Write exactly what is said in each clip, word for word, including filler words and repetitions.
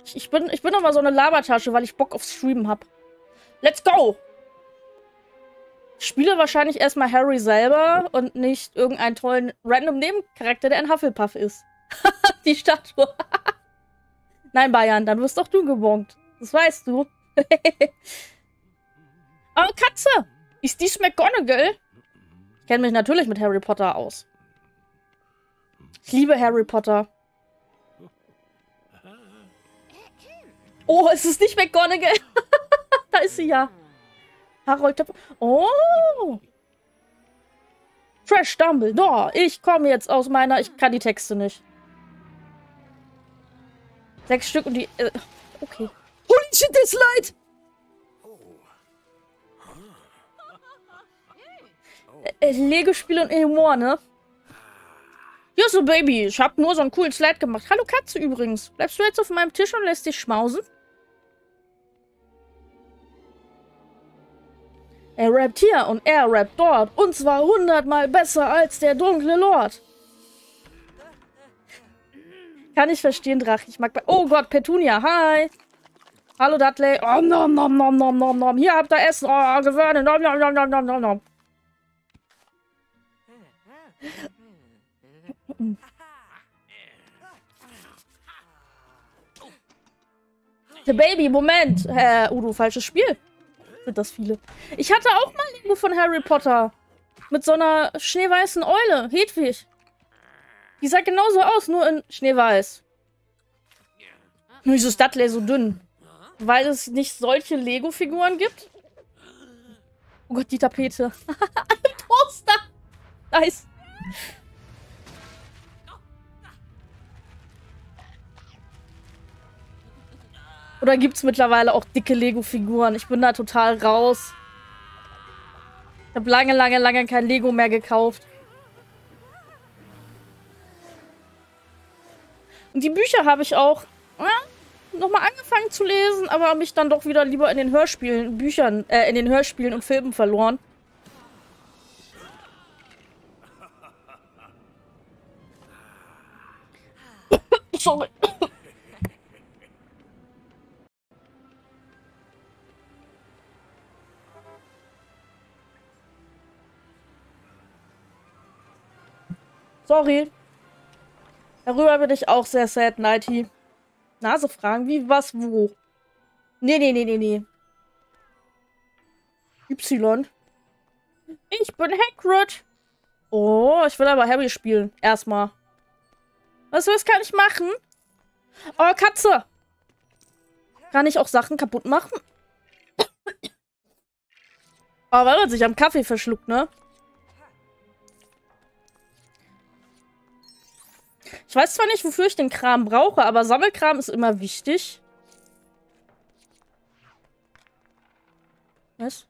Ich bin, ich bin noch mal so eine Labertasche, weil ich Bock auf Streamen hab. Let's go! Ich spiele wahrscheinlich erstmal Harry selber und nicht irgendeinen tollen random Nebencharakter, der ein Hufflepuff ist. Die Statue. Nein, Bayern, dann wirst doch du gebongt. Das weißt du. Aber Katze! Ist dies McGonagall? Ich kenne mich natürlich mit Harry Potter aus. Ich liebe Harry Potter. Oh, es ist nicht McGonagall. Da ist sie ja. Harold Töpfer. Oh. Trash Dumbledore. Ich komme jetzt aus meiner... Ich kann die Texte nicht. Sechs Stück und die... Äh, okay. Holy shit, das Leid! Äh, Lego-Spiel und Humor, ne? Ja, so Baby. Ich hab nur so einen coolen Slide gemacht. Hallo Katze übrigens. Bleibst du jetzt auf meinem Tisch und lässt dich schmausen? Er rappt hier und er rappt dort. Und zwar hundertmal besser als der dunkle Lord. Kann ich verstehen, Drache. Ich mag... Oh Gott, Petunia. Hi. Hallo, Dudley. Oh, nom, nom, nom, nom, nom, nom. Hier habt ihr Essen. Oh, Gewürne. Nom, nom, nom, nom, nom, nom, nom. The Baby, Moment. Äh, Udo, falsches Spiel. Sind das viele. Ich hatte auch mal Lego von Harry Potter. Mit so einer schneeweißen Eule. Hedwig. Die sah genauso aus, nur in schneeweiß. Nur wieso ist Dudley so dünn? Weil es nicht solche Lego-Figuren gibt? Oh Gott, die Tapete. Ein Toaster. Nice. Oder gibt es mittlerweile auch dicke Lego-Figuren? Ich bin da total raus. Ich habe lange, lange, lange kein Lego mehr gekauft. Und die Bücher habe ich auch ja, nochmal angefangen zu lesen, aber mich dann doch wieder lieber in den Hörspielen, Büchern, äh, in den Hörspielen und Filmen verloren. Sorry. Sorry. Darüber bin ich auch sehr sad, Nighty. Nase fragen, wie, was, wo? Nee, nee, nee, nee, nee. Y. Ich bin Hagrid. Oh, ich will aber Harry spielen. Erstmal. Was, was kann ich machen? Oh, Katze. Kann ich auch Sachen kaputt machen? Oh, weil man sich am Kaffee verschluckt, ne? Ich weiß zwar nicht, wofür ich den Kram brauche, aber Sammelkram ist immer wichtig. Was?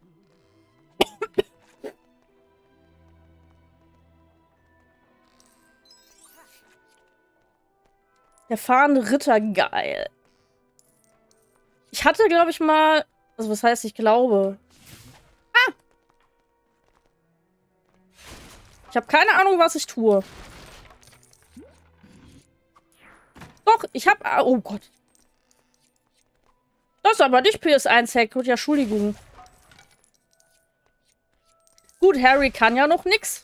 Der fahrende Ritter, geil. Ich hatte, glaube ich, mal... Also, was heißt, ich glaube? Ah! Ich habe keine Ahnung, was ich tue. Doch, ich habe... Oh Gott. Das ist aber nicht P S eins Hack. Gut, ja, Entschuldigung. Gut, Harry kann ja noch nix.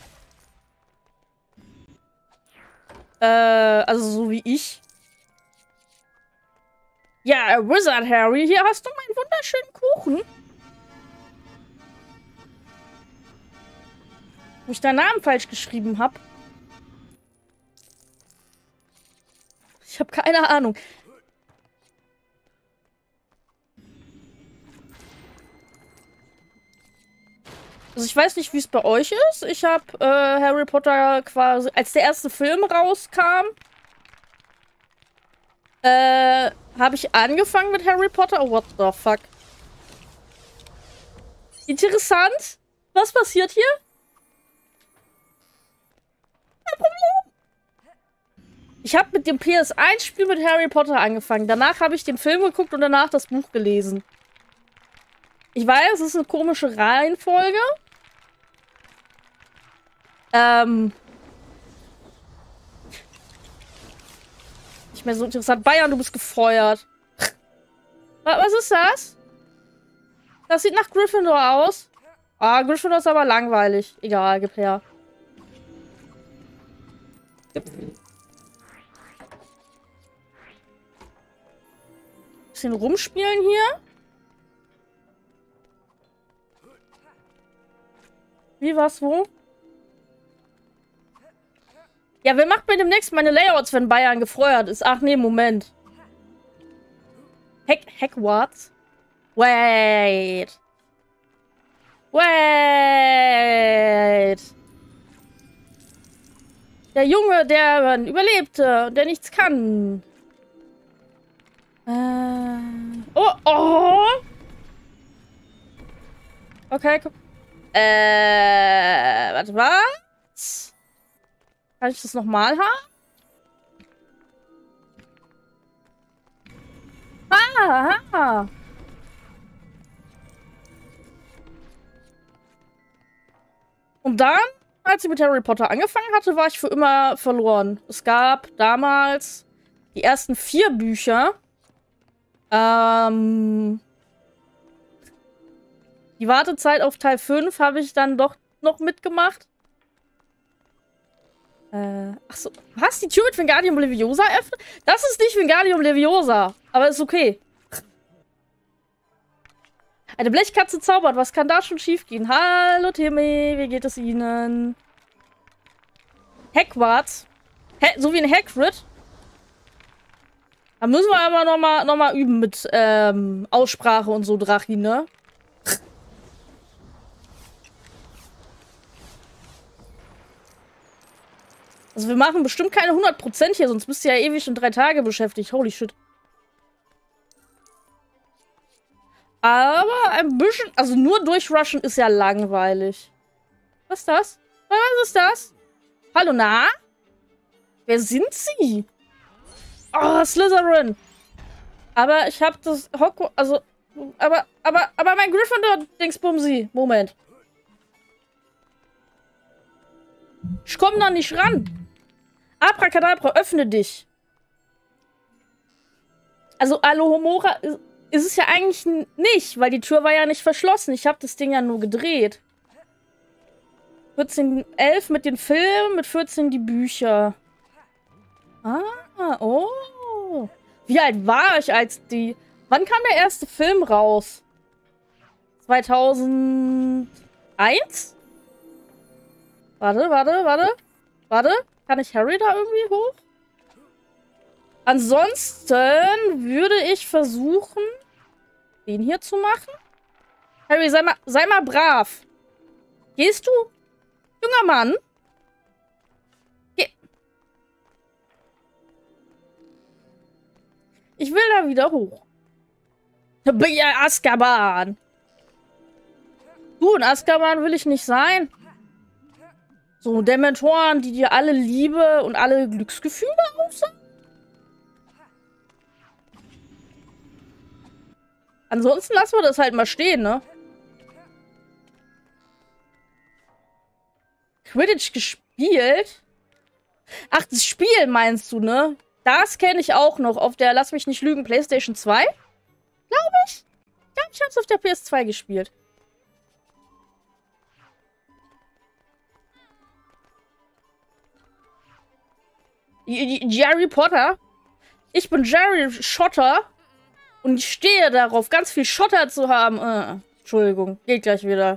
Äh, also so wie ich. Ja, Wizard Harry, hier hast du meinen wunderschönen Kuchen. Wo ich deinen Namen falsch geschrieben habe. Ich habe keine Ahnung. Also ich weiß nicht, wie es bei euch ist. Ich habe äh, Harry Potter quasi, als der erste Film rauskam, äh, habe ich angefangen mit Harry Potter. Oh, what the fuck? Interessant. Was passiert hier? Kein Problem. Ich habe mit dem P S eins Spiel mit Harry Potter angefangen. Danach habe ich den Film geguckt und danach das Buch gelesen. Ich weiß, es ist eine komische Reihenfolge. Ähm. Ich nicht mehr so interessant. Bayern, du bist gefeuert. Was ist das? Das sieht nach Gryffindor aus. Ah, Gryffindor ist aber langweilig. Egal, gib her. Gib. Bisschen rumspielen hier. Wie, was, wo? Ja, wer macht mir demnächst meine Layouts, wenn Bayern gefeuert ist? Ach nee, Moment. Heck, Heckwarts? Wait. Wait. Der Junge, der überlebte und der nichts kann. Äh. Oh, oh. Okay, guck. Äh, warte, was? Kann ich das nochmal haben? Ah, ah. Und dann, als ich mit Harry Potter angefangen hatte, war ich für immer verloren. Es gab damals die ersten vier Bücher. Ähm... Die Wartezeit auf Teil fünf habe ich dann doch noch mitgemacht. Äh, achso. Was? Die Tür mit Wingardium Leviosa öffnet? Das ist nicht Wingardium Leviosa. Aber ist okay. Eine Blechkatze zaubert. Was kann da schon schiefgehen? Hallo, Timmy. Wie geht es Ihnen? Heckwarts. He so wie ein Hagrid. Da müssen wir aber nochmal noch mal üben mit ähm, Aussprache und so, Drachi, ne? Also wir machen bestimmt keine hundert Prozent hier, sonst bist du ja ewig in drei Tage beschäftigt. Holy shit. Aber ein bisschen, also nur durchrushen ist ja langweilig. Was ist das? Was ist das? Hallo, na? Wer sind Sie? Oh, Slytherin. Aber ich hab das Hogwarts, also, aber, aber, aber mein Gryffindor-Dingsbumsi. Moment. Ich komm da nicht ran. Abracadabra, öffne dich. Also Alohomora ist, ist es ja eigentlich nicht, weil die Tür war ja nicht verschlossen. Ich habe das Ding ja nur gedreht. vierzehn, elf mit den Filmen, mit vierzehn die Bücher. Ah, oh. Wie alt war ich als die... Wann kam der erste Film raus? zweitausendeins? Warte, warte, warte. Warte. Kann ich Harry da irgendwie hoch? Ansonsten würde ich versuchen, den hier zu machen. Harry, sei mal, sei mal brav. Gehst du? Junger Mann. Geh. Ich will da wieder hoch. Ja, Azkaban. Du, in Azkaban will ich nicht sein. So, Dementoren, die dir alle Liebe und alle Glücksgefühle aufsagen. Ansonsten lassen wir das halt mal stehen, ne? Quidditch gespielt? Ach, das Spiel meinst du, ne? Das kenne ich auch noch auf der, lass mich nicht lügen, PlayStation zwei? Glaube ich. Ich glaube, ich habe es auf der P S zwei gespielt. Jerry Potter. Ich bin Jerry Schotter. Und ich stehe darauf, ganz viel Schotter zu haben. Äh, Entschuldigung, geht gleich wieder.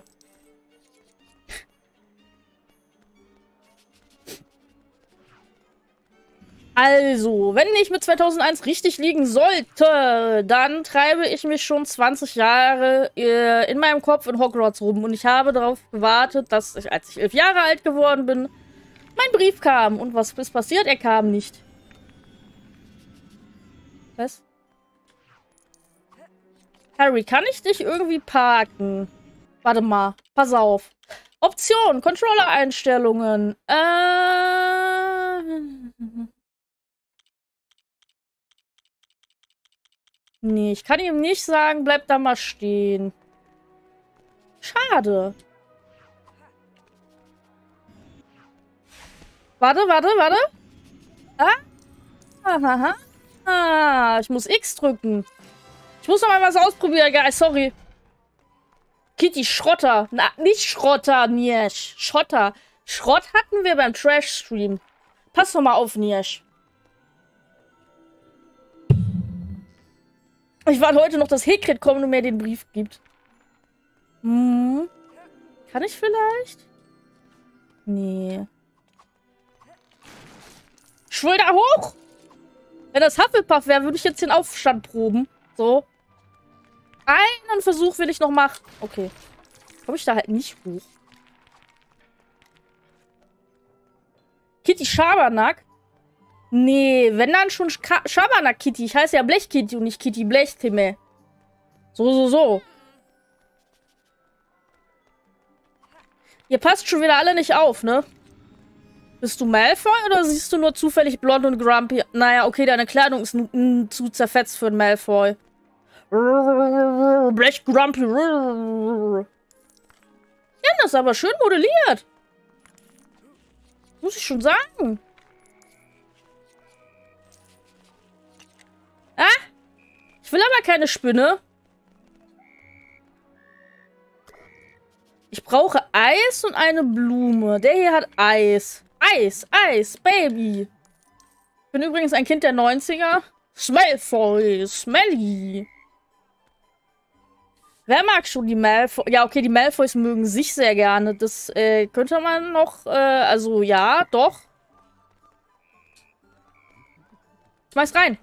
Also, wenn ich mit zweitausendeins richtig liegen sollte, dann treibe ich mich schon zwanzig Jahre äh, in meinem Kopf in Hogwarts rum. Und ich habe darauf gewartet, dass ich, als ich elf Jahre alt geworden bin, mein Brief kam. Und was ist passiert? Er kam nicht. Was? Harry, kann ich dich irgendwie parken? Warte mal. Pass auf. Option. Controller-Einstellungen. Äh... Nee, ich kann ihm nicht sagen, bleib da mal stehen. Schade. Warte, warte, warte. Ah. Aha. Ah, ich muss X drücken. Ich muss noch mal was ausprobieren, guys. Sorry. Kitty, Schrotter. Na, nicht Schrotter, Niesch. Schotter. Schrott hatten wir beim Trash-Stream. Pass doch mal auf, Niesch. Ich warte heute noch, dass Hekret kommt und mir den Brief gibt. Hm. Kann ich vielleicht? Nee. Schwul da hoch! Wenn das Hufflepuff wäre, würde ich jetzt den Aufstand proben. So. Einen Versuch will ich noch machen. Okay. Komme ich da halt nicht hoch. Kitty Schabernack? Nee, wenn dann schon Sch Schabernack Kitty. Ich heiße ja Blech Kitty und nicht Kitty Blechtimme. So, so, so. Ihr passt schon wieder alle nicht auf, ne? Bist du Malfoy oder siehst du nur zufällig blond und grumpy? Naja, okay, deine Kleidung ist zu zerfetzt für einen Malfoy. Blech grumpy. Ja, das ist aber schön modelliert. Muss ich schon sagen. Ah? Ich will aber keine Spinne. Ich brauche Eis und eine Blume. Der hier hat Eis. Eis, Eis, Baby. Ich bin übrigens ein Kind der neunziger. Malfoy, Smelly. Wer mag schon die Malfoy? Ja, okay, die Malfoys mögen sich sehr gerne. Das äh, könnte man noch, äh, also ja, doch. Schmeiß rein.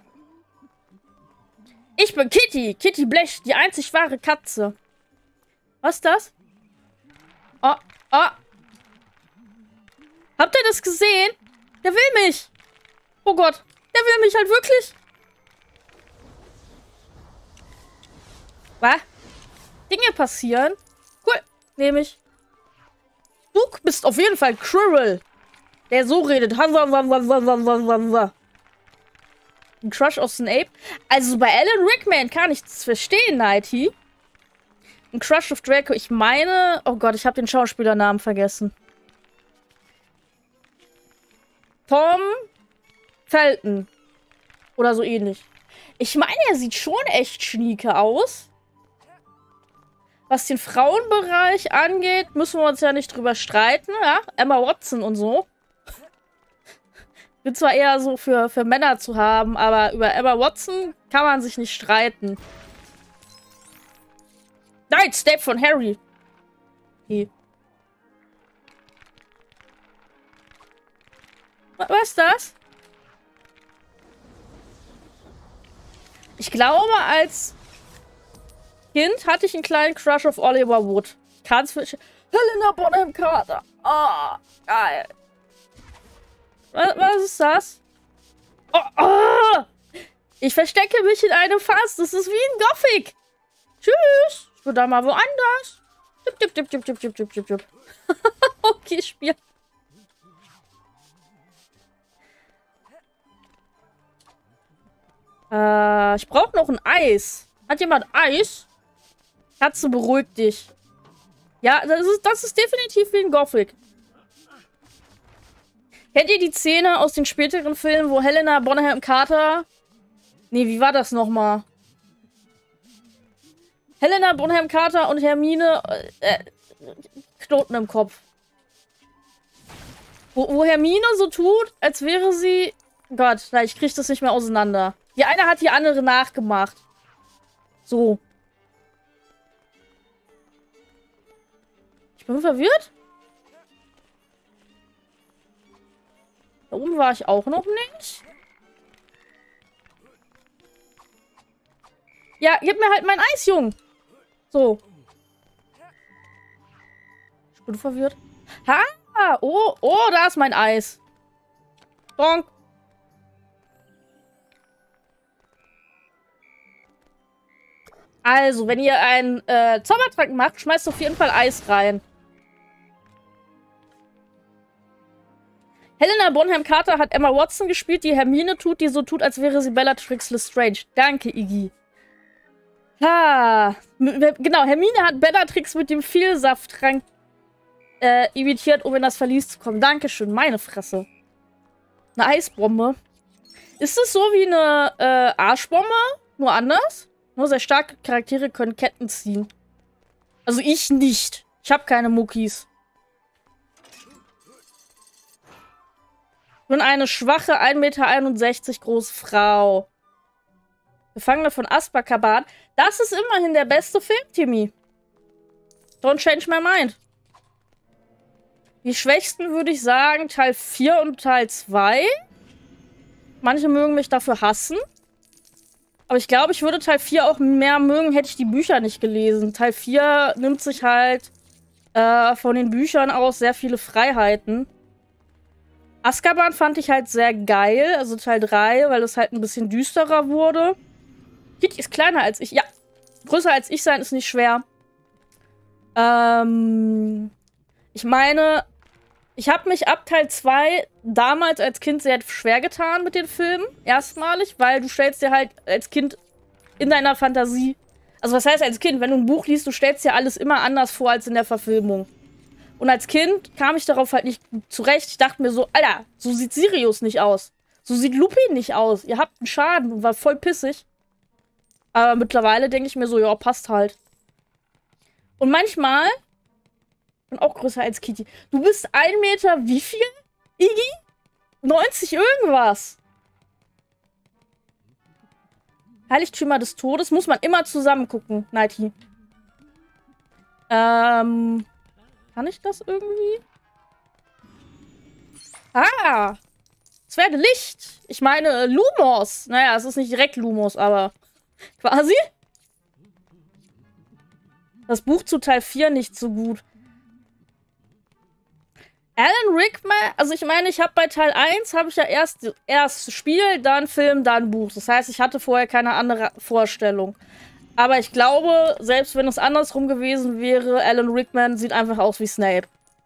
Ich bin Kitty, Kitty Blech, die einzig wahre Katze. Was ist das? Oh, oh. Habt ihr das gesehen? Der will mich. Oh Gott, der will mich halt wirklich. Was? Dinge passieren. Cool, nehme ich. Du bist auf jeden Fall Quirrell, der so redet. Ein Crush auf Snape. Also bei Alan Rickman kann ich das verstehen, Nighty. Ein Crush auf Draco. Ich meine... Oh Gott, ich habe den Schauspielernamen vergessen. Tom Felton. Oder so ähnlich. Ich meine, er sieht schon echt schnieke aus. Was den Frauenbereich angeht, müssen wir uns ja nicht drüber streiten. Ja? Emma Watson und so. Bin zwar eher so für, für Männer zu haben, aber über Emma Watson kann man sich nicht streiten. Nein, Snape von Harry. Okay. Was ist das? Ich glaube, als Kind hatte ich einen kleinen Crush auf Oliver Wood. Kannst für Helena Bonham Carter. Oh, geil. Was, was ist das? Oh, oh. Ich verstecke mich in einem Fass. Das ist wie ein Gothic. Tschüss. Ich bin da mal woanders. Tipp, tipp, tipp, tipp, tipp, tipp, tipp, tipp, tipp. Okay, Spiel. Äh, ich brauche noch ein Eis. Hat jemand Eis? Katze, beruhig dich. Ja, das ist, das ist definitiv wie ein Gothic. Kennt ihr die Szene aus den späteren Filmen, wo Helena Bonham Carter... Nee, wie war das nochmal? Helena Bonham Carter und Hermine... Äh, Knoten im Kopf. Wo, wo Hermine so tut, als wäre sie... Gott, nein, ich krieg das nicht mehr auseinander. Die eine hat die andere nachgemacht. So. Ich bin verwirrt. Da oben war ich auch noch nicht. Ja, gib mir halt mein Eis, Jung. So. Ich bin verwirrt. Ha! Oh, oh, da ist mein Eis. Donk. Also, wenn ihr einen äh, Zaubertrank macht, schmeißt auf jeden Fall Eis rein. Helena Bonham Carter hat Emma Watson gespielt, die Hermine tut, die so tut, als wäre sie Bellatrix Lestrange. Danke, Iggy. Ha. Genau, Hermine hat Bellatrix mit dem Vielsafttrank äh, imitiert, um in das Verlies zu kommen. Dankeschön, meine Fresse. Eine Eisbombe. Ist es so wie eine äh, Arschbombe? Nur anders? Nur sehr starke Charaktere können Ketten ziehen. Also ich nicht. Ich habe keine Muckis. Ich bin eine schwache ein Meter einundsechzig große Frau. Gefangene von Azkaban. Das ist immerhin der beste Film, Timmy. Don't change my mind. Die schwächsten würde ich sagen Teil vier und Teil zwei. Manche mögen mich dafür hassen. Aber ich glaube, ich würde Teil vier auch mehr mögen, hätte ich die Bücher nicht gelesen. Teil vier nimmt sich halt äh, von den Büchern aus sehr viele Freiheiten. Azkaban fand ich halt sehr geil, also Teil drei, weil es halt ein bisschen düsterer wurde. Kitty ist kleiner als ich. Ja, größer als ich sein ist nicht schwer. Ähm, ich meine, ich habe mich ab Teil zwei damals als Kind sehr schwer getan mit den Filmen. Erstmalig, weil du stellst dir halt als Kind in deiner Fantasie... Also was heißt als Kind? Wenn du ein Buch liest, du stellst dir alles immer anders vor als in der Verfilmung. Und als Kind kam ich darauf halt nicht zurecht. Ich dachte mir so, Alter, so sieht Sirius nicht aus. So sieht Lupin nicht aus. Ihr habt einen Schaden und war voll pissig. Aber mittlerweile denke ich mir so, ja, passt halt. Und manchmal... bin auch größer als Kitty. Du bist ein Meter wie viel, Iggy? neunzig irgendwas. Heiligtümer des Todes muss man immer zusammen gucken, Nighty. Ähm... Kann ich das irgendwie? Ah! Es werde Licht. Ich meine, Lumos. Naja, es ist nicht direkt Lumos, aber quasi. Das Buch zu Teil vier nicht so gut. Alan Rickman, also ich meine, ich habe bei Teil eins, habe ich ja erst, erst Spiel, dann Film, dann Buch. Das heißt, ich hatte vorher keine andere Vorstellung. Aber ich glaube, selbst wenn es andersrum gewesen wäre, Alan Rickman sieht einfach aus wie Snape.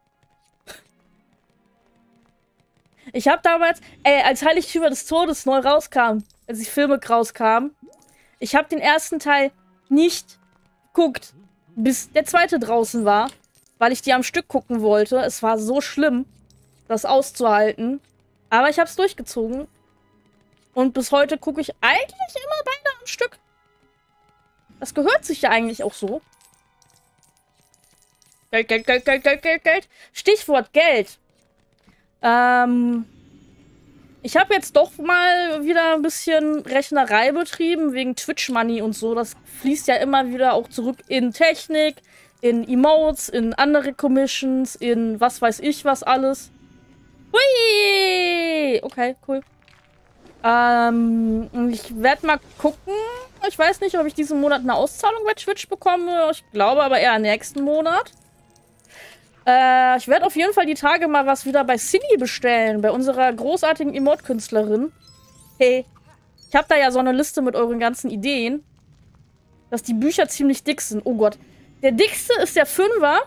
Ich habe damals, ey, als Heiligtümer des Todes neu rauskam, als die Filme rauskamen, ich habe den ersten Teil nicht geguckt, bis der zweite draußen war, weil ich die am Stück gucken wollte. Es war so schlimm, das auszuhalten. Aber ich habe es durchgezogen. Und bis heute gucke ich eigentlich immer beide am Stück. Das gehört sich ja eigentlich auch so. Geld, Geld, Geld, Geld, Geld, Geld, Geld. Stichwort Geld. Ähm, ich habe jetzt doch mal wieder ein bisschen Rechnerei betrieben wegen Twitch Money und so. Das fließt ja immer wieder auch zurück in Technik, in Emotes, in andere Commissions, in was weiß ich was alles. Hui! Okay, cool. Ähm, ich werde mal gucken. Ich weiß nicht, ob ich diesen Monat eine Auszahlung bei Twitch bekomme. Ich glaube aber eher nächsten Monat. Äh, ich werde auf jeden Fall die Tage mal was wieder bei Cindy bestellen. Bei unserer großartigen Emote-Künstlerin. Hey, ich habe da ja so eine Liste mit euren ganzen Ideen. Dass die Bücher ziemlich dick sind. Oh Gott. Der dickste ist der Fünfer.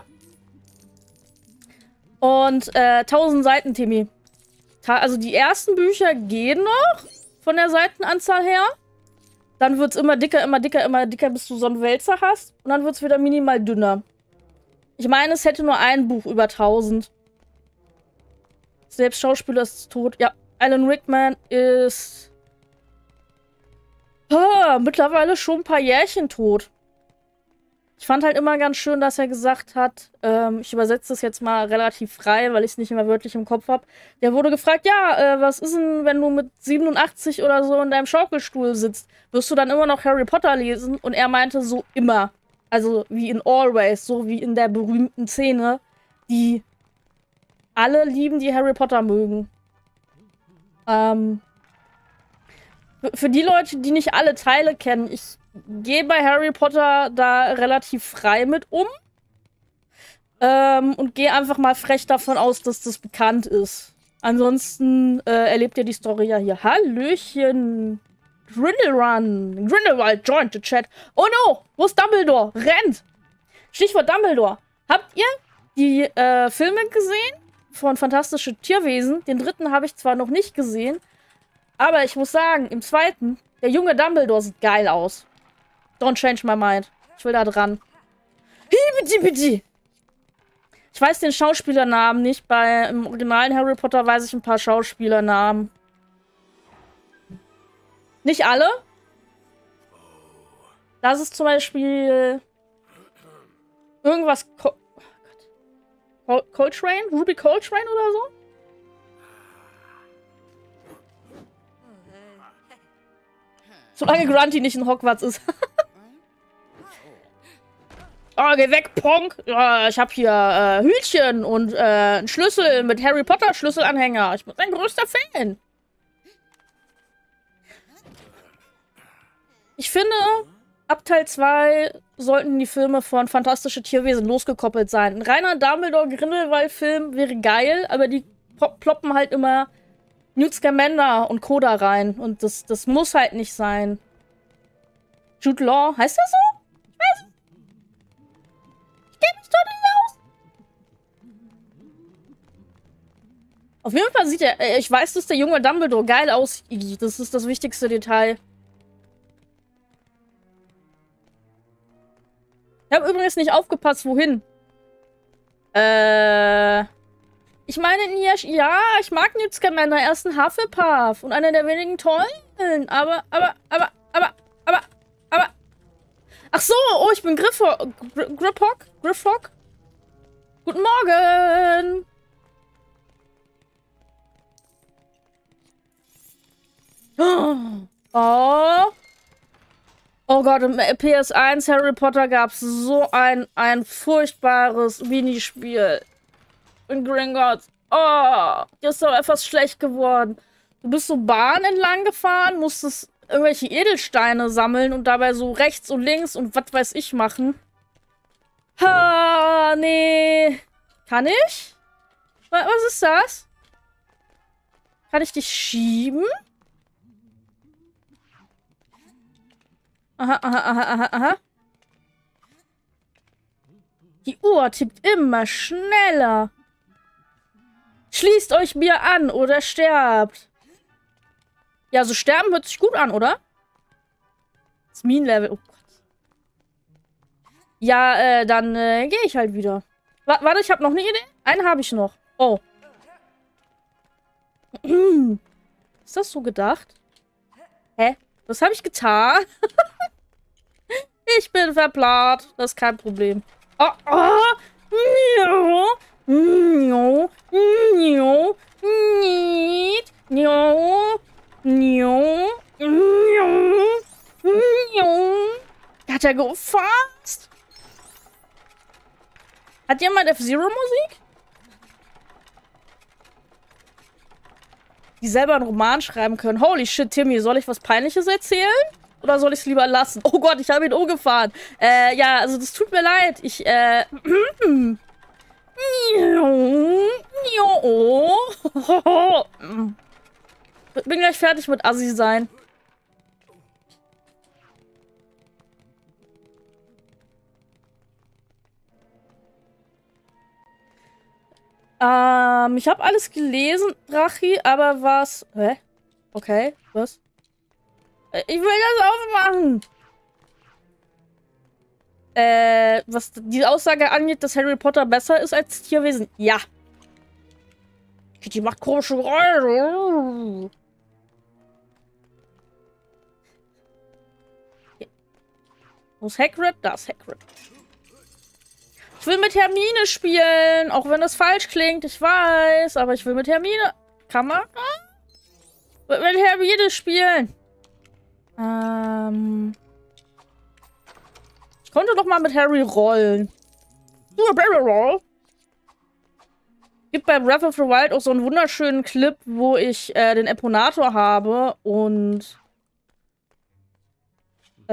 Und äh, tausend Seiten, Timmy. Ta also die ersten Bücher gehen noch. Von der Seitenanzahl her. Dann wird es immer dicker, immer dicker, immer dicker, bis du so einen Wälzer hast. Und dann wird es wieder minimal dünner. Ich meine, es hätte nur ein Buch über tausend. Selbst Schauspieler ist tot. Ja, Alan Rickman ist oh, mittlerweile schon ein paar Jährchen tot. Ich fand halt immer ganz schön, dass er gesagt hat, ähm, ich übersetze das jetzt mal relativ frei, weil ich es nicht immer wörtlich im Kopf habe. Der wurde gefragt, ja, äh, was ist denn, wenn du mit siebenundachtzig oder so in deinem Schaukelstuhl sitzt? Wirst du dann immer noch Harry Potter lesen? Und er meinte so immer. Also wie in Always, so wie in der berühmten Szene, die alle lieben, die Harry Potter mögen. Ähm, für die Leute, die nicht alle Teile kennen, ich gehe bei Harry Potter da relativ frei mit um. Ähm, und gehe einfach mal frech davon aus, dass das bekannt ist. Ansonsten äh, erlebt ihr die Story ja hier. Hallöchen. Grindelrun. Grindelwald joined the chat. Oh no, wo ist Dumbledore? Rennt! Stichwort Dumbledore. Habt ihr die äh, Filme gesehen von Fantastische Tierwesen? Den dritten habe ich zwar noch nicht gesehen, aber ich muss sagen, im zweiten, der junge Dumbledore sieht geil aus. Don't change my mind. Ich will da dran. Hibidi-bidi. Ich weiß den Schauspielernamen nicht. Bei im originalen Harry Potter weiß ich ein paar Schauspielernamen. Nicht alle. Das ist zum Beispiel irgendwas... Co oh Gott. Coltrane? Ruby Coltrane oder so? Solange Grunty nicht in Hogwarts ist. Oh, geh weg, Ponk. Ja, ich hab hier äh, Hütchen und äh, einen Schlüssel mit Harry Potter Schlüsselanhänger. Ich bin sein größter Fan. Ich finde, ab Teil zwei sollten die Filme von Fantastische Tierwesen losgekoppelt sein. Ein reiner Dumbledore-Grindelwald-Film wäre geil, aber die ploppen halt immer Newt Scamander und Co. da rein. Und das, das muss halt nicht sein. Jude Law, heißt das so? Ich weiß nicht. Ich kenne mich doch nicht aus. Auf jeden Fall sieht er, ich weiß, dass der junge Dumbledore geil aussieht. Das ist das wichtigste Detail. Ich habe übrigens nicht aufgepasst, wohin. Äh... Ich meine, ja, ich mag Newt Scamander. Er ist ein Hufflepuff und einer der wenigen tollen. Aber, aber, aber, aber, aber, aber. Ach so, oh, ich bin Griffhock. Griphock? Griffhock? Guten Morgen. Oh. Oh Gott, im P S eins Harry Potter gab es so ein, ein furchtbares Minispiel. In Gringotts. Oh, dir ist doch etwas schlecht geworden. Du bist so Bahn entlang gefahren, musstest irgendwelche Edelsteine sammeln und dabei so rechts und links und was weiß ich machen. Ha, nee. Kann ich? Was, was ist das? Kann ich dich schieben? Aha, aha, aha, aha, aha. Die Uhr tickt immer schneller. Schließt euch mir an oder sterbt. Ja, so sterben hört sich gut an, oder? Das Minenlevel. Oh Gott. Ja, äh, dann äh, gehe ich halt wieder. W warte, ich habe noch eine Idee. Einen habe ich noch. Oh. Ist das so gedacht? Hä? Was habe ich getan? Ich bin verplant. Das ist kein Problem. Oh, oh. Ja. No, no, nicht, no, no, no, no. Hat er gefasst? Hat jemand F-Zero-Musik? Die selber einen Roman schreiben können. Holy shit, Timmy, soll ich was Peinliches erzählen? Oder soll ich es lieber lassen? Oh Gott, ich habe ihn umgefahren. Äh, ja, also das tut mir leid. Ich, äh... Bin gleich fertig mit Assi sein. Ähm, ich habe alles gelesen, Drachi, aber was... Hä? Okay, was? Ich will das aufmachen! Äh, was die Aussage angeht, dass Harry Potter besser ist als Tierwesen. Ja. Die macht komische Geräusche. Wo ist Hagrid? Da ist Hagrid. Ich will mit Hermine spielen, auch wenn das falsch klingt, ich weiß, aber ich will mit Hermine... Kamera? Ich will mit Hermine spielen. Ähm... Ich konnte doch mal mit Harry rollen. Du, Barry Roll. Gibt bei Breath of the Wild auch so einen wunderschönen Clip, wo ich äh, den Eponator habe und äh,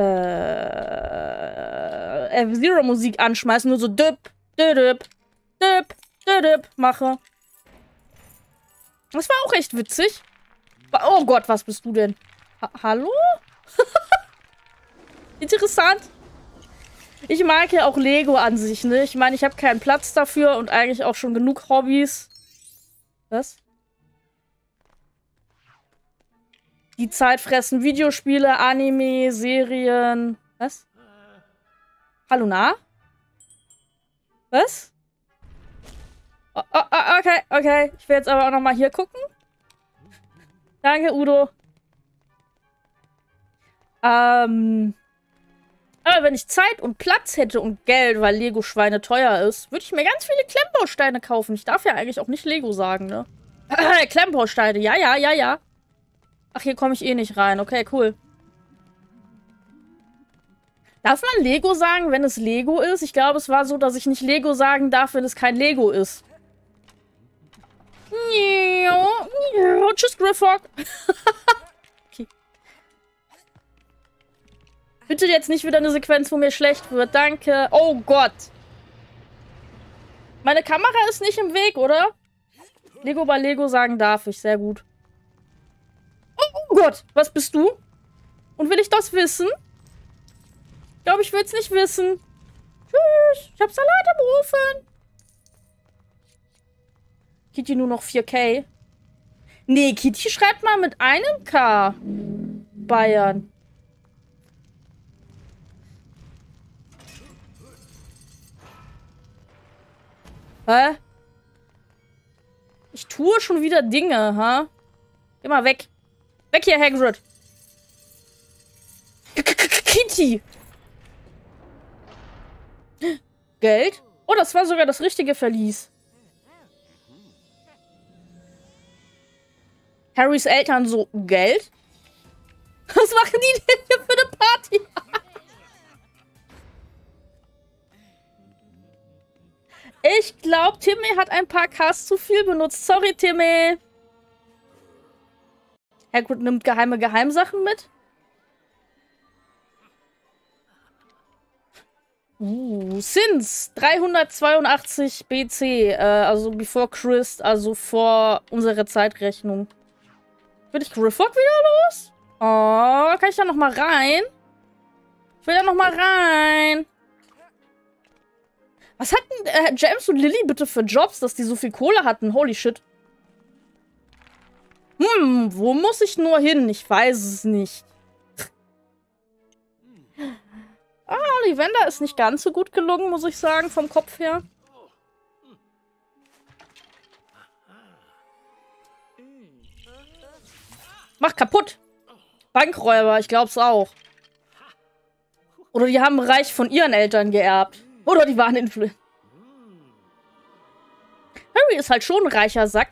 F-Zero-Musik anschmeißen, nur so düpp, düpp, düpp, düpp mache. Das war auch echt witzig. Oh Gott, was bist du denn? Ha Hallo? Interessant. Ich mag ja auch Lego an sich, ne? Ich meine, ich habe keinen Platz dafür und eigentlich auch schon genug Hobbys. Was? Die Zeit fressen Videospiele, Anime, Serien. Was? Hallo, na? Was? Oh, oh, oh, okay, okay. Ich will jetzt aber auch noch mal hier gucken. Danke, Udo. Ähm. Aber wenn ich Zeit und Platz hätte und Geld, weil Lego-Schweine teuer ist, würde ich mir ganz viele Klemmbausteine kaufen. Ich darf ja eigentlich auch nicht Lego sagen, ne? Äh, Klemmbausteine, ja, ja, ja, ja. Ach, hier komme ich eh nicht rein. Okay, cool. Darf man Lego sagen, wenn es Lego ist? Ich glaube, es war so, dass ich nicht Lego sagen darf, wenn es kein Lego ist. Tschüss, Griffog. Okay. Bitte jetzt nicht wieder eine Sequenz, wo mir schlecht wird. Danke. Oh Gott. Meine Kamera ist nicht im Weg, oder? Lego bei Lego sagen darf ich. Sehr gut. Oh Gott. Was bist du? Und will ich das wissen? Ich glaube, ich will es nicht wissen. Tschüss. Ich hab Salat im Ofen. Kitty nur noch vier K. Nee, Kitty schreibt mal mit einem K. Bayern. Hä? Ich tue schon wieder Dinge, ha? Geh mal weg. Weg hier, Hagrid. Kitty. Geld? Oh, das war sogar das richtige Verlies. Harrys Eltern so, Geld? Was machen die denn hier für eine Party? Ich glaube, Timmy hat ein paar Ks zu viel benutzt. Sorry, Timmy. Hagrid nimmt geheime Geheimsachen mit. Uh, Sins dreihundertzweiundachtzig B C, äh, also before Christ, also vor unserer Zeitrechnung. Will ich Griffog wieder los? Oh, kann ich da noch mal rein? Ich will da noch mal rein. Was hatten äh, James und Lily bitte für Jobs, dass die so viel Kohle hatten? Holy shit. Hm, wo muss ich nur hin? Ich weiß es nicht. Ah, Ollivander ist nicht ganz so gut gelungen, muss ich sagen, vom Kopf her. Mach kaputt. Bankräuber, ich glaub's auch. Oder die haben Reich von ihren Eltern geerbt. Oder die waren Influ... Harry ist halt schon ein reicher Sack.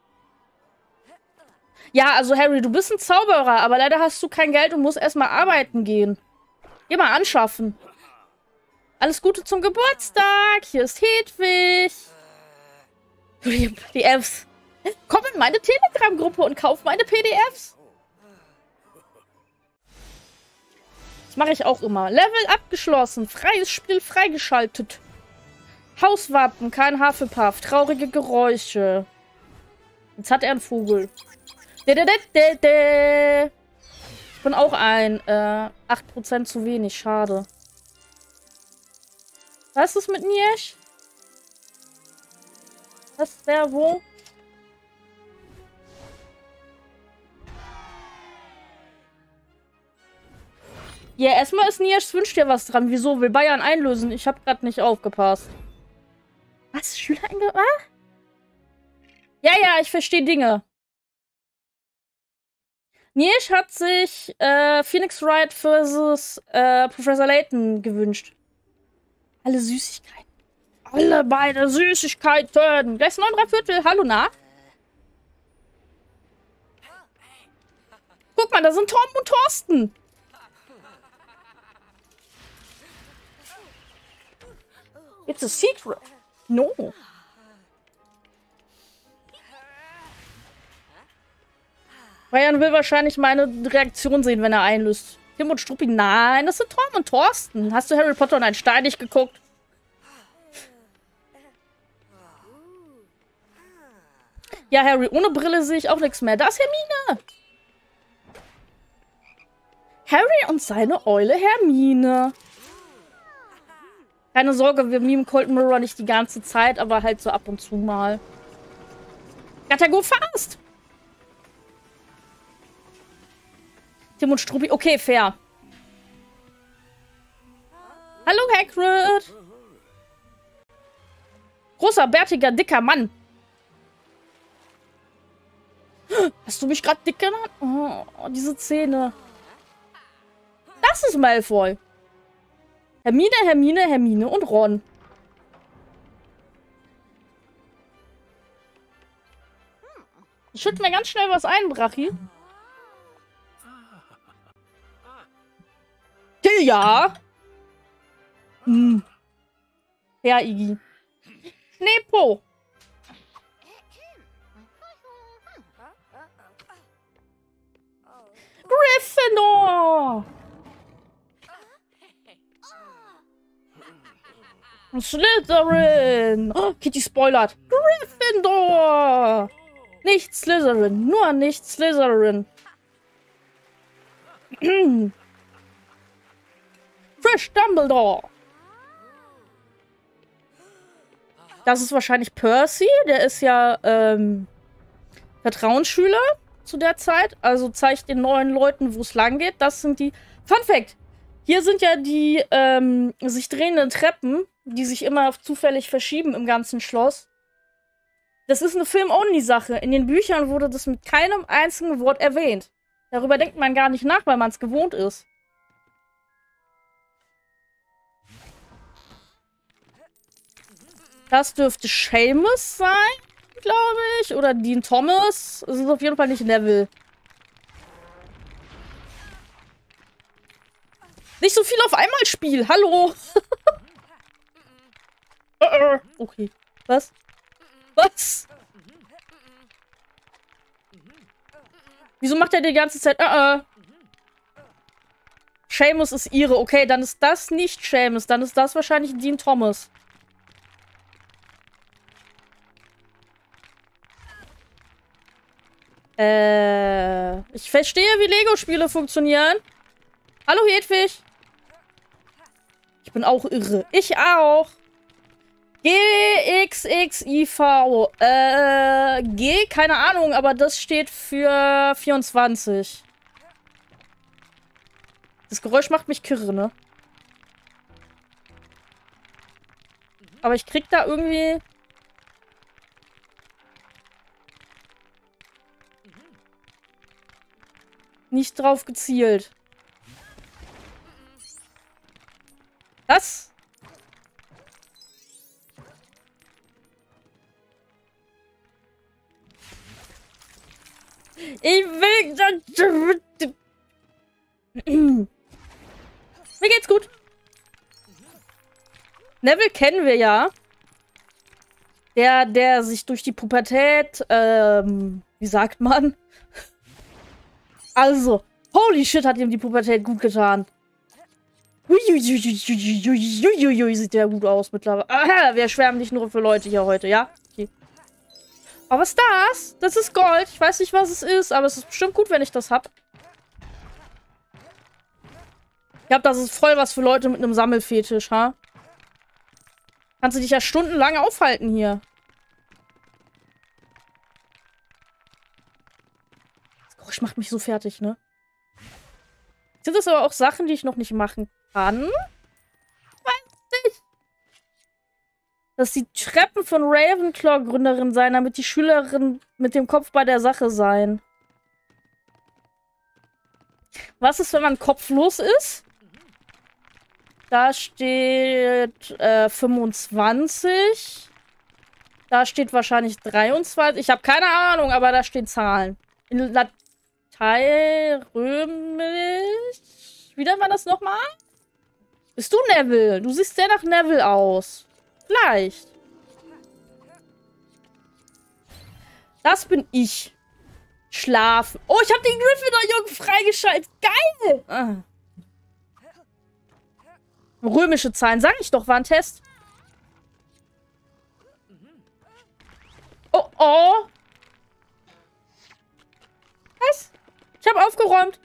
Ja, also Harry, du bist ein Zauberer, aber leider hast du kein Geld und musst erstmal arbeiten gehen. Geh mal anschaffen. Alles Gute zum Geburtstag. Hier ist Hedwig. Die, die Fs. Komm in meine Telegram-Gruppe und kauf meine P D Fs. Das mache ich auch immer. Level abgeschlossen. Freies Spiel freigeschaltet. Hauswappen, kein Hufflepuff. Traurige Geräusche. Jetzt hat er einen Vogel. Ich bin auch ein. Äh, acht Prozent zu wenig. Schade. Was ist mit Nirsch? Was ist der wo? Ja, erstmal ist Nirsch wünscht dir was dran. Wieso? Will Bayern einlösen? Ich habe gerade nicht aufgepasst. Was? Schüler einge... Ah? Ja, ja, ich verstehe Dinge. Nirsch hat sich äh, Phoenix Wright versus äh, Professor Layton gewünscht. Alle Süßigkeiten. Alle beide Süßigkeiten. Gleich neun, drei Viertel. Hallo, na? Guck mal, da sind Tom und Thorsten. It's a secret. No. Ryan will wahrscheinlich meine Reaktion sehen, wenn er einlöst. Tim und Struppi, nein, das sind Tom und Thorsten. Hast du Harry Potter und ein Stein nicht geguckt? Ja, Harry, ohne Brille sehe ich auch nichts mehr. Da ist Hermine. Harry und seine Eule Hermine. Keine Sorge, wir mimen Cold Mirror nicht die ganze Zeit, aber halt so ab und zu mal. Gotta go fast! Tim und Struppi, okay, fair. Hallo, Hagrid! Großer, bärtiger, dicker Mann. Hast du mich gerade dick genannt? Oh, diese Zähne. ist Malfoy. Hermine, Hermine, Hermine und Ron. Ich schütte mir ganz schnell was ein, Brachi. Ja. Hm. Ja, Iggy. Schneepo. Gryffindor. Slytherin. Oh, Kitty spoilert. Gryffindor. Nicht Slytherin. Nur nicht Slytherin. Frisch Dumbledore. Das ist wahrscheinlich Percy. Der ist ja ähm, Vertrauensschüler zu der Zeit. Also zeigt den neuen Leuten, wo es lang geht. Das sind die... Fun Fact. Hier sind ja die ähm, sich drehenden Treppen, die sich immer zufällig verschieben im ganzen Schloss. Das ist eine Film-Only-Sache. In den Büchern wurde das mit keinem einzigen Wort erwähnt. Darüber denkt man gar nicht nach, weil man es gewohnt ist. Das dürfte Seamus sein, glaube ich. Oder Dean Thomas. Es ist auf jeden Fall nicht Neville. Nicht so viel auf einmal Spiel. Hallo. Okay. Was? Was? Wieso macht er die ganze Zeit? Uh-uh. Seamus ist ihre. Okay, dann ist das nicht Seamus. Dann ist das wahrscheinlich Dean Thomas. Äh, ich verstehe, wie Lego-Spiele funktionieren. Hallo, Hedwig. Ich bin auch irre. Ich auch. G X X I V. Äh, G, keine Ahnung, aber das steht für vierundzwanzig. Das Geräusch macht mich kirre, ne? Aber ich krieg da irgendwie... nicht drauf gezielt. Das? Ich will... Mir geht's gut. Neville kennen wir ja. Der, der sich durch die Pubertät, ähm, wie sagt man? Also, holy shit, hat ihm die Pubertät gut getan. Uiuiuiuiuiuiui, sieht der gut aus mittlerweile. Ah, wir schwärmen nicht nur für Leute hier heute, ja? Okay. Aber was ist das? Das ist Gold. Ich weiß nicht, was es ist, aber es ist bestimmt gut, wenn ich das hab. Ich glaube, das ist voll was für Leute mit einem Sammelfetisch, ha? Kannst du dich ja stundenlang aufhalten hier. Das Geräusch macht mich so fertig, ne? Sind das aber auch Sachen, die ich noch nicht machen kann? Weiß nicht. Dass die Treppen von Ravenclaw Gründerin sein, damit die Schülerin mit dem Kopf bei der Sache sein. Was ist, wenn man kopflos ist? Da steht äh, fünfundzwanzig. Da steht wahrscheinlich dreiundzwanzig. Ich habe keine Ahnung, aber da stehen Zahlen. In Latein, Römisch. Wie nennt man das nochmal? Bist du Neville? Du siehst sehr nach Neville aus. Vielleicht. Das bin ich. Schlafen. Oh, ich habe den Gryffindor-Jungen freigeschaltet. Geil! Ah. Römische Zahlen. Sag ich doch, war ein Test. Oh, oh. Was? Ich habe aufgeräumt.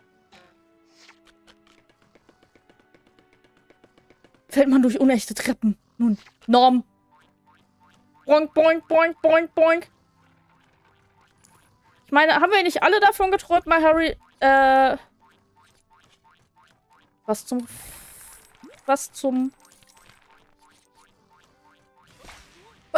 Fällt man durch unechte Treppen. Nun, Norm. Boink, boink, boink, boink, boink. Ich meine, haben wir nicht alle davon geträumt, mal Harry, äh... Was zum... Was zum... Oh.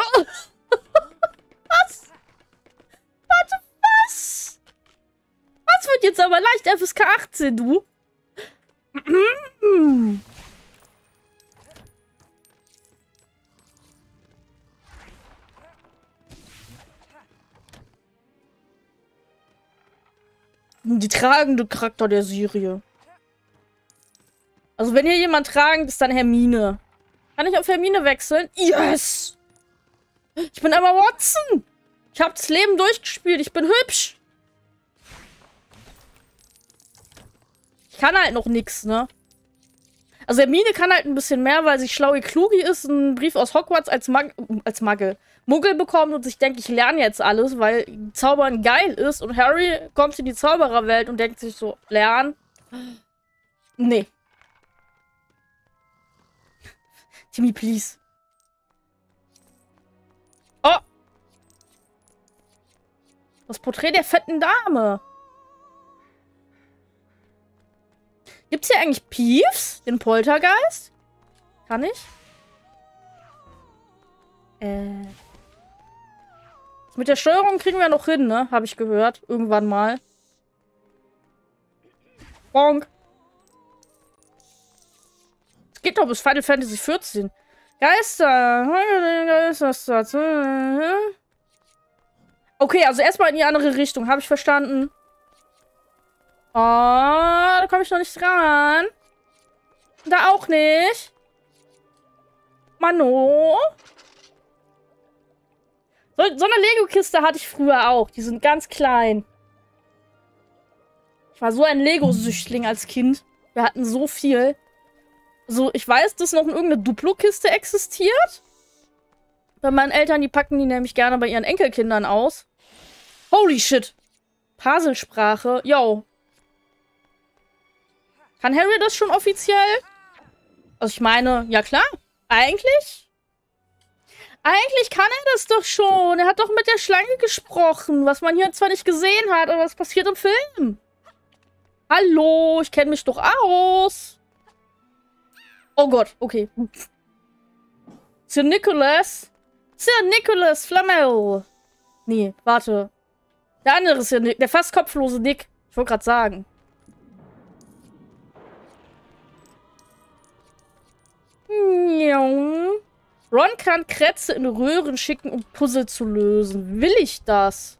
Was? Warte, was? Was wird jetzt aber leicht F S K achtzehn, du? Hm. Die tragende Charakter der Serie. Also wenn hier jemand tragend ist, dann Hermine. Kann ich auf Hermine wechseln? Yes! Ich bin Emma Watson! Ich habe das Leben durchgespielt. Ich bin hübsch. Ich kann halt noch nix, ne? Also Hermine kann halt ein bisschen mehr, weil sie schlaue Klugi ist, einen Brief aus Hogwarts als, Mag als Magge. Muggel bekommt und sich denkt, ich lerne jetzt alles, weil Zaubern geil ist. Und Harry kommt in die Zaubererwelt und denkt sich so, lernen? Nee. Timmy, please. Oh! Das Porträt der fetten Dame. Gibt's hier eigentlich Peeves? Den Poltergeist? Kann ich? Äh. Mit der Steuerung kriegen wir noch hin, ne? Habe ich gehört. Irgendwann mal. Bonk. Es geht doch bis Final Fantasy vierzehn. Geister. Okay, also erstmal in die andere Richtung. Habe ich verstanden. Oh, da komme ich noch nicht dran. Da auch nicht. Mano. So, so eine Lego-Kiste hatte ich früher auch. Die sind ganz klein. Ich war so ein Lego-Süchtling als Kind. Wir hatten so viel. So, ich weiß, dass noch irgendeine Duplo-Kiste existiert. Bei meinen Eltern, die packen die nämlich gerne bei ihren Enkelkindern aus. Holy shit. Paselsprache. Yo. Kann Harry das schon offiziell? Also ich meine, ja klar. Eigentlich? Eigentlich kann er das doch schon. Er hat doch mit der Schlange gesprochen. Was man hier zwar nicht gesehen hat, aber was passiert im Film? Hallo, ich kenne mich doch aus. Oh Gott, okay. Sir Nicholas. Sir Nicholas Flamel. Nee, warte. Der andere ist ja Nick. Der fast kopflose Nick. Ich wollte gerade sagen. Ron kann Krätze in Röhren schicken, um Puzzle zu lösen. Will ich das?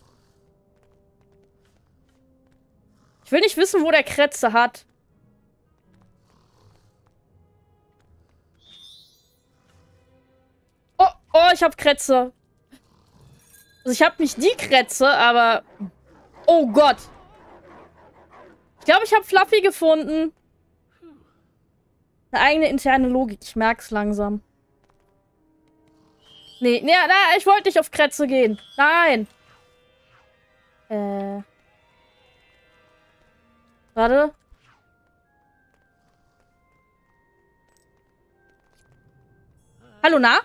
Ich will nicht wissen, wo der Krätze hat. Oh, oh, ich hab Krätze. Also ich hab nicht die Krätze, aber... Oh Gott. Ich glaube, ich habe Fluffy gefunden. Eine eigene interne Logik. Ich merk's langsam. Nee, nee, nee, ich wollte nicht auf Krätze gehen. Nein. Äh. Warte. Hallo, na?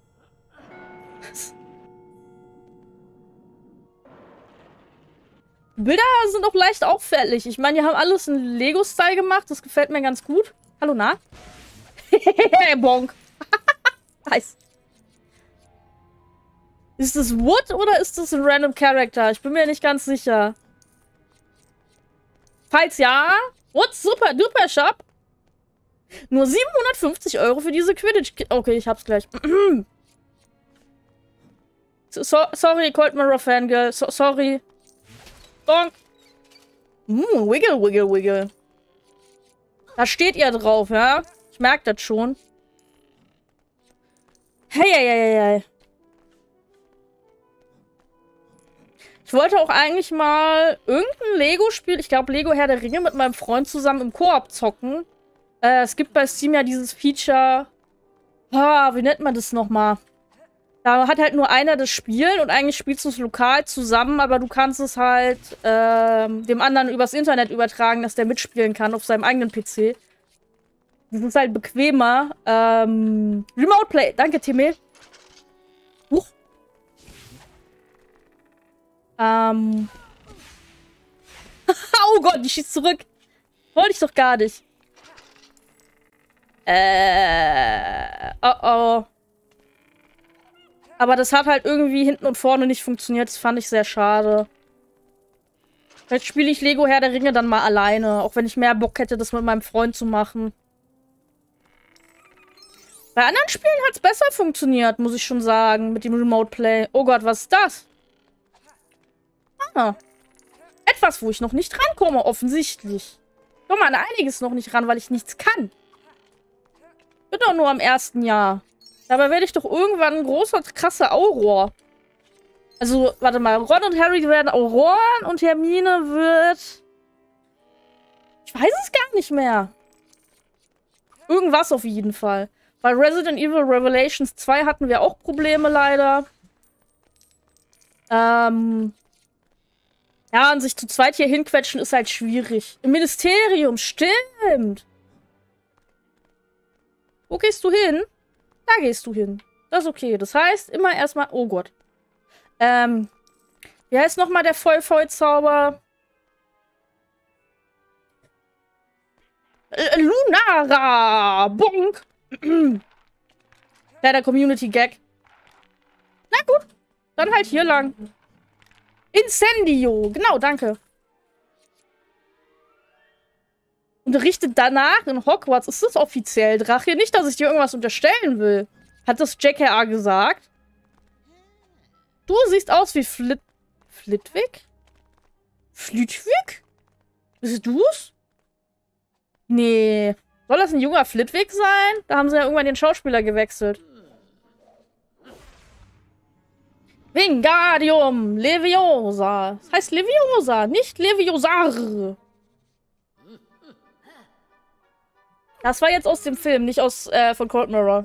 Bilder sind auch leicht auffällig. Ich meine, die haben alles in Lego-Style gemacht. Das gefällt mir ganz gut. Hallo, na? Bonk. Nice. Ist das Wood oder ist das ein random Character? Ich bin mir nicht ganz sicher. Falls ja, Wood super duper Shop. Nur siebenhundertfünfzig Euro für diese Quidditch. Okay, ich hab's gleich. so, sorry, Colt Mirror Fangirl. So, sorry. Bonk. Mm, wiggle, wiggle, wiggle. Da steht ihr drauf, ja? Ich merke das schon. Hey, hey, hey, hey. Ich wollte auch eigentlich mal irgendein Lego-Spiel, ich glaube Lego Herr der Ringe, mit meinem Freund zusammen im Koop zocken. Äh, es gibt bei Steam ja dieses Feature. Ah, wie nennt man das nochmal? Da hat halt nur einer das Spiel und eigentlich spielst du es lokal zusammen, aber du kannst es halt ähm, dem anderen übers Internet übertragen, dass der mitspielen kann auf seinem eigenen P C. Das ist halt bequemer. Ähm, Remote Play. Danke, Timmy. Huch. Ähm. Oh Gott, die schießt zurück. Wollte ich doch gar nicht. Äh. Oh oh. Aber das hat halt irgendwie hinten und vorne nicht funktioniert. Das fand ich sehr schade. Vielleicht spiele ich Lego Herr der Ringe dann mal alleine. Auch wenn ich mehr Bock hätte, das mit meinem Freund zu machen. Bei anderen Spielen hat es besser funktioniert, muss ich schon sagen. Mit dem Remote Play. Oh Gott, was ist das? Ah. Etwas, wo ich noch nicht rankomme, offensichtlich. Ich komme an einiges noch nicht ran, weil ich nichts kann. Bin doch nur am ersten Jahr. Dabei werde ich doch irgendwann ein großer, krasser Auror. Also, warte mal. Ron und Harry werden Auroren und Hermine wird... Ich weiß es gar nicht mehr. Irgendwas auf jeden Fall. Bei Resident Evil Revelations zwei hatten wir auch Probleme, leider. Ähm... Ja, und sich zu zweit hier hinquetschen ist halt schwierig. Im Ministerium, stimmt. Wo gehst du hin? Da gehst du hin. Das ist okay. Das heißt, immer erstmal... Oh Gott. Ähm, wie heißt nochmal der Vollvoll-Zauber? Äh, Lunara! Bonk! Kleiner Community-Gag. Na gut. Dann halt hier lang. Incendio. Genau, danke. Unterrichtet danach in Hogwarts. Ist das offiziell, Drache? Nicht, dass ich dir irgendwas unterstellen will. Hat das J K A gesagt? Du siehst aus wie Flit... Flitwick? Flitwick? Bist du's? Nee. Soll das ein junger Flitwick sein? Da haben sie ja irgendwann den Schauspieler gewechselt. Wingardium Leviosa. Das heißt Leviosa, nicht Leviosar. Das war jetzt aus dem Film, nicht aus äh, von Cold Mirror.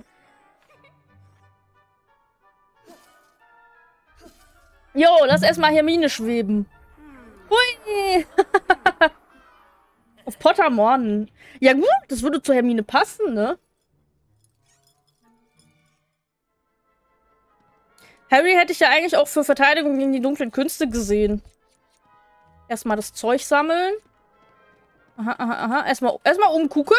Jo, lass erstmal Hermine schweben. Hui. Auf Pottermore. Ja gut, das würde zu Hermine passen, ne? Harry hätte ich ja eigentlich auch für Verteidigung gegen die dunklen Künste gesehen. Erstmal das Zeug sammeln. Aha, aha, aha. Erstmal, erstmal umgucken.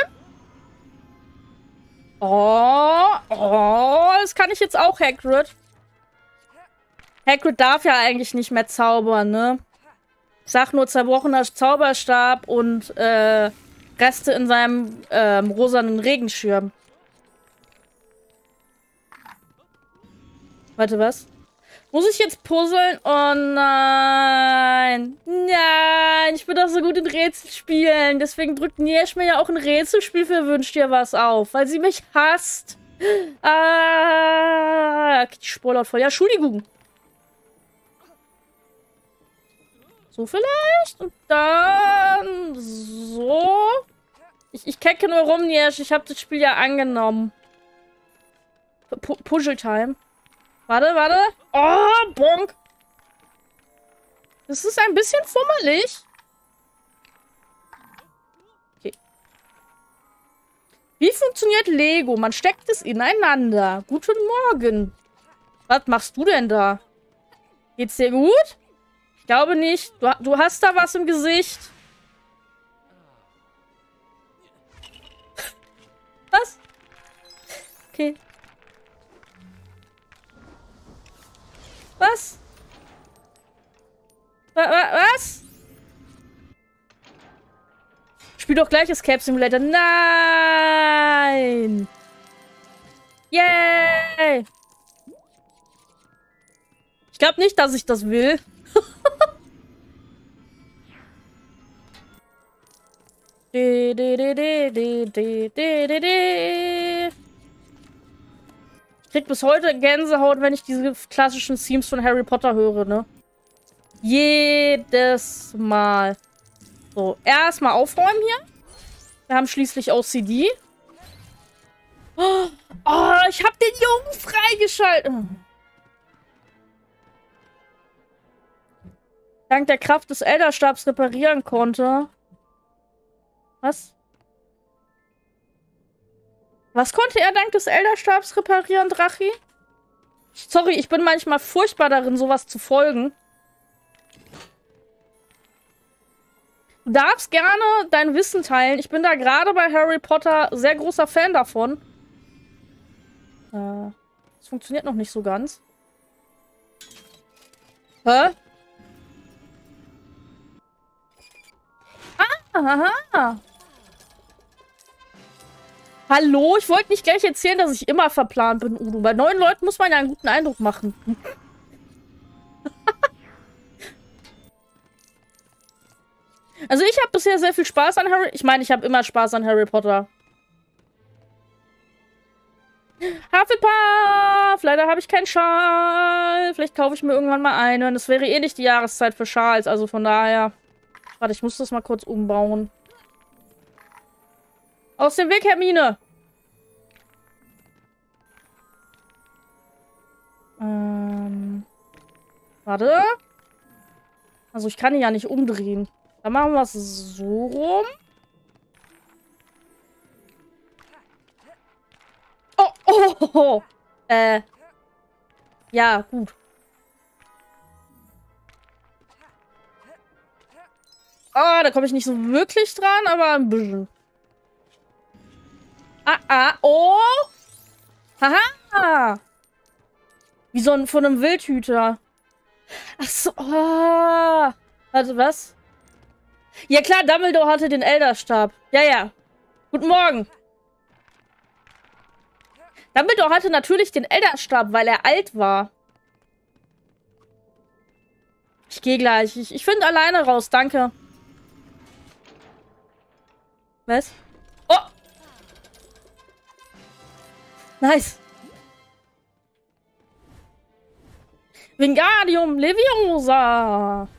Oh, oh, das kann ich jetzt auch, Hagrid. Hagrid darf ja eigentlich nicht mehr zaubern, ne? Ich sag nur zerbrochener Zauberstab und äh, Reste in seinem ähm, rosanen Regenschirm. Warte, was? Muss ich jetzt puzzeln? Oh nein. Nein, ich bin doch so gut in Rätselspielen. Deswegen drückt Niesch mir ja auch ein Rätselspiel für Wünsch dir was auf. Weil sie mich hasst. Ah, die Spurlaut voll. Ja, Entschuldigung. So vielleicht. Und dann so. Ich, ich kecke nur rum, Niesch. Ich habe das Spiel ja angenommen. P Puzzle Time. Warte, warte. Oh, bonk. Das ist ein bisschen fummelig. Okay. Wie funktioniert Lego? Man steckt es ineinander. Guten Morgen. Was machst du denn da? Geht's dir gut? Ich glaube nicht. Du, du hast da was im Gesicht. Was? Okay. Was? Was? Spiel doch gleich Escape Simulator. Nein! Yay! Ich glaube nicht, dass ich das will. de, de, de, de, de, de, de, de. Ich krieg bis heute Gänsehaut, wenn ich diese klassischen Themes von Harry Potter höre, ne? Jedes Mal. So, erstmal aufräumen hier. Wir haben schließlich O C D. Oh, oh, ich hab den Jungen freigeschaltet. Dank der Kraft des Elderstabs reparieren konnte. Was? Was konnte er dank des Elderstabs reparieren, Drachi? Sorry, ich bin manchmal furchtbar darin, sowas zu folgen. Du darfst gerne dein Wissen teilen. Ich bin da gerade bei Harry Potter sehr großer Fan davon. Äh, das funktioniert noch nicht so ganz. Hä? aha. Hallo, ich wollte nicht gleich erzählen, dass ich immer verplant bin, Udo. Bei neuen Leuten muss man ja einen guten Eindruck machen. Also ich habe bisher sehr viel Spaß an Harry... Ich meine, ich habe immer Spaß an Harry Potter. Hufflepuff! Leider habe ich keinen Schal. Vielleicht kaufe ich mir irgendwann mal einen. Es wäre eh nicht die Jahreszeit für Schals, also von daher... Warte, ich muss das mal kurz umbauen. Aus dem Weg, Hermine! Ähm... Warte. Also ich kann ihn ja nicht umdrehen. Dann machen wir es so rum. Oh, oh, oh, oh. Äh. Ja, gut. Ah, da komme ich nicht so wirklich dran, aber ein bisschen. Ah, ah, oh. Haha. Wie so ein von einem Wildhüter. Ach so. Oh. Warte, was? Ja klar, Dumbledore hatte den Elderstab. Ja, ja. Guten Morgen. Dumbledore hatte natürlich den Elderstab, weil er alt war. Ich gehe gleich. Ich, ich finde alleine raus. Danke. Was? Oh! Nice. Wingardium Leviosa.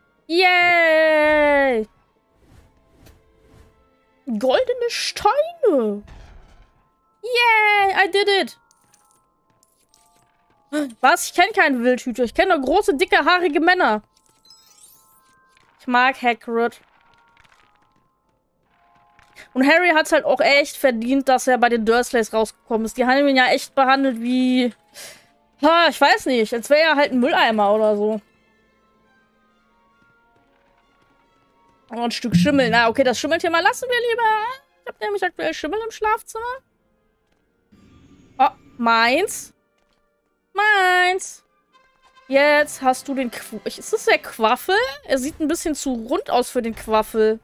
Yay! Goldene Steine. Yay! I did it. Was? Ich kenne keinen Wildhüter. Ich kenne nur große, dicke, haarige Männer. Ich mag Hagrid. Und Harry hat es halt auch echt verdient, dass er bei den Dursleys rausgekommen ist. Die haben ihn ja echt behandelt wie... Ha, ich weiß nicht. Als wäre er halt ein Mülleimer oder so. Oh, ein Stück Schimmel. Na, okay, das Schimmelthema lassen wir lieber. Ich habe nämlich aktuell Schimmel im Schlafzimmer. Oh, meins. Meins. Jetzt hast du den... Qu ist das der Quaffel? Er sieht ein bisschen zu rund aus für den Quaffel.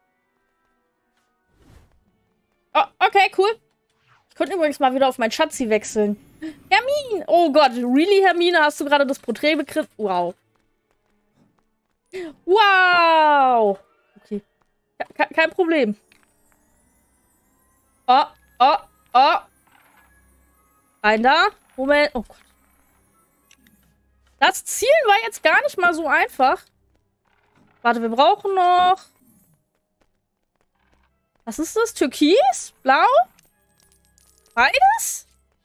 Oh, okay, cool. Ich könnte übrigens mal wieder auf mein Schatzi wechseln. Hermine! Oh Gott, really, Hermine? Hast du gerade das Porträt begriffen? Wow. Wow! Okay. Ke kein Problem. Oh, oh, oh. Rein da. Moment. Oh Gott. Das Zielen war jetzt gar nicht mal so einfach. Warte, wir brauchen noch... Was ist das? Türkis? Blau? Beides?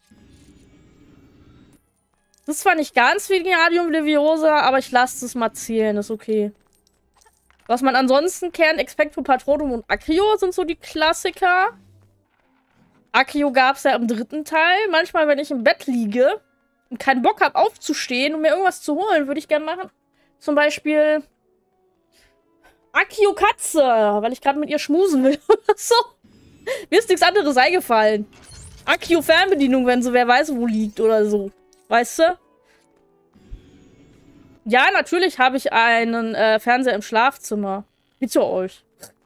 Das ist zwar nicht ganz wie Wingardium Leviosa, aber ich lasse es mal zählen. Ist okay. Was man ansonsten kennt, Expecto Patronum und Accio sind so die Klassiker. Accio gab es ja im dritten Teil. Manchmal, wenn ich im Bett liege und keinen Bock habe aufzustehen und mir irgendwas zu holen, würde ich gerne machen. Zum Beispiel Accio Katze, weil ich gerade mit ihr schmusen will oder so. Mir ist nichts anderes eingefallen. Accio Fernbedienung, wenn so wer weiß, wo liegt oder so. Weißt du? Ja, natürlich habe ich einen äh, Fernseher im Schlafzimmer. Wie zu euch.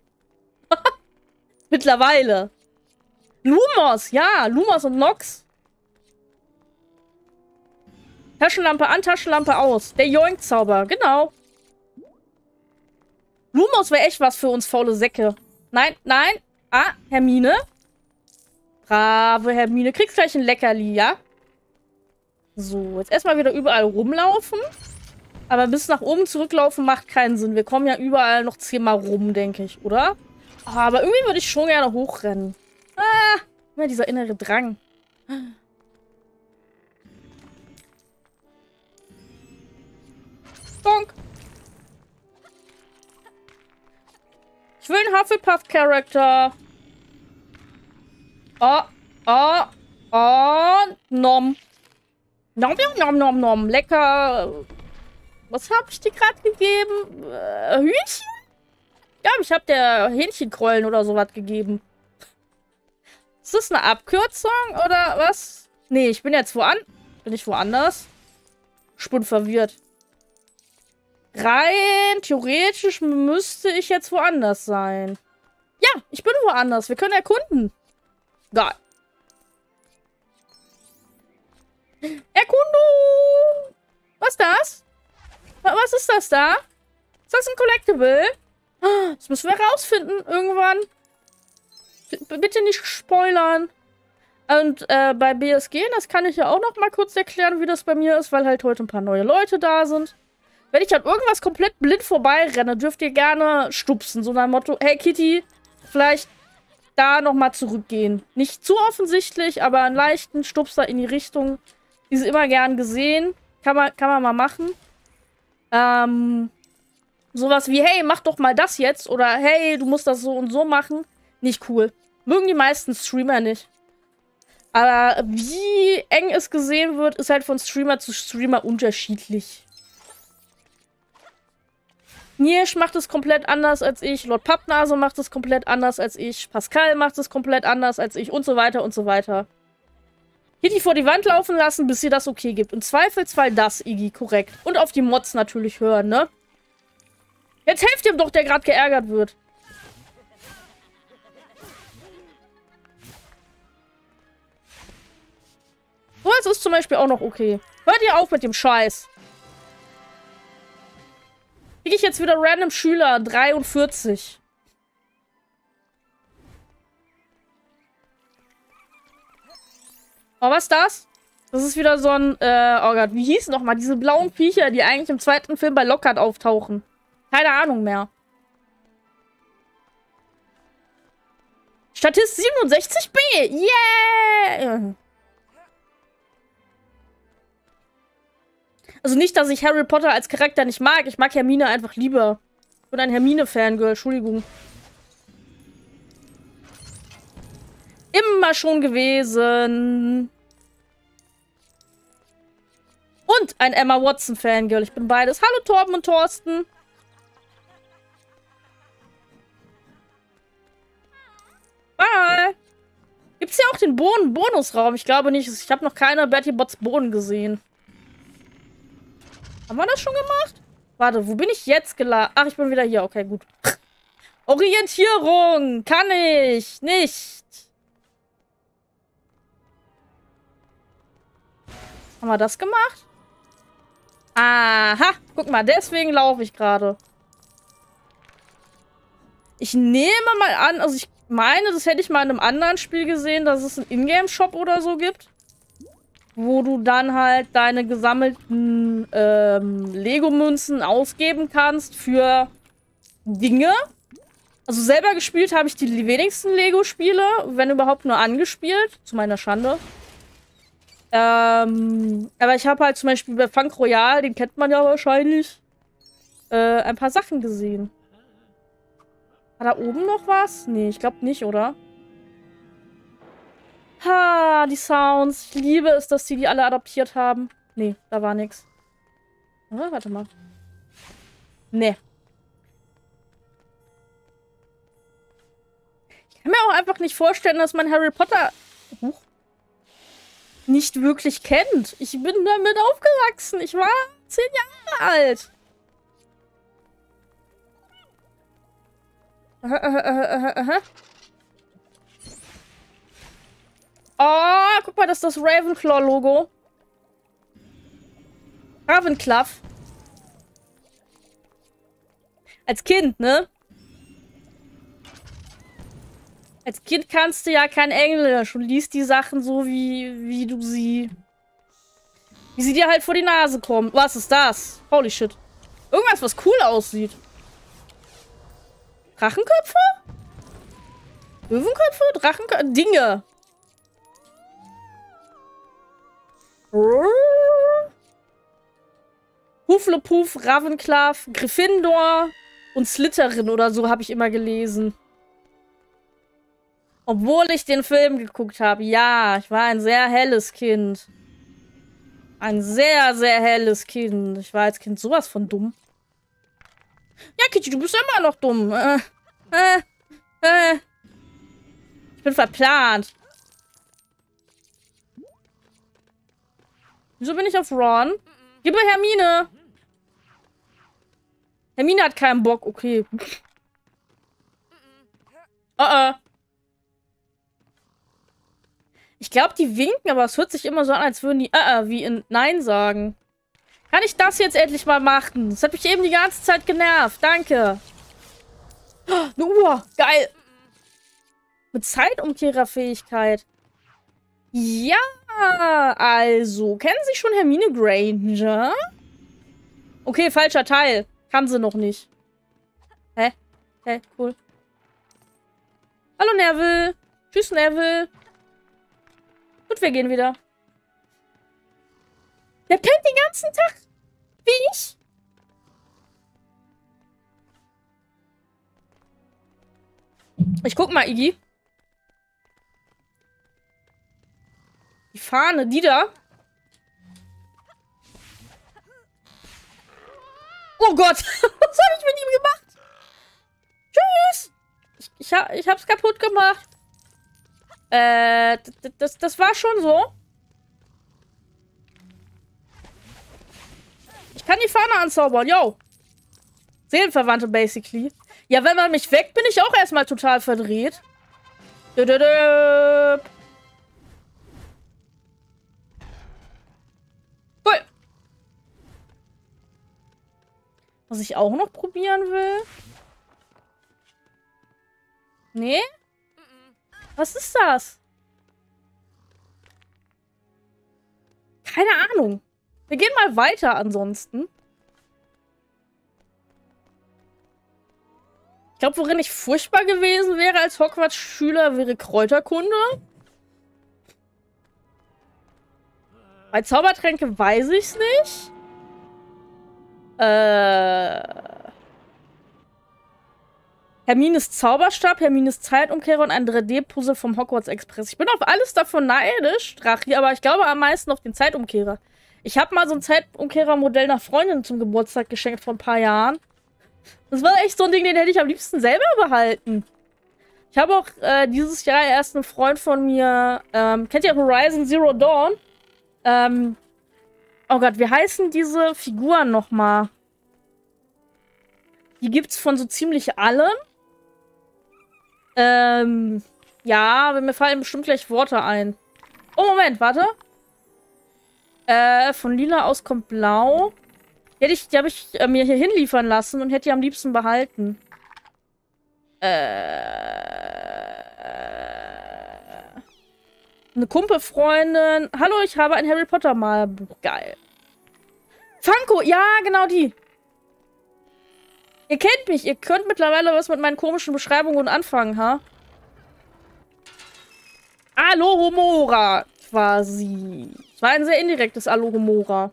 Mittlerweile. Lumos, ja. Lumos und Nox. Taschenlampe an, Taschenlampe aus. Der Joink-Zauber, genau. Lumos wäre echt was für uns faule Säcke. Nein, nein. Ah, Hermine. Brave Hermine. Kriegst gleich ein Leckerli, ja? So, jetzt erstmal wieder überall rumlaufen. Aber bis nach oben zurücklaufen macht keinen Sinn. Wir kommen ja überall noch zehnmal rum, denke ich, oder? Oh, aber irgendwie würde ich schon gerne hochrennen. Ah, immer dieser innere Drang. Bonk. Ich will einen Hufflepuff-Charakter. Oh, oh, oh, nom. Nom, nom, nom, nom. Lecker. Was habe ich dir gerade gegeben? Äh, Hühnchen? Ja, ich habe der Hähnchenkräulen oder sowas gegeben. Ist das eine Abkürzung oder was? Nee, ich bin jetzt woanders. Bin ich woanders? Ich bin verwirrt. Rein theoretisch müsste ich jetzt woanders sein. Ja, ich bin woanders. Wir können erkunden. Geil. Erkundung! Was ist das? Was ist das da? Ist das ein Collectible? Das müssen wir rausfinden irgendwann. B- bitte nicht spoilern. Und äh, bei B S G, das kann ich ja auch noch mal kurz erklären, wie das bei mir ist, weil halt heute ein paar neue Leute da sind. Wenn ich an irgendwas komplett blind vorbeirenne, dürft ihr gerne stupsen. So nach dem Motto, hey Kitty, vielleicht da noch mal zurückgehen. Nicht zu offensichtlich, aber einen leichten Stupser in die Richtung. Die ist immer gern gesehen. Kann man, kann man mal machen. Ähm, sowas wie, hey, mach doch mal das jetzt. Oder hey, du musst das so und so machen. Nicht cool. Mögen die meisten Streamer nicht. Aber wie eng es gesehen wird, ist halt von Streamer zu Streamer unterschiedlich. Niersch macht es komplett anders als ich. Lord Pappnase macht es komplett anders als ich. Pascal macht es komplett anders als ich. Und so weiter und so weiter. Kitty vor die Wand laufen lassen, bis sie das okay gibt. Im Zweifelsfall das, Iggy, korrekt. Und auf die Mods natürlich hören, ne? Jetzt helft ihm doch, der gerade geärgert wird. So, es ist zum Beispiel auch noch okay. Hört ihr auf mit dem Scheiß. Kriege ich jetzt wieder random Schüler. dreiundvierzig. Oh, was ist das? Das ist wieder so ein, äh, oh Gott, wie hieß nochmal? Diese blauen Viecher, die eigentlich im zweiten Film bei Lockhart auftauchen. Keine Ahnung mehr. Statist siebenundsechzig B. Yeah! Also nicht, dass ich Harry Potter als Charakter nicht mag. Ich mag Hermine einfach lieber. Ich bin ein Hermine-Fangirl. Entschuldigung. Immer schon gewesen. Und ein Emma Watson-Fangirl. Ich bin beides. Hallo Torben und Thorsten. Bye. Gibt's hier auch den Bohnen-Bonusraum? Ich glaube nicht. Ich habe noch keine Bertie Botts Bohnen gesehen. Haben wir das schon gemacht? Warte, wo bin ich jetzt geladen? Ach, ich bin wieder hier. Okay, gut. Orientierung. Kann ich nicht. Haben wir das gemacht? Aha. Guck mal, deswegen laufe ich gerade. Ich nehme mal an, also ich meine, das hätte ich mal in einem anderen Spiel gesehen, dass es einen Ingame-Shop oder so gibt. Wo du dann halt deine gesammelten ähm, Lego-Münzen ausgeben kannst für Dinge. Also selber gespielt habe ich die wenigsten Lego-Spiele, wenn überhaupt nur angespielt, zu meiner Schande. Ähm, aber ich habe halt zum Beispiel bei Funk Royal, den kennt man ja wahrscheinlich, äh, ein paar Sachen gesehen. War da oben noch was? Nee, ich glaube nicht, oder? Ha, die Sounds. Ich liebe es, dass die die alle adaptiert haben. Nee, da war nix. Oh, warte mal. Nee. Ich kann mir auch einfach nicht vorstellen, dass man Harry Potter Huch, nicht wirklich kennt. Ich bin damit aufgewachsen. Ich war zehn Jahre alt. Aha, aha, aha, aha. Oh, guck mal, das ist das Ravenclaw-Logo. Ravenclaw. Als Kind, ne? Als Kind kannst du ja kein Englisch und liest die Sachen so, wie, wie du sie... Wie sie dir halt vor die Nase kommen. Was ist das? Holy shit. Irgendwas, was cool aussieht. Drachenköpfe? Löwenköpfe? Drachenköpfe? Dinge. Hufflepuff, Ravenclaw, Gryffindor und Slytherin oder so habe ich immer gelesen. Obwohl ich den Film geguckt habe. Ja, ich war ein sehr helles Kind. Ein sehr, sehr helles Kind. Ich war als Kind sowas von dumm. Ja, Kitty, du bist immer noch dumm. Äh, äh, äh. Ich bin verplant. Wieso bin ich auf Ron? Gib mir Hermine. Hermine hat keinen Bock, okay. Oh, oh. Ich glaube, die winken, aber es hört sich immer so an, als würden die uh, uh, wie in Nein sagen. Kann ich das jetzt endlich mal machen? Das hat mich eben die ganze Zeit genervt. Danke. Oh, eine Uhr. Geil. Mit Zeitumkehrerfähigkeit. Ja, also. Kennen Sie schon Hermine Granger? Okay, falscher Teil. Kann sie noch nicht. Hä? Hä? Cool. Hallo, Neville. Tschüss, Neville. Gut, wir gehen wieder. Der pennt den ganzen Tag. Wie ich. Ich guck mal, Iggy. Die Fahne, die da. Oh Gott. Was habe ich mit ihm gemacht? Tschüss. Ich, ich, hab, ich hab's kaputt gemacht. Äh, das, das war schon so. Ich kann die Fahne anzaubern, yo. Seelenverwandte, basically. Ja, wenn man mich weckt, bin ich auch erstmal total verdreht. Dö -dö -dö. Cool. Was ich auch noch probieren will. Nee? Was ist das? Keine Ahnung. Wir gehen mal weiter ansonsten. Ich glaube, worin ich furchtbar gewesen wäre als Hogwarts-Schüler, wäre Kräuterkunde. Bei Zaubertränke weiß ich's nicht. Äh... Hermines Zauberstab, Hermines Zeitumkehrer und ein drei D-Puzzle vom Hogwarts Express. Ich bin auf alles davon neidisch, Drachi, aber ich glaube am meisten auf den Zeitumkehrer. Ich habe mal so ein Zeitumkehrer-Modell nach Freundin zum Geburtstag geschenkt vor ein paar Jahren. Das war echt so ein Ding, den hätte ich am liebsten selber behalten. Ich habe auch äh, dieses Jahr erst einen Freund von mir, ähm, kennt ihr Horizon Zero Dawn? Ähm, oh Gott, wie heißen diese Figuren nochmal? Die gibt's von so ziemlich allen. Ähm, ja, mir fallen bestimmt gleich Worte ein. Oh, Moment, warte. Äh, von lila aus kommt blau. Die, hätte ich, die habe ich äh, mir hier hinliefern lassen und hätte die am liebsten behalten. Äh, eine Kumpelfreundin. Hallo, ich habe ein Harry Potter Malbuch. Geil. Funko, ja, genau die. Ihr kennt mich. Ihr könnt mittlerweile was mit meinen komischen Beschreibungen anfangen, ha? Alohomora, quasi. Es war ein sehr indirektes Alohomora.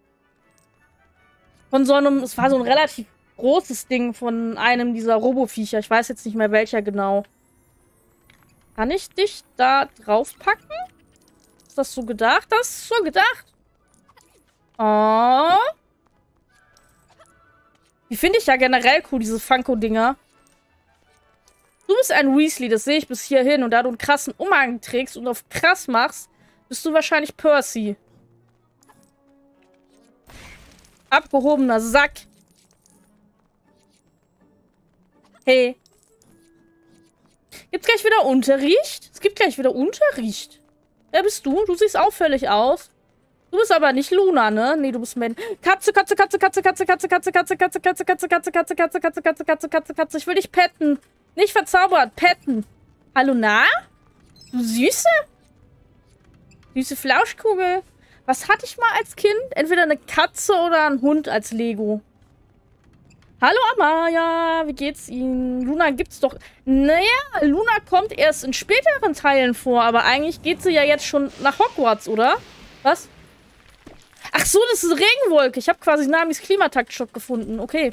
Von so einem, es war so ein relativ großes Ding von einem dieser Roboviecher. Ich weiß jetzt nicht mehr welcher genau. Kann ich dich da draufpacken? Ist das so gedacht? Das ist so gedacht. Oh. Die finde ich ja generell cool, diese Funko-Dinger. Du bist ein Weasley, das sehe ich bis hierhin. Und da du einen krassen Umhang trägst und auf krass machst, bist du wahrscheinlich Percy. Abgehobener Sack. Hey. Gibt's gleich wieder Unterricht? Es gibt gleich wieder Unterricht. Wer bist du? Du siehst auffällig aus. Du bist aber nicht Luna, ne? Nee, du bist Man. Katze, Katze, Katze, Katze, Katze, Katze, Katze, Katze, Katze, Katze, Katze, Katze, Katze, Katze, Katze, Katze, Katze, Katze, Katze. Ich will dich petten. Nicht verzaubert, petten. Hallo, na? Du Süße? Süße Flauschkugel. Was hatte ich mal als Kind? Entweder eine Katze oder ein Hund als Lego. Hallo Amaya, wie geht's Ihnen? Luna gibt's doch... Naja, Luna kommt erst in späteren Teilen vor, aber eigentlich geht sie ja jetzt schon nach Hogwarts, oder? Was? Ach so, das ist Regenwolke. Ich habe quasi Namis Klimataktstock gefunden. Okay.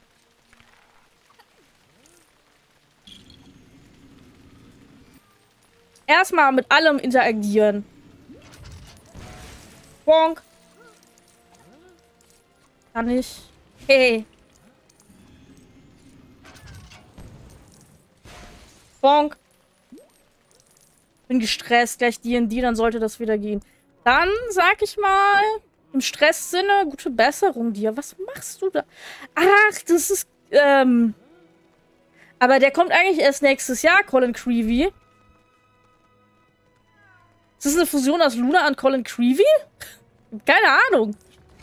Erstmal mit allem interagieren. Bonk. Kann ich. Hey. Bonk. Bin gestresst, gleich D und D, dann sollte das wieder gehen. Dann sag ich mal, Im Stresssinne, gute Besserung dir. Was machst du da? Ach, das ist, ähm... Aber der kommt eigentlich erst nächstes Jahr, Colin Creevy. Ist das eine Fusion aus Luna und Colin Creevy? Keine Ahnung.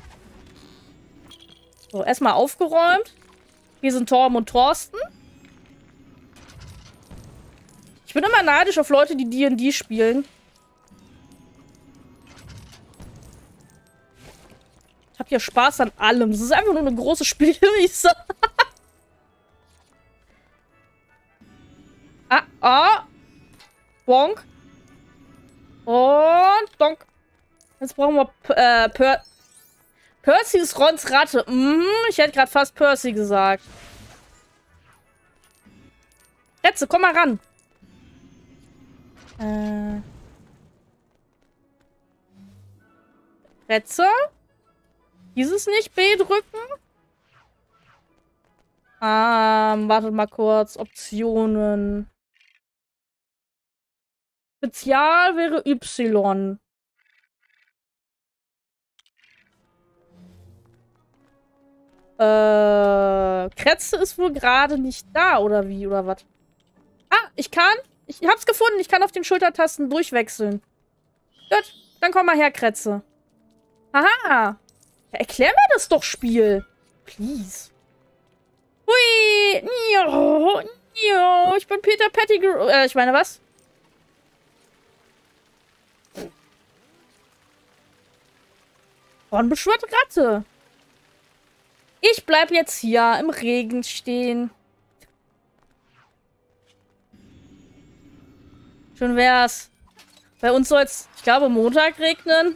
So, erstmal aufgeräumt. Hier sind Torben und Thorsten. Ich bin immer neidisch auf Leute, die D und D spielen. Ich hab hier Spaß an allem. Das ist einfach nur eine große Spielwiese. ah, ah. Bonk. Und donk. Jetzt brauchen wir äh, per Percy ist Rons Ratte. Mhm, ich hätte gerade fast Percy gesagt. Retze, komm mal ran. Äh. Retze? Dieses nicht B drücken? Ähm, wartet mal kurz. Optionen. Spezial wäre Y. Äh, Kretze ist wohl gerade nicht da, oder wie, oder was? Ah, ich kann. Ich hab's gefunden. Ich kann auf den Schultertasten durchwechseln. Gut, dann komm mal her, Kretze. Haha. Ja, erklär mir das doch, Spiel. Please. Hui. Nio. Nio. Ich bin Peter Pettigrew. Äh, ich meine, was? Hornbeschwörte Ratte. Ich bleib jetzt hier im Regen stehen. Schön wär's. Bei uns soll es, ich glaube, Montag regnen.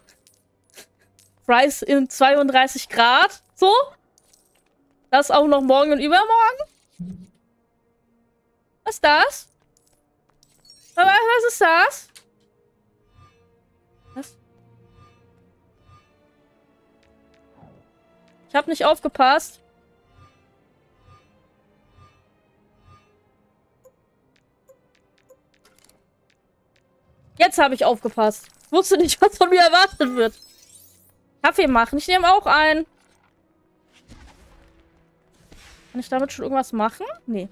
Preis in zweiunddreißig Grad. So. Das auch noch morgen und übermorgen. Was ist das? Was ist das? Was? Ich habe nicht aufgepasst. Jetzt habe ich aufgepasst. Ich wusste nicht, was von mir erwartet wird. Kaffee machen. Ich nehme auch einen. Kann ich damit schon irgendwas machen? Nee.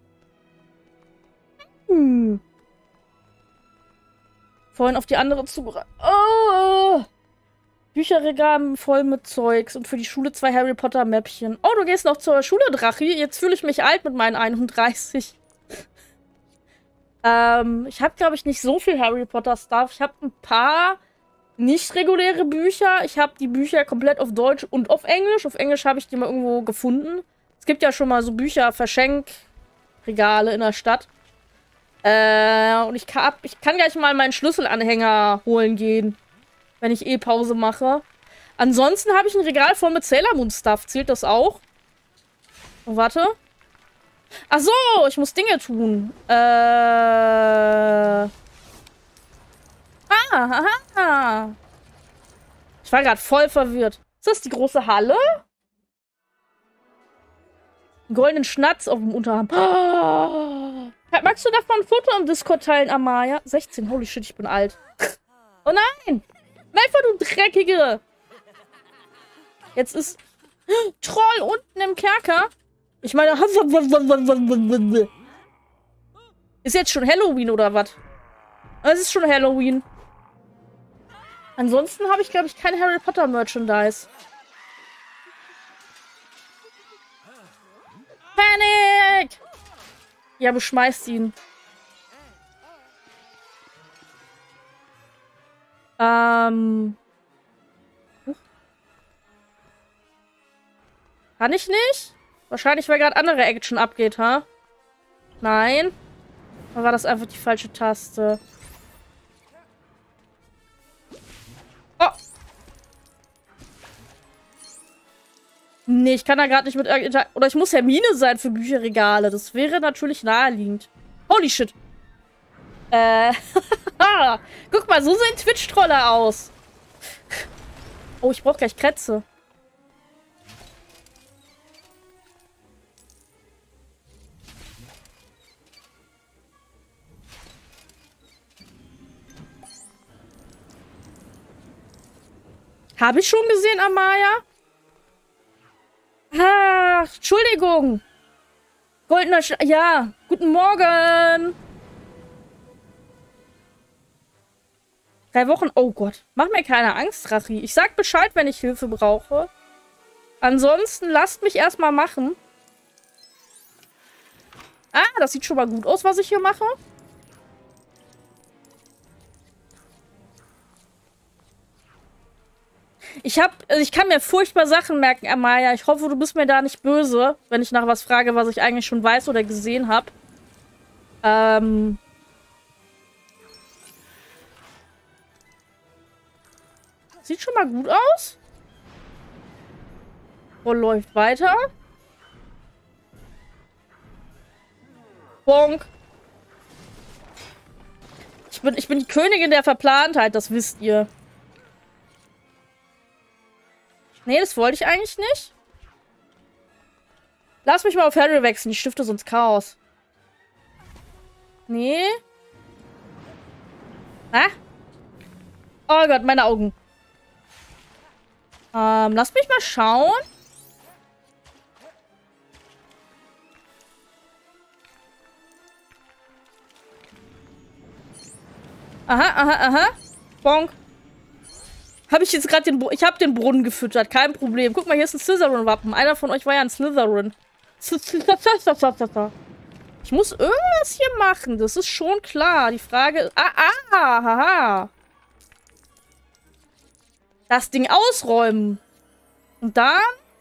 Hm. Vorhin auf die andere zugerannt. Oh! Bücherregal voll mit Zeugs und für die Schule zwei Harry Potter Mäppchen. Oh, du gehst noch zur Schule, Drachi. Jetzt fühle ich mich alt mit meinen einunddreißig. ähm, ich habe, glaube ich, nicht so viel Harry Potter Stuff. Ich habe ein paar nicht reguläre Bücher. Ich habe die Bücher komplett auf Deutsch und auf Englisch. Auf Englisch habe ich die mal irgendwo gefunden. Es gibt ja schon mal so Bücher-Verschenkregale in der Stadt. Äh, und ich kann, ich kann gleich mal meinen Schlüsselanhänger holen gehen. Wenn ich eh Pause mache. Ansonsten habe ich ein Regal voll mit Sailor Moon Stuff. Zählt das auch? Oh, warte. Ach so, ich muss Dinge tun. Äh. Ah, aha. Ich war gerade voll verwirrt. Ist das die große Halle? Einen goldenen Schnatz auf dem Unterarm. Oh. Magst du davon ein Foto im Discord teilen, Amaya? sechzehn, holy shit, ich bin alt. Oh nein! Melfa, du Dreckige! Jetzt ist Troll unten im Kerker. Ich meine, ist jetzt schon Halloween oder was? Es ist schon Halloween. Ansonsten habe ich, glaube ich, kein Harry Potter Merchandise. Panik! Ja, beschmeißt ihn. Ähm. Kann ich nicht? Wahrscheinlich, weil gerade andere Action abgeht, ha? Nein. Oder war das einfach die falsche Taste? Oh! Nee, ich kann da gerade nicht mit irgendeiner... Oder ich muss Hermine sein für Bücherregale. Das wäre natürlich naheliegend. Holy shit. Äh... Guck mal, so sehen Twitch-Troller aus. Oh, ich brauche gleich Kretze. Habe ich schon gesehen, Amaya? Ach, Entschuldigung. Goldener Sch... Ja, guten Morgen. Drei Wochen... Oh Gott, mach mir keine Angst, Rachi. Ich sag Bescheid, wenn ich Hilfe brauche. Ansonsten lasst mich erstmal machen. Ah, das sieht schon mal gut aus, was ich hier mache. Ich hab, also ich kann mir furchtbar Sachen merken, Amaya. Ich hoffe, du bist mir da nicht böse, wenn ich nach was frage, was ich eigentlich schon weiß oder gesehen habe. Ähm... Sieht schon mal gut aus. Und läuft weiter. Bonk. Ich bin, ich bin die Königin der Verplantheit, das wisst ihr. Nee, das wollte ich eigentlich nicht. Lass mich mal auf Harry wechseln, ich stifte sonst Chaos. Nee. Hä? Oh Gott, meine Augen. Ähm, lass mich mal schauen. Aha, aha, aha. Bonk. Habe ich jetzt gerade den... Br ich habe den Brunnen gefüttert. Kein Problem. Guck mal, hier ist ein Slytherin-Wappen. Einer von euch war ja ein Slytherin. Ich muss irgendwas hier machen. Das ist schon klar. Die Frage ist... Ah, ah, haha. Das Ding ausräumen. Und dann...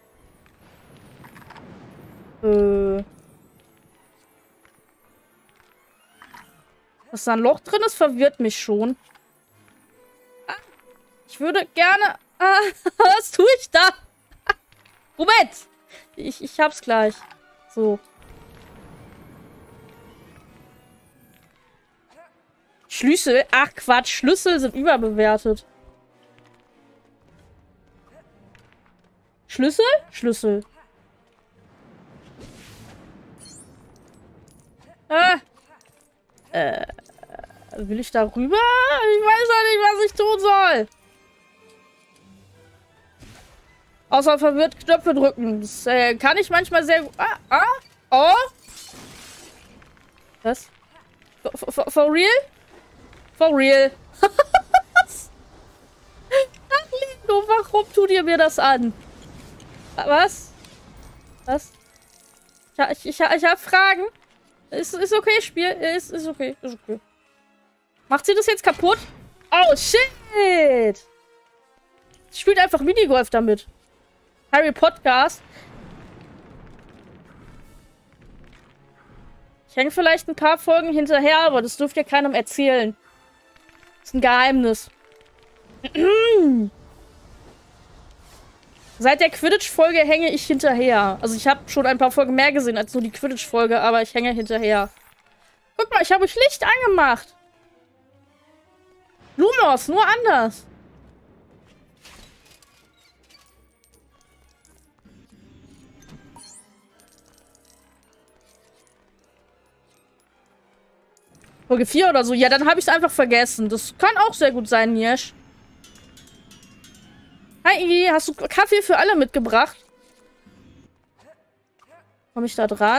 Äh... Dass da ein Loch drin ist, verwirrt mich schon. Ah, ich würde gerne... Ah, was tue ich da? Moment! Ich, ich hab's gleich. So. Schlüssel? Ach Quatsch, Schlüssel sind überbewertet. Schlüssel? Schlüssel. Ah. Äh. Will ich da rüber? Ich weiß auch nicht, was ich tun soll. Außer verwirrt Knöpfe drücken. Das äh, kann ich manchmal sehr gut. Ah, ah, oh. Was? For, for, for real? For real. Ach, Lego, warum tut ihr mir das an? Was? Was? Ja, ich, ich, ich habe Fragen. Ist, ist okay, Spiel. Ist, ist okay. Ist okay. Macht sie das jetzt kaputt? Oh, shit! Sie spielt einfach Minigolf damit. Harry Podcast. Ich hänge vielleicht ein paar Folgen hinterher, aber das dürft ihr keinem erzählen. Das ist ein Geheimnis. Seit der Quidditch-Folge hänge ich hinterher. Also ich habe schon ein paar Folgen mehr gesehen als nur die Quidditch-Folge, aber ich hänge hinterher. Guck mal, ich habe euch Licht angemacht. Lumos, nur anders. Folge vier oder so. Ja, dann habe ich es einfach vergessen. Das kann auch sehr gut sein, Nirsch. Hi, hast du Kaffee für alle mitgebracht? Komme ich da dran?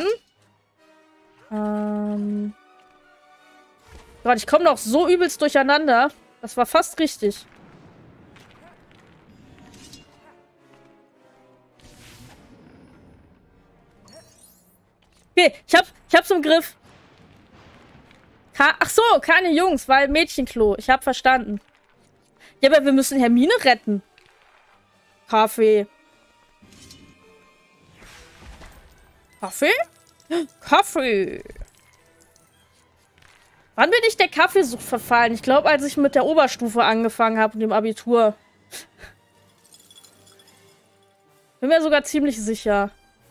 Ähm... Gott, ich komme noch so übelst durcheinander. Das war fast richtig. Okay, ich hab, ich hab's im Griff. Ka Ach so, keine Jungs, weil Mädchenklo. Ich hab verstanden. Ja, aber wir müssen Hermine retten. Kaffee. Kaffee? Kaffee. Wann bin ich der Kaffeesucht verfallen? Ich glaube, als ich mit der Oberstufe angefangen habe und dem Abitur. Bin mir sogar ziemlich sicher.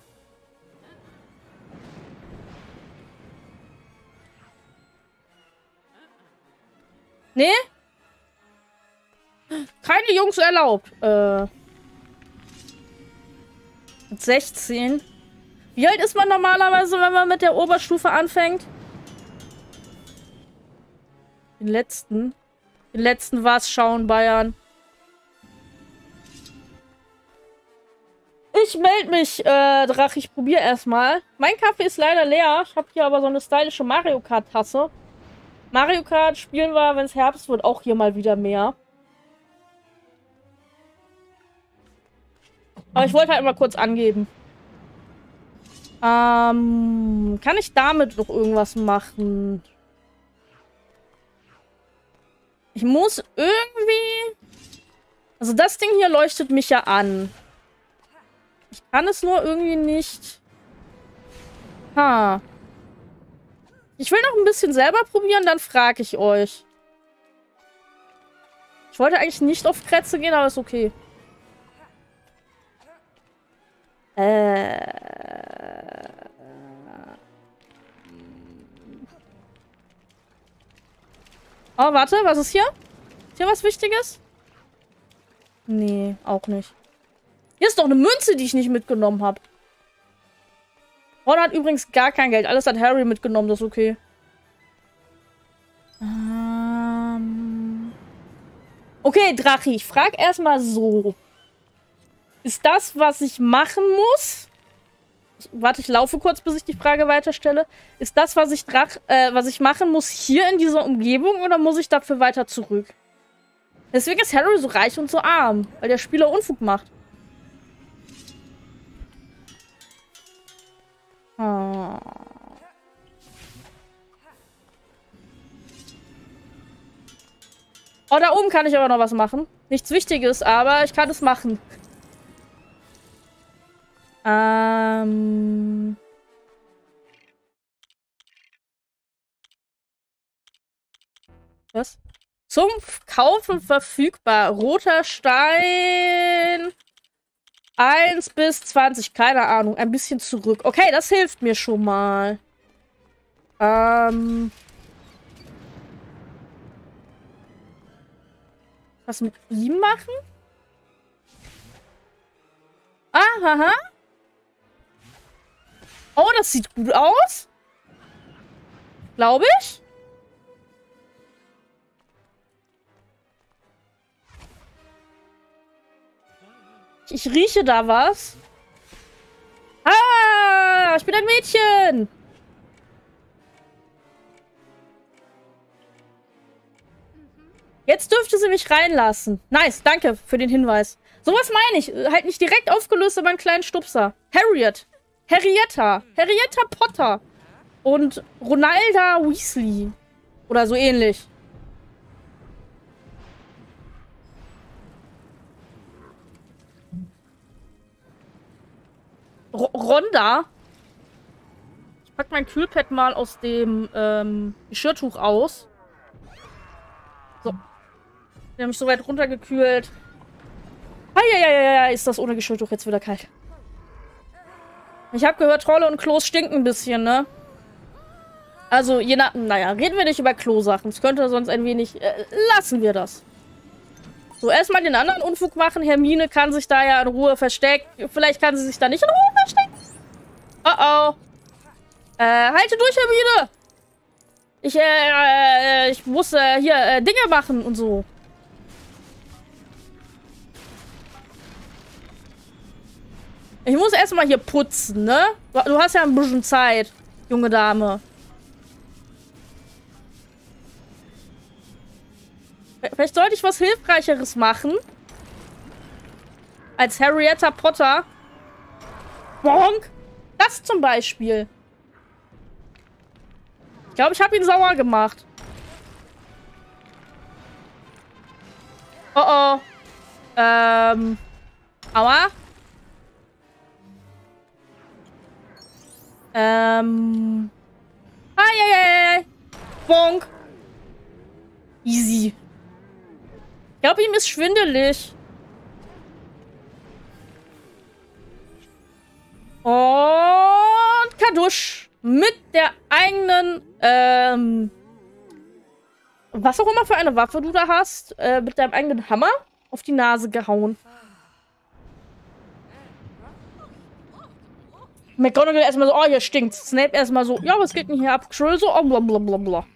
Nee? Keine Jungs erlaubt. Äh. Mit sechzehn. Wie alt ist man normalerweise, wenn man mit der Oberstufe anfängt? Den letzten. Den letzten war's schauen, Bayern. Ich melde mich, äh, Drache. Ich probiere erstmal. Mein Kaffee ist leider leer. Ich habe hier aber so eine stylische Mario Kart-Tasse. Mario Kart spielen wir, wenn es Herbst wird, auch hier mal wieder mehr. Aber ich wollte halt mal kurz angeben. Ähm, kann ich damit noch irgendwas machen? Ich muss irgendwie... Also das Ding hier leuchtet mich ja an. Ich kann es nur irgendwie nicht... Ha. Ich will noch ein bisschen selber probieren, dann frage ich euch. Ich wollte eigentlich nicht auf Krätze gehen, aber ist okay. Äh... Oh, warte, was ist hier? Ist hier was Wichtiges? Nee, auch nicht. Hier ist doch eine Münze, die ich nicht mitgenommen habe. Ron hat übrigens gar kein Geld. Alles hat Harry mitgenommen, das ist okay. Ähm... Okay, Drachi, ich frage erstmal so. Ist das, was ich machen muss? Ich, warte, ich laufe kurz, bis ich die Frage weiterstelle. Ist das, was ich, Drach, äh, was ich machen muss, hier in dieser Umgebung oder muss ich dafür weiter zurück? Deswegen ist Harry so reich und so arm, weil der Spieler Unfug macht. Oh. Oh, da oben kann ich aber noch was machen. Nichts Wichtiges, aber ich kann es machen. Ähm... Was? Zum Kaufen verfügbar. Roter Stein. eins bis zwanzig. Keine Ahnung. Ein bisschen zurück. Okay, das hilft mir schon mal. Ähm... Was mit ihm machen? Aha. Oh, das sieht gut aus. Glaube ich. Ich rieche da was. Ah, ich bin ein Mädchen. Jetzt dürfte sie mich reinlassen. Nice, danke für den Hinweis. Sowas meine ich. Halt nicht direkt aufgelöst, aber einen kleinen Stupser. Harriet. Harrietta. Harrietta Potter. Und Ronalda Weasley. Oder so ähnlich. R Ronda. Ich pack mein Kühlpad mal aus dem ähm, Geschirrtuch aus. So. Wir haben mich so weit runtergekühlt. Eieieiei, ist das ohne Geschirrtuch jetzt wieder kalt. Ich habe gehört, Trolle und Klos stinken ein bisschen, ne? Also, je nach... Naja, reden wir nicht über Klosachen. Es könnte sonst ein wenig... Äh, lassen wir das. So, erstmal den anderen Unfug machen. Hermine kann sich da ja in Ruhe verstecken. Vielleicht kann sie sich da nicht in Ruhe verstecken. Oh oh. Äh, halte durch, Hermine! Ich, äh, äh, ich muss, äh, hier, äh, Dinge machen und so. Ich muss erstmal hier putzen, ne? Du hast ja ein bisschen Zeit, junge Dame. Vielleicht sollte ich was Hilfreicheres machen. Als Harrietta Potter. Bonk. Das zum Beispiel. Ich glaube, ich habe ihn sauer gemacht. Oh oh. Ähm. Aua. Ähm. Eieiei. Bonk. Easy. Ich glaube, ihm ist schwindelig. Und Kadusch. Mit der eigenen, ähm... was auch immer für eine Waffe du da hast, äh, mit deinem eigenen Hammer auf die Nase gehauen. McGonagall erstmal so, oh, hier stinkt's. Snape erstmal so, ja, was geht denn hier ab? Krill so, oh, blablabla.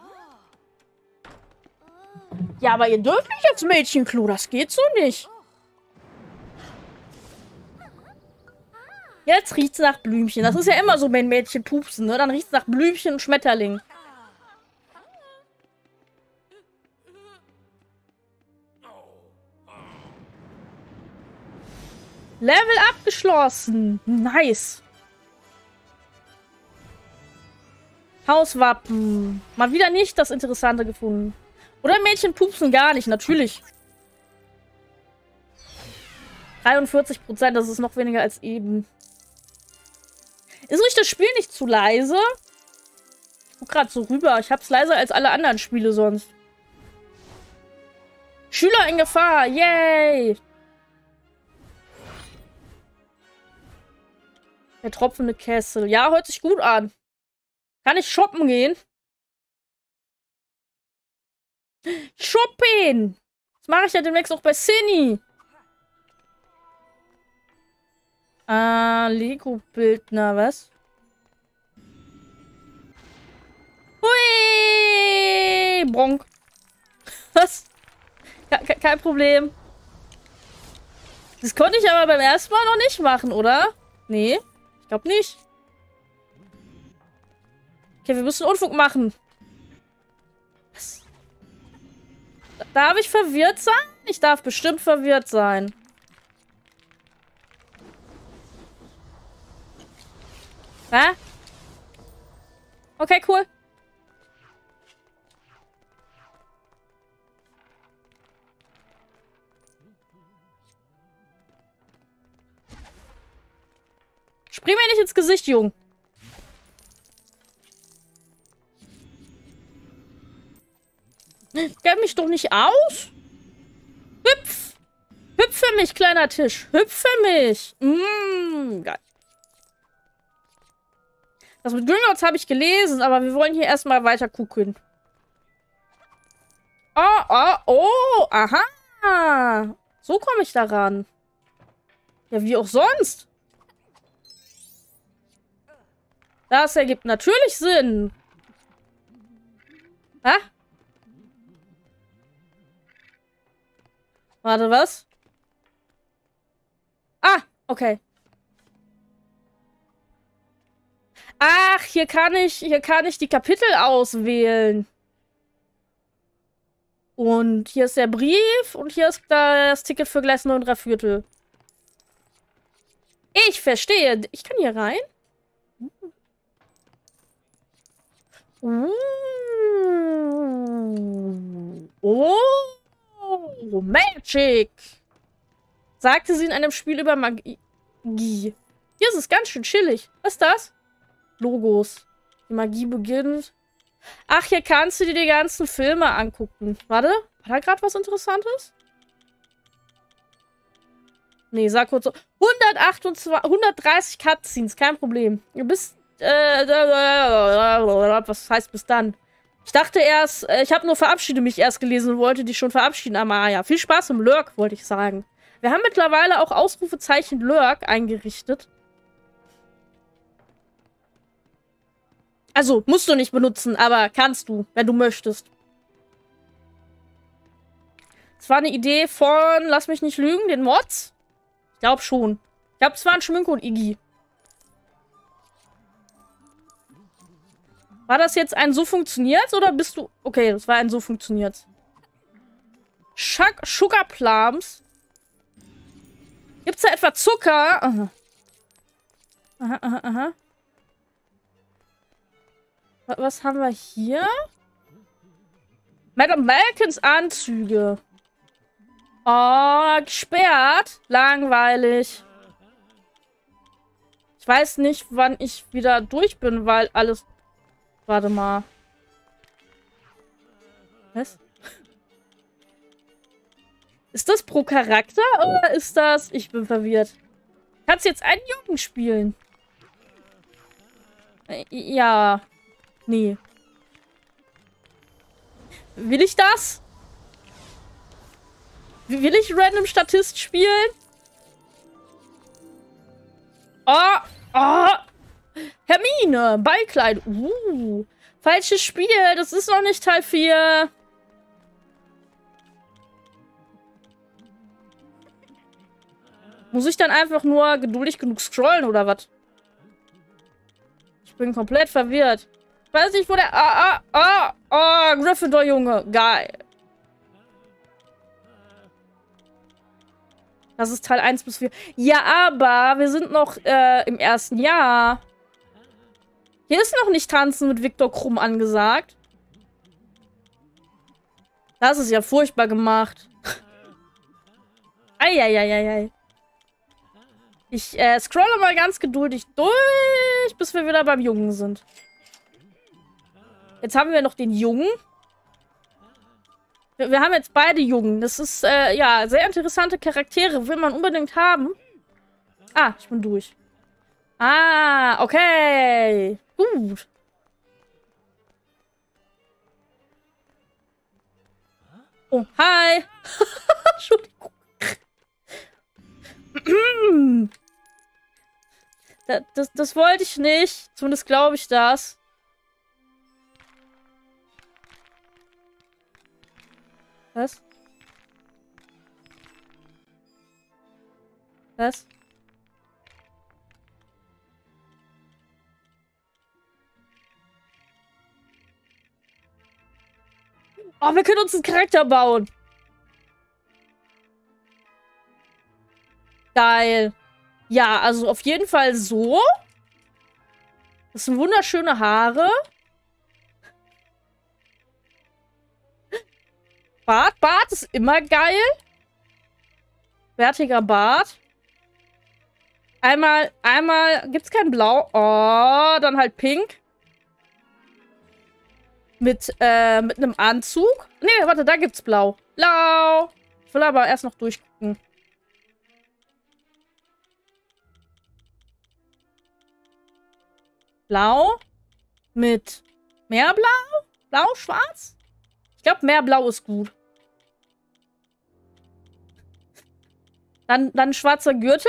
Ja, aber ihr dürft nicht als Mädchenklo, das geht so nicht. Jetzt riecht's nach Blümchen. Das ist ja immer so, wenn Mädchen pupsen, ne? Dann riecht's nach Blümchen und Schmetterling. Level abgeschlossen. Nice. Hauswappen. Mal wieder nicht das Interessante gefunden. Oder Mädchen pupsen gar nicht, natürlich. dreiundvierzig Prozent, das ist noch weniger als eben. Ist euch das Spiel nicht zu leise? Ich guck gerade so rüber. Ich hab's leiser als alle anderen Spiele sonst. Schüler in Gefahr. Yay! Der tropfende Kessel. Ja, hört sich gut an. Kann ich shoppen gehen? Shopping! Das mache ich ja demnächst auch bei Cini. Ah, Lego-Bildner, was? Hui! Bronk. Was? Ke ke kein Problem. Das konnte ich aber beim ersten Mal noch nicht machen, oder? Nee, ich glaube nicht. Okay, wir müssen Unfug machen. Was? Darf ich verwirrt sein? Ich darf bestimmt verwirrt sein. Hä? Okay, cool. Spring mir nicht ins Gesicht, Jung. Gib mich doch nicht aus. Hüpf. Hüpf für mich, kleiner Tisch. Hüpf für mich. Mmh, geil. Das mit Gringotts habe ich gelesen, aber wir wollen hier erstmal weiter gucken. Oh, oh, oh, aha. So komme ich daran. Ja, wie auch sonst. Das ergibt natürlich Sinn. Hä? Warte, was? Ah, okay. Ach, hier kann ich, hier kann ich die Kapitel auswählen. Und hier ist der Brief und hier ist das Ticket für Gleis neun und drei Viertel. Ich verstehe. Ich kann hier rein? Uh. Oh, Magic! Sagte sie in einem Spiel über Magie. Hier ist es ganz schön chillig. Was ist das? Logos. Die Magie beginnt. Ach, hier kannst du dir die ganzen Filme angucken. Warte, war da gerade was Interessantes? Nee, sag kurz so. hundertachtundzwanzig, hundertdreißig Cutscenes, kein Problem. Bis, äh, was heißt bis dann? Ich dachte erst, ich habe nur Verabschiede mich erst gelesen und wollte dich schon verabschieden, Amaya. Viel Spaß im Lurk, wollte ich sagen. Wir haben mittlerweile auch Ausrufezeichen Lurk eingerichtet. Also, musst du nicht benutzen, aber kannst du, wenn du möchtest. Das war eine Idee von, lass mich nicht lügen, den Mods? Ich glaube schon. Ich glaube, es war ein Schminko und Iggy. War das jetzt ein so funktioniert oder bist du... Okay, das war ein so funktioniert. Sugar Plums. Gibt's da etwa Zucker? Aha. Aha, aha, aha. Was haben wir hier? Madame Malkins Anzüge. Oh, gesperrt. Langweilig. Ich weiß nicht, wann ich wieder durch bin, weil alles... Warte mal. Was? Ist das pro Charakter oder ist das... Ich bin verwirrt. Kannst du jetzt einen Jungen spielen? Ja. Nee. Will ich das? Will ich Random Statist spielen? Oh, oh. Hermine, Ballkleid. Uh, falsches Spiel. Das ist noch nicht Teil vier. Muss ich dann einfach nur geduldig genug scrollen, oder was? Ich bin komplett verwirrt. Ich weiß nicht, wo der... Ah, ah, ah, ah, Gryffindor, Junge. Geil. Das ist Teil eins bis vier. Ja, aber wir sind noch äh, im ersten Jahr. Hier ist noch nicht Tanzen mit Viktor Krumm angesagt. Das ist ja furchtbar gemacht. Eieieiei. Ich äh, scrolle mal ganz geduldig durch, bis wir wieder beim Jungen sind. Jetzt haben wir noch den Jungen. Wir, wir haben jetzt beide Jungen. Das ist, äh, ja, sehr interessante Charaktere. Will man unbedingt haben. Ah, ich bin durch. Ah, okay. Gut. Oh, hi. Entschuldigung. das, das, das wollte ich nicht. Zumindest glaube ich das. Was? Was? Oh, wir können uns einen Charakter bauen. Geil. Ja, also auf jeden Fall so. Das sind wunderschöne Haare. Bart. Bart ist immer geil. Wertiger Bart. Einmal, einmal, gibt's kein Blau? Oh, dann halt pink. Mit, äh, mit einem Anzug. Nee, warte, da gibt's Blau. Blau. Ich will aber erst noch durchgucken. Blau. Mit mehr Blau? Blau, schwarz? Ich glaube, mehr Blau ist gut. Dann, dann schwarzer Gürtel.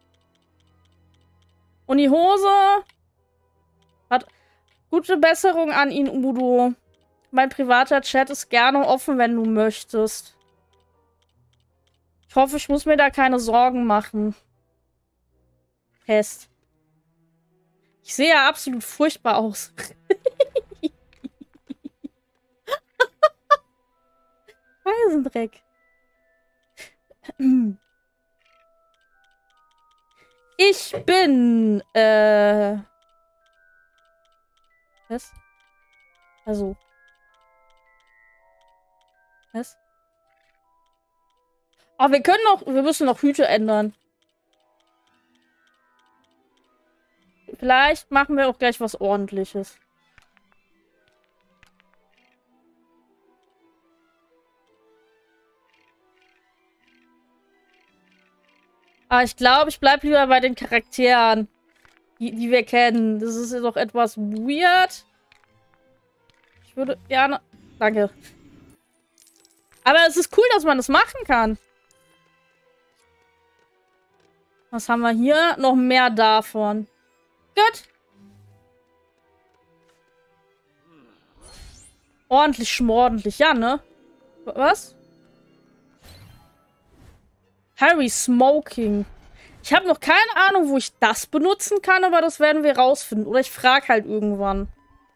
Und die Hose. Hat gute Besserung an ihn, Udo. Mein privater Chat ist gerne offen, wenn du möchtest. Ich hoffe, ich muss mir da keine Sorgen machen. Pest. Ich sehe ja absolut furchtbar aus. Eisendreck. Ich bin, äh... Was? Also. Was? Oh, wir können noch... Wir müssen noch Hüte ändern. Vielleicht machen wir auch gleich was Ordentliches. Aber ich glaube, ich bleibe lieber bei den Charakteren, die, die wir kennen. Das ist doch etwas weird. Ich würde gerne... Danke. Aber es ist cool, dass man das machen kann. Was haben wir hier? Noch mehr davon. Gut. Ordentlich schmordentlich. Ja, ne? Was? Harry Smoking. Ich habe noch keine Ahnung, wo ich das benutzen kann, aber das werden wir rausfinden. Oder ich frage halt irgendwann.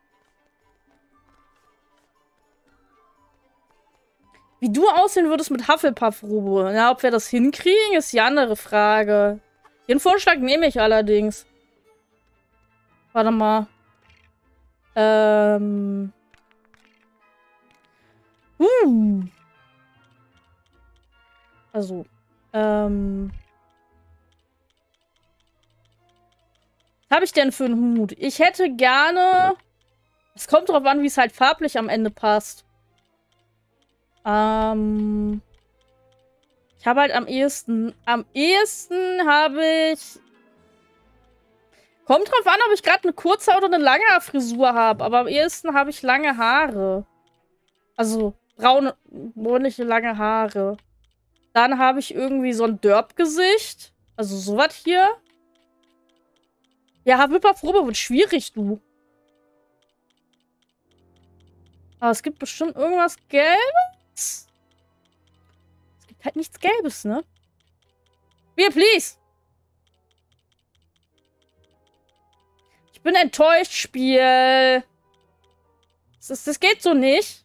Wie du aussehen würdest mit Hufflepuff-Robe. Ja, ob wir das hinkriegen, ist die andere Frage. Den Vorschlag nehme ich allerdings. Warte mal. Ähm. Uh. Also. Ähm. Was habe ich denn für einen Hut? Ich hätte gerne... Es kommt drauf an, wie es halt farblich am Ende passt. Ähm... Ich habe halt am ehesten... Am ehesten habe ich... Kommt drauf an, ob ich gerade eine kurze oder eine lange Frisur habe. Aber am ehesten habe ich lange Haare. Also braune, bräunliche, lange Haare. Dann habe ich irgendwie so ein Derp-Gesicht. Also sowas hier. Ja, Hufflepuff-Robe wird schwierig, du. Aber es gibt bestimmt irgendwas Gelbes. Es gibt halt nichts Gelbes, ne? Beer, please! Ich bin enttäuscht, Spiel. Das, das geht so nicht.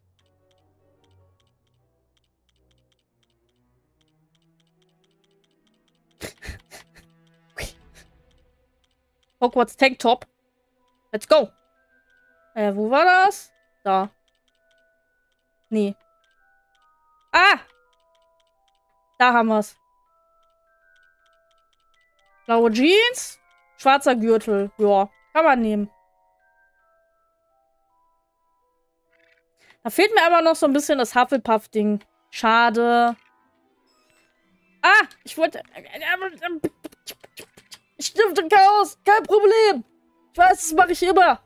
Hogwarts Tanktop. Let's go. Äh, wo war das? Da. Nee. Ah! Da haben wir's. Blaue Jeans. Schwarzer Gürtel. Ja, kann man nehmen. Da fehlt mir aber noch so ein bisschen das Hufflepuff-Ding. Schade. Ah! Ich wollte... Ich stifte Chaos. Kein Problem. Ich weiß, das mache ich immer.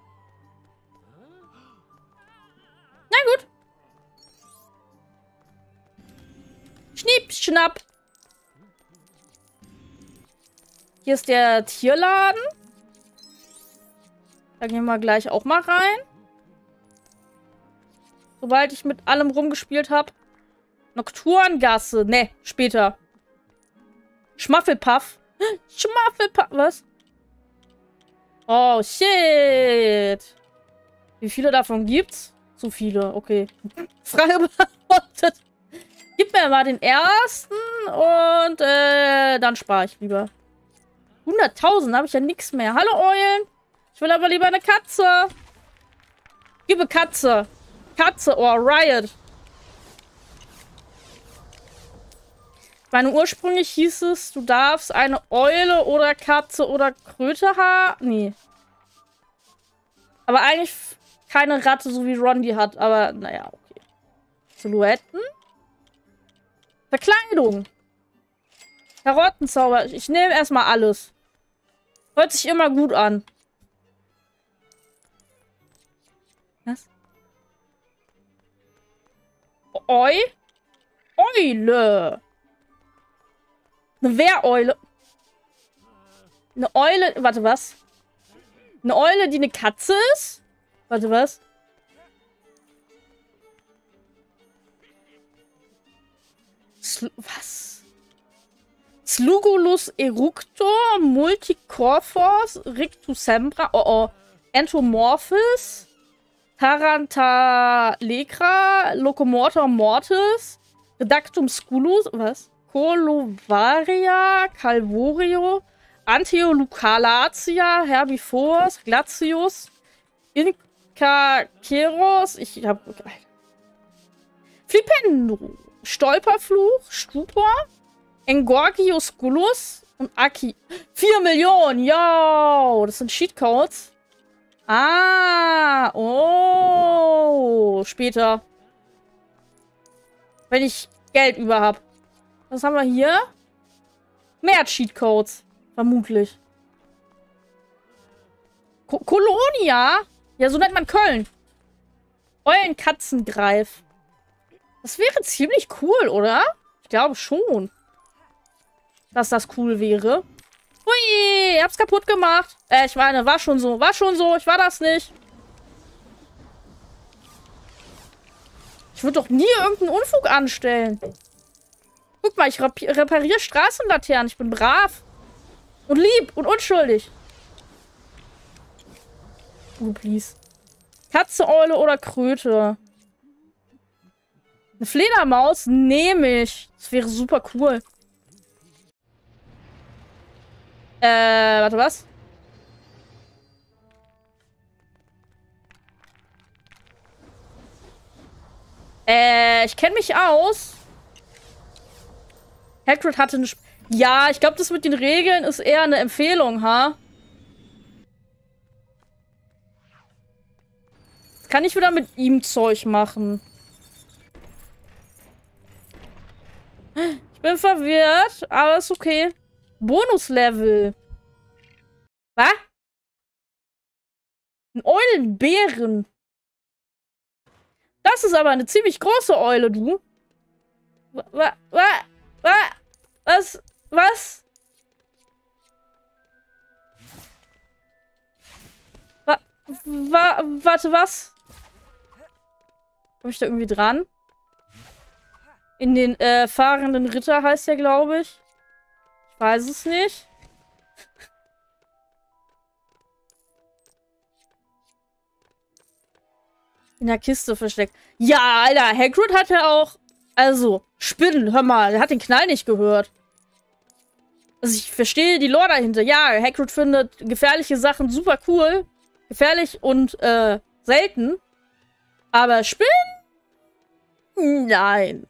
Na gut. Schnipp, schnapp. Hier ist der Tierladen. Da gehen wir gleich auch mal rein. Sobald ich mit allem rumgespielt habe. Nocturngasse. Ne, später. Schmaffelpuff. Schmaffelpuff. Was? Oh, shit. Wie viele davon gibt's? Zu viele, okay. Frage beantwortet. Gib mir mal den ersten und äh, dann spare ich lieber. hunderttausend habe ich ja nichts mehr. Hallo Eulen. Ich will aber lieber eine Katze. Gib eine Katze. Katze, oh, Riot. Ich meine, ursprünglich hieß es, du darfst eine Eule oder Katze oder Kröte haben. Nee. Aber eigentlich keine Ratte, so wie Ron die hat. Aber, naja, okay. Silhouetten. Verkleidung. Karottenzauber. Ich nehme erstmal alles. Hört sich immer gut an. Was? Eu? Eule. Eine Wehreule. Eine Eule. Warte, was? Eine Eule, die eine Katze ist? Warte, was? Sl was? Slugulus eructor, Multicorphos, Rictusembra, oh oh, Entomorphis, Tarantalegra, Locomotor mortis, Redactum sculus, was? Colovaria, Calvorio, Anteolucalatia, Herbivores, Glacius, Incaceros, ich hab... Flipendo, Stolperfluch, Stupor, Engorgius Gullus und Aki. vier Millionen, yo! Das sind Cheatcodes. Ah, oh, später. Wenn ich Geld über habe. Was haben wir hier? Mehr Cheatcodes. Vermutlich. Ko Kolonia? Ja, so nennt man Köln. Eulenkatzengreif. Das wäre ziemlich cool, oder? Ich glaube schon. Dass das cool wäre. Hui, ich hab's kaputt gemacht. Äh, ich meine, war schon so. War schon so. Ich war das nicht. Ich würde doch nie irgendeinen Unfug anstellen. Guck mal, ich rep repariere Straßenlaternen. Ich bin brav. Und lieb und unschuldig. Oh, please. Katze, Eule oder Kröte? Eine Fledermaus nehme ich. Das wäre super cool. Äh, warte, was? Äh, ich kenne mich aus. Hagrid hatte eine... Sp ja, ich glaube, das mit den Regeln ist eher eine Empfehlung, ha? Jetzt kann ich wieder mit ihm Zeug machen. Ich bin verwirrt, aber ist okay. Bonuslevel. Was? Ein Eulenbären. Das ist aber eine ziemlich große Eule, du. Was? Was? Was? Wa wa warte, was? Komm ich da irgendwie dran? In den äh, fahrenden Ritter heißt der, glaube ich. Ich weiß es nicht. In der Kiste versteckt. Ja, Alter, Hagrid hat ja auch... Also, Spinnen, hör mal, der hat den Knall nicht gehört. Also ich verstehe die Lore dahinter. Ja, Hagrid findet gefährliche Sachen super cool. Gefährlich und, äh, selten. Aber Spinnen? Nein.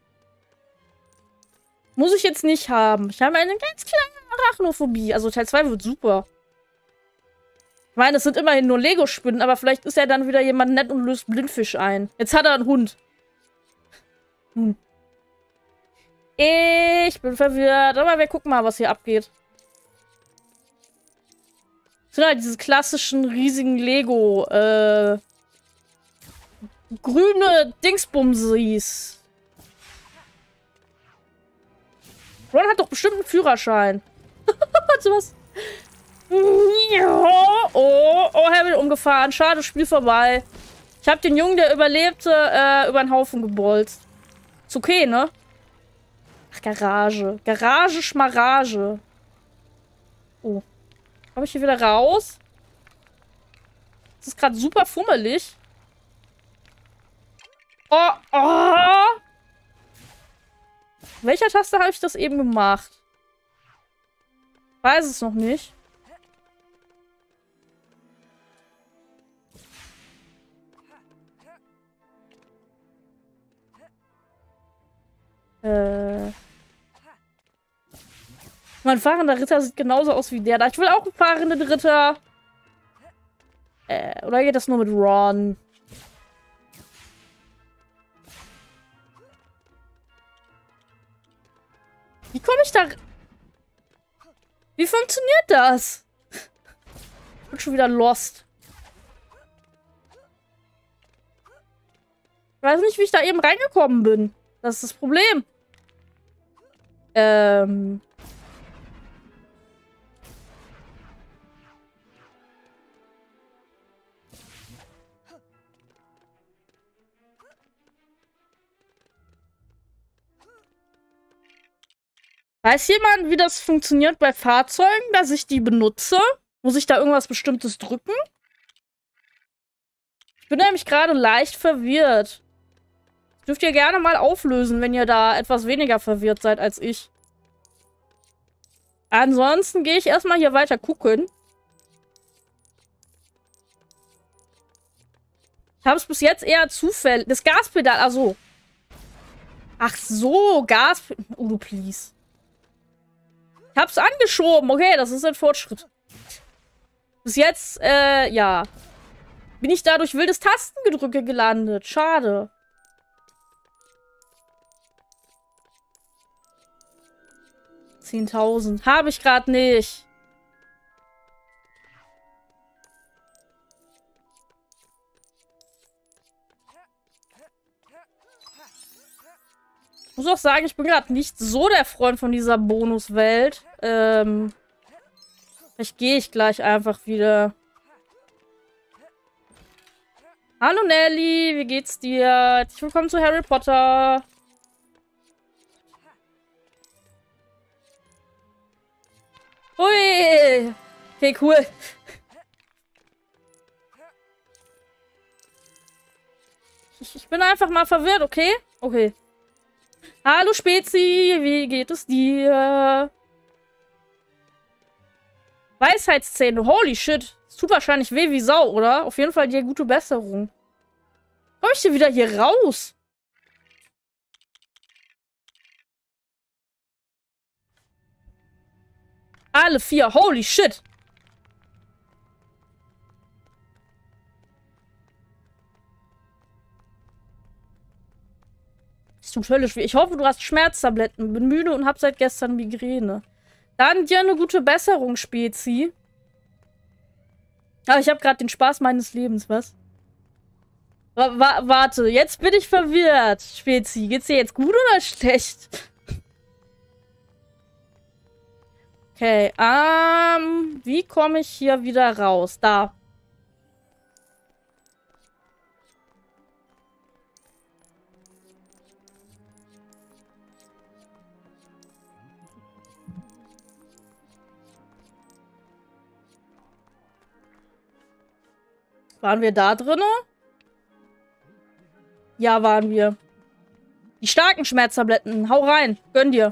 Muss ich jetzt nicht haben. Ich habe eine ganz kleine Arachnophobie. Also Teil zwei wird super. Ich meine, es sind immerhin nur Lego-Spinnen, aber vielleicht ist ja dann wieder jemand nett und löst Blindfisch ein. Jetzt hat er einen Hund. Hm. Ich bin verwirrt, aber wir gucken mal, was hier abgeht. Das sind halt diese klassischen, riesigen Lego, äh, grüne Dingsbumsis. Ron hat doch bestimmt einen Führerschein. Warte, was? Oh, oh, oh, er wird umgefahren. Schade, Spiel vorbei. Ich habe den Jungen, der überlebte, äh, über den Haufen gebolzt. Ist okay, ne? Ach, Garage. Garage, Schmarage. Oh. Komme ich hier wieder raus? Das ist gerade super fummelig. Oh, oh! Welcher Taste habe ich das eben gemacht? Weiß es noch nicht. Äh. Mein fahrender Ritter sieht genauso aus wie der da. Ich will auch einen fahrenden Ritter. Äh, oder geht das nur mit Ron? Wie komme ich da... Wie funktioniert das? Ich bin schon wieder lost. Ich weiß nicht, wie ich da eben reingekommen bin. Das ist das Problem. Ähm... Weiß jemand, wie das funktioniert bei Fahrzeugen, dass ich die benutze? Muss ich da irgendwas Bestimmtes drücken? Ich bin nämlich gerade leicht verwirrt. Das dürft ihr gerne mal auflösen, wenn ihr da etwas weniger verwirrt seid als ich. Ansonsten gehe ich erstmal hier weiter gucken. Ich habe es bis jetzt eher zufällig... Das Gaspedal, ach so. Ach so, Gas... Oh, du please. Ich hab's angeschoben. Okay, das ist ein Fortschritt. Bis jetzt, äh, ja. Bin ich da durch wildes Tastengedrücke gelandet. Schade. zehntausend. Habe ich gerade nicht. Ich muss auch sagen, ich bin gerade nicht so der Freund von dieser Bonuswelt. Ähm, vielleicht gehe ich gleich einfach wieder. Hallo Nelly, wie geht's dir? Herzlich willkommen zu Harry Potter. Hui! Okay, cool. Ich, ich bin einfach mal verwirrt, okay? Okay. Hallo Spezi, wie geht es dir? Weisheitszähne, holy shit. Es tut wahrscheinlich weh wie Sau, oder? Auf jeden Fall dir gute Besserung. Komm ich denn wieder hier raus? Alle vier, holy shit. Es tut höllisch weh. Ich hoffe, du hast Schmerztabletten. Bin müde und hab seit gestern Migräne. Dann dir eine gute Besserung, Spezi. Aber ich habe gerade den Spaß meines Lebens, was? Wa wa warte, jetzt bin ich verwirrt, Spezi. Geht's dir jetzt gut oder schlecht? Okay, ähm, wie komme ich hier wieder raus? Da. Waren wir da drinne? Ja, waren wir. Die starken Schmerztabletten. Hau rein. Gönn dir.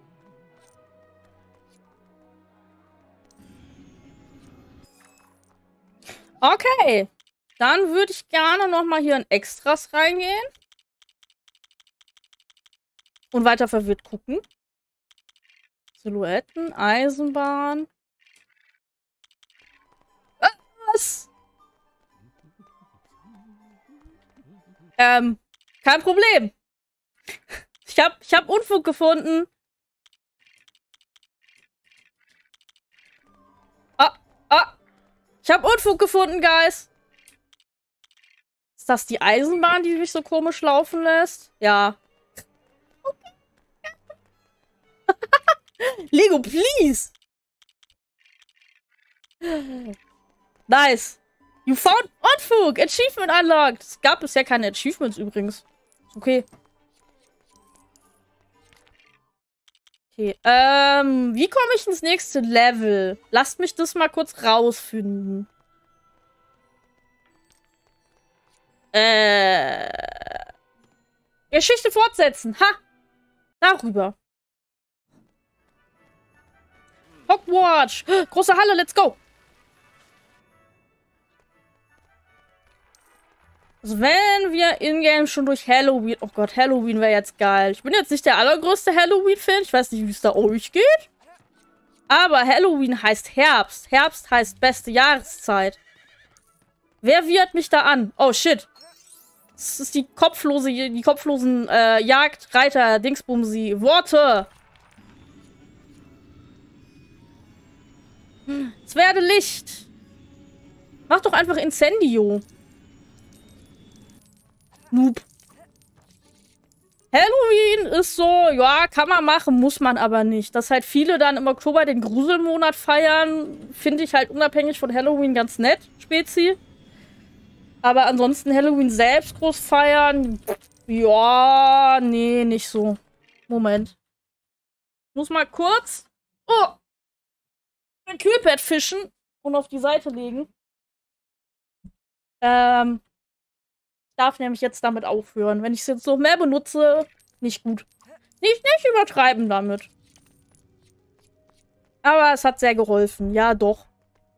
Okay. Dann würde ich gerne nochmal hier in Extras reingehen. Und weiter verwirrt gucken. Silhouetten, Eisenbahn. Was? Ähm, kein Problem. Ich hab, ich hab Unfug gefunden. Ah, ah. Ich hab Unfug gefunden, Guys. Ist das die Eisenbahn, die mich so komisch laufen lässt? Ja. Okay. Lego, please. Nice. You found Unfug. Achievement unlocked. Es gab bisher keine Achievements übrigens. Ist okay. Okay, ähm, wie komme ich ins nächste Level? Lasst mich das mal kurz rausfinden. Äh. Geschichte fortsetzen. Ha! Darüber. Hogwarts. Große Halle, let's go. Also wenn wir in-game schon durch Halloween... Oh Gott, Halloween wäre jetzt geil. Ich bin jetzt nicht der allergrößte Halloween-Fan. Ich weiß nicht, wie es da euch geht. Aber Halloween heißt Herbst. Herbst heißt beste Jahreszeit. Wer wiehert mich da an? Oh, shit. Das ist die kopflose... Die kopflosen äh, Jagdreiter, Dingsbumsi. Worte. Es werde Licht. Mach doch einfach Incendio. Noob. Halloween ist so, ja, kann man machen, muss man aber nicht. Dass halt viele dann im Oktober den Gruselmonat feiern, finde ich halt unabhängig von Halloween ganz nett, Spezi. Aber ansonsten Halloween selbst groß feiern, ja, nee, nicht so. Moment. Muss mal kurz oh, ein Kühlpad fischen und auf die Seite legen. Ähm... darf nämlich jetzt damit aufhören. Wenn ich es jetzt noch mehr benutze, nicht gut. Nicht, nicht übertreiben damit. Aber es hat sehr geholfen. Ja, doch.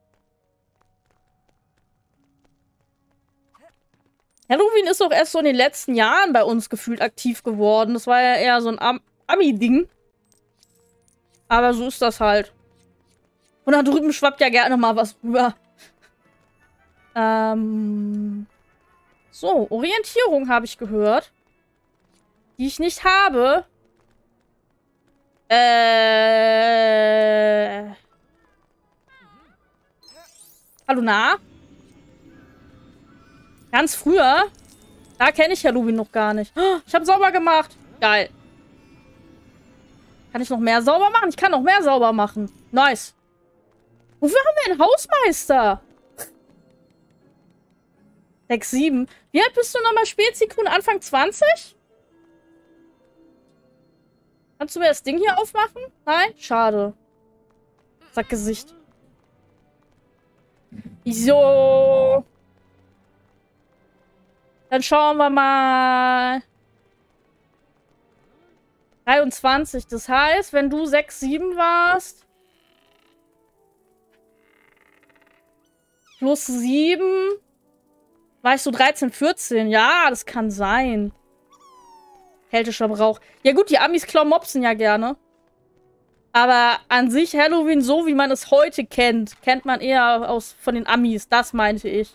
Halloween ist auch erst so in den letzten Jahren bei uns gefühlt aktiv geworden. Das war ja eher so ein Am Ami-Ding. Aber so ist das halt. Und da drüben schwappt ja gerne mal was rüber. Ähm... So, Orientierung habe ich gehört. Die ich nicht habe. Äh. Hallo, na? Ganz früher? Da kenne ich Halloween noch gar nicht. Oh, ich habe sauber gemacht. Geil. Kann ich noch mehr sauber machen? Ich kann noch mehr sauber machen. Nice. Wofür haben wir einen Hausmeister? sechs, sieben. Wie alt bist du nochmal, Spezikun? Anfang zwanzig? Kannst du mir das Ding hier aufmachen? Nein? Schade. Sag Gesicht. So. Dann schauen wir mal. dreiundzwanzig. Das heißt, wenn du sechs, sieben warst. Plus sieben. War ich so dreizehn, vierzehn? Ja, das kann sein. Keltischer Brauch. Ja gut, die Amis klauen Mopsen ja gerne. Aber an sich Halloween, so wie man es heute kennt, kennt man eher aus von den Amis. Das meinte ich.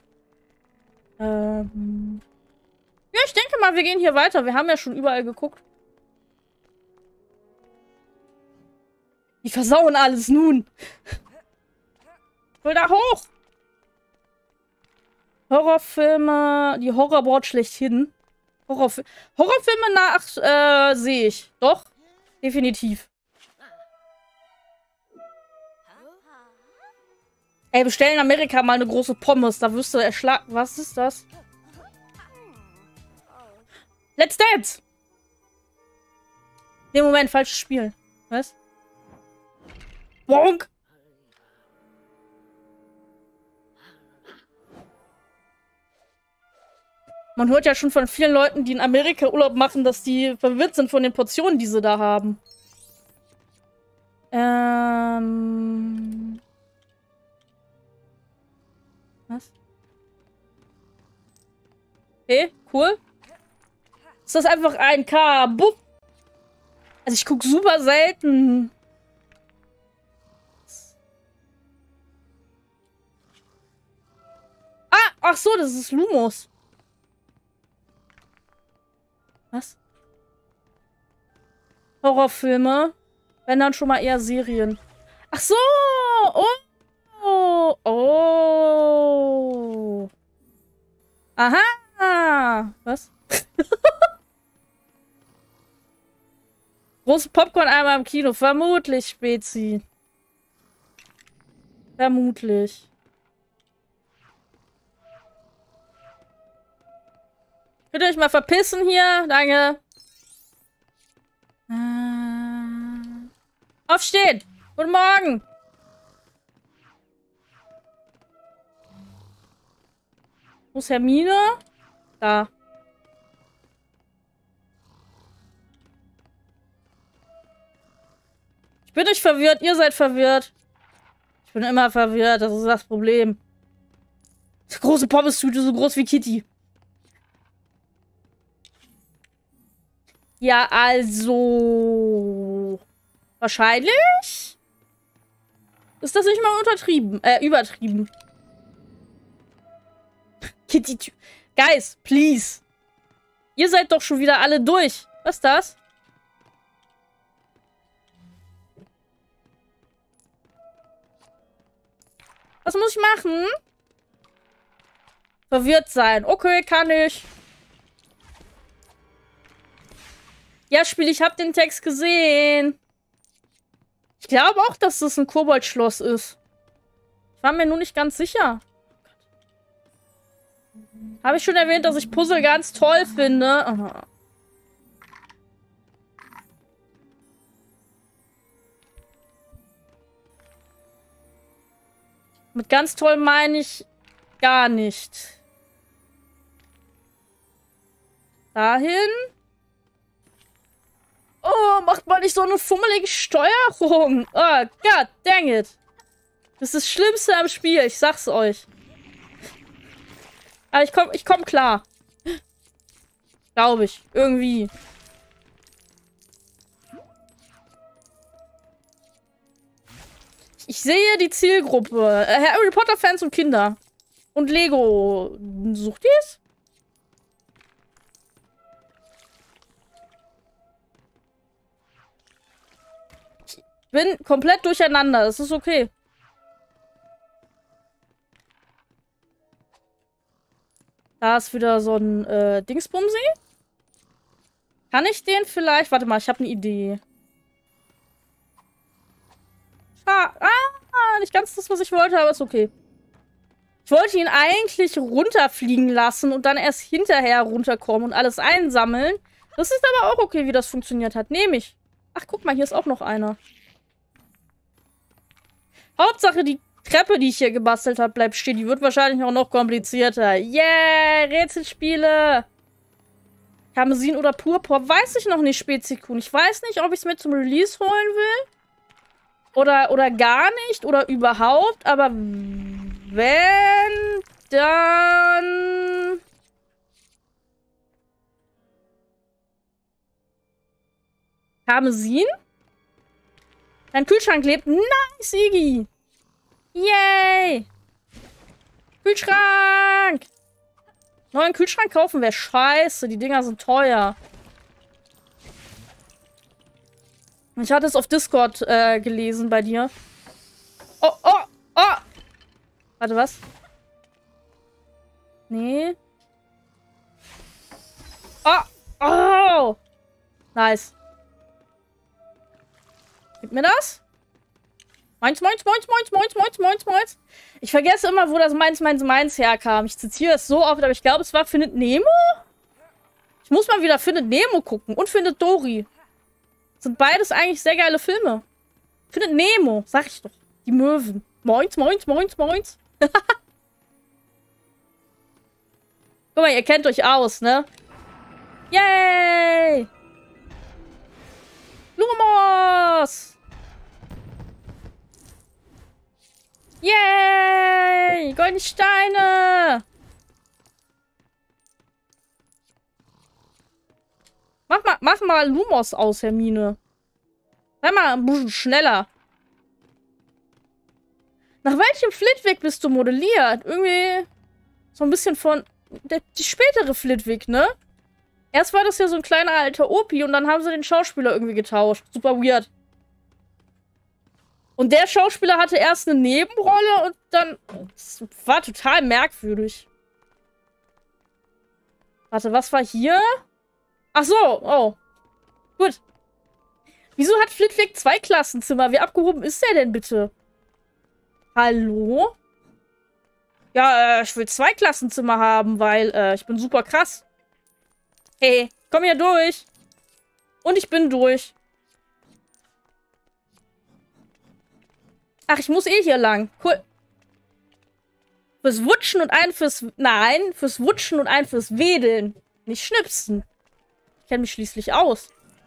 Ähm ja, ich denke mal, wir gehen hier weiter. Wir haben ja schon überall geguckt. Die versauen alles nun. Ich will da hoch. Horrorfilme, die Horrorboard schlechthin. Horrorfi Horrorfilme nach, äh, sehe ich. Doch, definitiv. Ey, bestell in Amerika mal eine große Pommes. Da wirst du erschlagen. Was ist das? Let's Dance! Nee, Moment, falsches Spiel. Was? Bonk! Man hört ja schon von vielen Leuten, die in Amerika Urlaub machen, dass die verwirrt sind von den Portionen, die sie da haben. Ähm... Was? Okay, cool. Ist das einfach ein K? Buff. Also ich gucke super selten. Ah, ach so, das ist Lumos. Was? Horrorfilme? Wenn dann schon mal eher Serien. Ach so! Oh! Oh! Aha! Was? Große Popcorn-Eimer im Kino. Vermutlich, Spezi. Vermutlich. Könnt ihr euch mal verpissen hier? Danke. Äh... Aufstehen! Guten Morgen! Wo ist Hermine? Da. Ich bin nicht verwirrt, ihr seid verwirrt. Ich bin immer verwirrt, das ist das Problem. Das große Pommes-Tüte, so groß wie Kitty. Ja, also... Wahrscheinlich? Ist das nicht mal untertrieben? Äh, übertrieben. Kitty. Guys, please. Ihr seid doch schon wieder alle durch. Was ist das? Was muss ich machen? Verwirrt sein. Okay, kann ich. Ja, Spiel, ich habe den Text gesehen. Ich glaube auch, dass das ein Koboldschloss ist. Ich war mir nur nicht ganz sicher. Habe ich schon erwähnt, dass ich Puzzle ganz toll finde? Aha. Mit ganz toll meine ich gar nicht. Dahin. Oh, macht mal nicht so eine fummelige Steuerung. Oh, god dang it. Das ist das Schlimmste am Spiel, ich sag's euch. Aber ich komm, ich komm klar. Glaube ich. Irgendwie. Ich sehe die Zielgruppe. Äh, Harry Potter-Fans und Kinder. Und Lego. Sucht ihr es? Ich bin komplett durcheinander. Das ist okay. Da ist wieder so ein äh, Dingsbumsi. Kann ich den vielleicht... Warte mal, ich habe eine Idee. Ah, ah, nicht ganz das, was ich wollte, aber ist okay. Ich wollte ihn eigentlich runterfliegen lassen und dann erst hinterher runterkommen und alles einsammeln. Das ist aber auch okay, wie das funktioniert hat. Nehme ich. Ach, guck mal, hier ist auch noch einer. Hauptsache, die Treppe, die ich hier gebastelt habe, bleibt stehen. Die wird wahrscheinlich auch noch komplizierter. Yeah, Rätselspiele. Karmesin oder Purpur, weiß ich noch nicht, Spezikun. Ich weiß nicht, ob ich es mir zum Release holen will. Oder, oder gar nicht. Oder überhaupt. Aber wenn, dann... Karmesin? Dein Kühlschrank lebt. Nice, Iggy. Yay. Kühlschrank. Neuen Kühlschrank kaufen wäre scheiße. Die Dinger sind teuer. Ich hatte es auf Discord äh, gelesen bei dir. Oh, oh, oh. Warte, was? Nee. Oh, oh. Nice. Gib mir das? Meins, meins, meins, meins, meins, meins, meins, meins. Ich vergesse immer, wo das meins, meins, meins herkam. Ich zitiere es so oft, aber ich glaube, es war Findet Nemo? Ich muss mal wieder Findet Nemo gucken. Und Findet Dory. Sind beides eigentlich sehr geile Filme. Findet Nemo, sag ich doch. Die Möwen. Moins, moins, moins, moins. Guck mal, ihr kennt euch aus, ne? Yay! Lumos! Yay! Goldene Steine! Mach mal, mach mal Lumos aus, Hermine. Sei mal ein bisschen schneller. Nach welchem Flitwick bist du modelliert? Irgendwie so ein bisschen von... Der, die spätere Flitwick, ne? Erst war das ja so ein kleiner alter Opi und dann haben sie den Schauspieler irgendwie getauscht. Super weird. Und der Schauspieler hatte erst eine Nebenrolle und dann... Das war total merkwürdig. Warte, was war hier? Ach so, oh. Gut. Wieso hat Flitwick zwei Klassenzimmer? Wie abgehoben ist der denn bitte? Hallo? Ja, äh, ich will zwei Klassenzimmer haben, weil äh, ich bin super krass. Hey, komm hier durch. Und ich bin durch. Ach, ich muss eh hier lang. Cool. Fürs Wutschen und ein fürs... Nein, fürs Wutschen und ein fürs Wedeln. Nicht schnipsen. Ich kenne mich schließlich aus.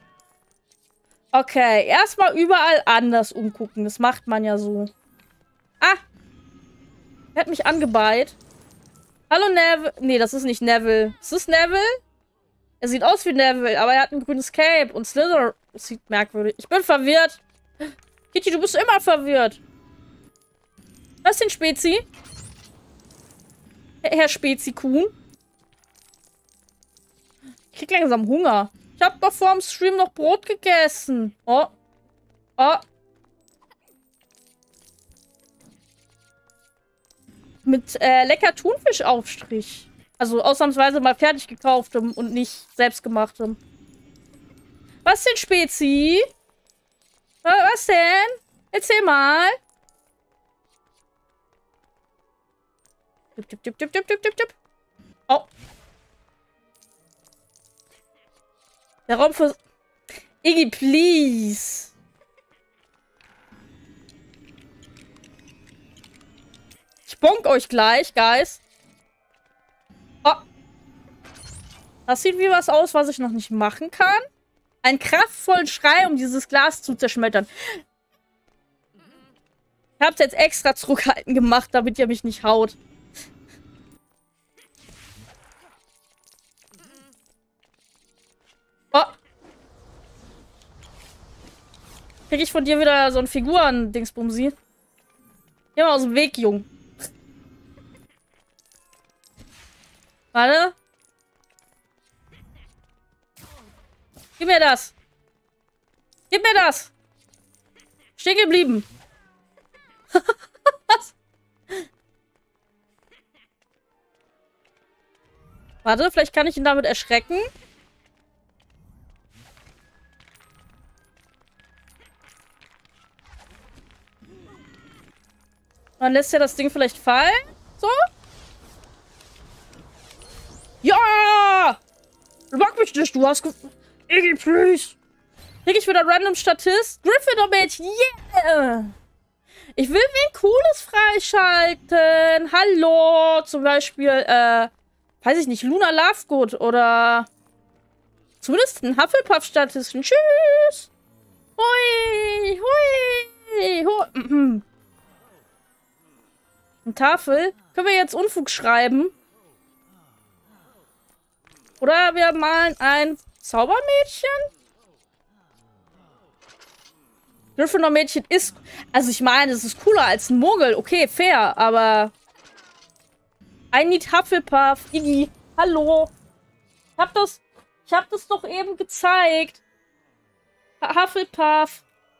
Okay, erstmal überall anders umgucken. Das macht man ja so. Ah! Er hat mich angebeit. Hallo, Neville. Nee, das ist nicht Neville. Ist das Neville? Er sieht aus wie Neville, aber er hat ein grünes Cape. Und Slither... Das sieht merkwürdig. Ich bin verwirrt. Kitty, du bist immer verwirrt. Was ist denn Spezi? Herr Spezi-Kuhn? Ich krieg langsam Hunger. Ich hab doch vor dem Stream noch Brot gegessen. Oh. Oh. Mit äh, lecker Thunfischaufstrich. Also ausnahmsweise mal fertig gekauftem und nicht selbstgemachtem. Was denn, Spezi? Was denn? Erzähl mal. Tipp, tipp, tipp, tipp, tipp, tipp, tipp, tipp. Oh. Der Raum für... Iggy, please. Ich bonk euch gleich, Guys. Oh. Das sieht wie was aus, was ich noch nicht machen kann. Einen kraftvollen Schrei, um dieses Glas zu zerschmettern. Ich hab's jetzt extra zurückhaltend gemacht, damit ihr mich nicht haut. Oh. Krieg ich von dir wieder so ein Figuren-Dingsbumsi? Geh mal aus dem Weg, Jung. Warte. Gib mir das. Gib mir das. Stehen geblieben. Was? Warte, vielleicht kann ich ihn damit erschrecken. Dann lässt er das Ding vielleicht fallen. So. Ja! Lock mich nicht, du hast ge... Iggy, please. Krieg ich wieder random Statist? Gryffindor-Mädchen, yeah! Ich will wen Cooles freischalten. Hallo, zum Beispiel, äh, weiß ich nicht, Luna Lovegood oder zumindest ein Hufflepuff-Statisten. Tschüss! Hui! Hui! Hui! Eine Tafel? Können wir jetzt Unfug schreiben? Oder wir malen ein Zaubermädchen? Gryffindor-Mädchen ist... Also ich meine, es ist cooler als ein Muggel. Okay, fair, aber... I need Hufflepuff. Iggy, hallo. Ich hab das... Ich hab das doch eben gezeigt. Hufflepuff.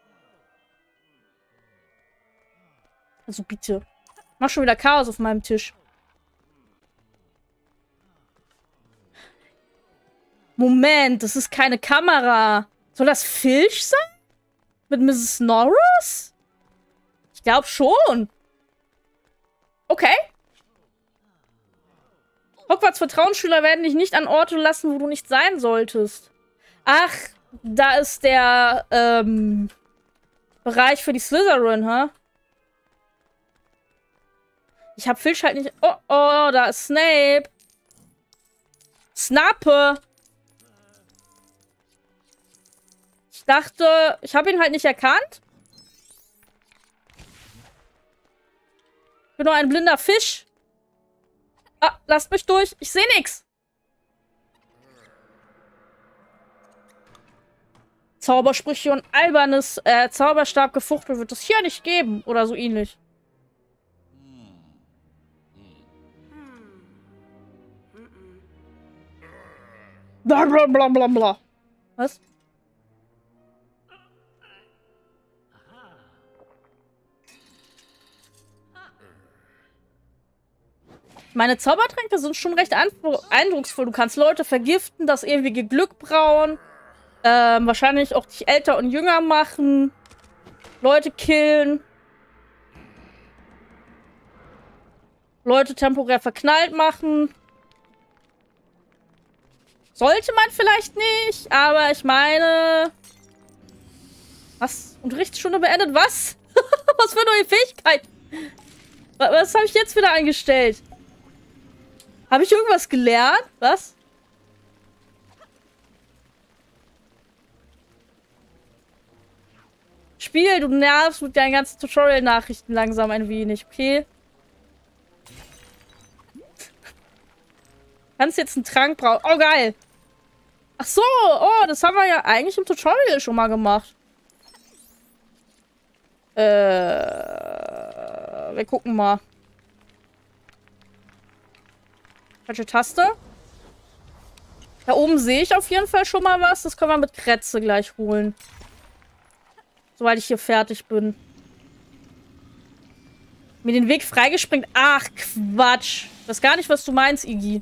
Also bitte. Mach schon wieder Chaos auf meinem Tisch. Moment, das ist keine Kamera. Soll das Filch sein? Mit Misses Norris? Ich glaube schon. Okay. Hogwarts Vertrauensschüler werden dich nicht an Orte lassen, wo du nicht sein solltest. Ach, da ist der ähm, Bereich für die Slytherin, ha? Ich hab Filch halt nicht... Oh, oh, da ist Snape. Snappe! Ich dachte, ich habe ihn halt nicht erkannt. Ich bin nur ein blinder Fisch. Ah, lasst mich durch. Ich sehe nichts. Zaubersprüche und albernes äh, Zauberstabgefuchtel wird es hier nicht geben. Oder so ähnlich. Blablabla. Was? Meine Zaubertränke sind schon recht eindrucksvoll. Du kannst Leute vergiften, das ewige Glück brauen. Ähm, wahrscheinlich auch dich älter und jünger machen. Leute killen. Leute temporär verknallt machen. Sollte man vielleicht nicht, aber ich meine... Was? Unterrichtsstunde beendet? Was? Was für neue Fähigkeit? Was habe ich jetzt wieder eingestellt? Habe ich irgendwas gelernt? Was? Spiel, du nervst mit deinen ganzen Tutorial-Nachrichten langsam ein wenig, okay? Kannst jetzt einen Trank brauchen. Oh, geil. Ach so, oh, das haben wir ja eigentlich im Tutorial schon mal gemacht. Äh, wir gucken mal. Falsche Taste. Da oben sehe ich auf jeden Fall schon mal was. Das können wir mit Kretze gleich holen. Sobald ich hier fertig bin. Mir den Weg freigesprengt. Ach, Quatsch. Das ist gar nicht, was du meinst, Iggy.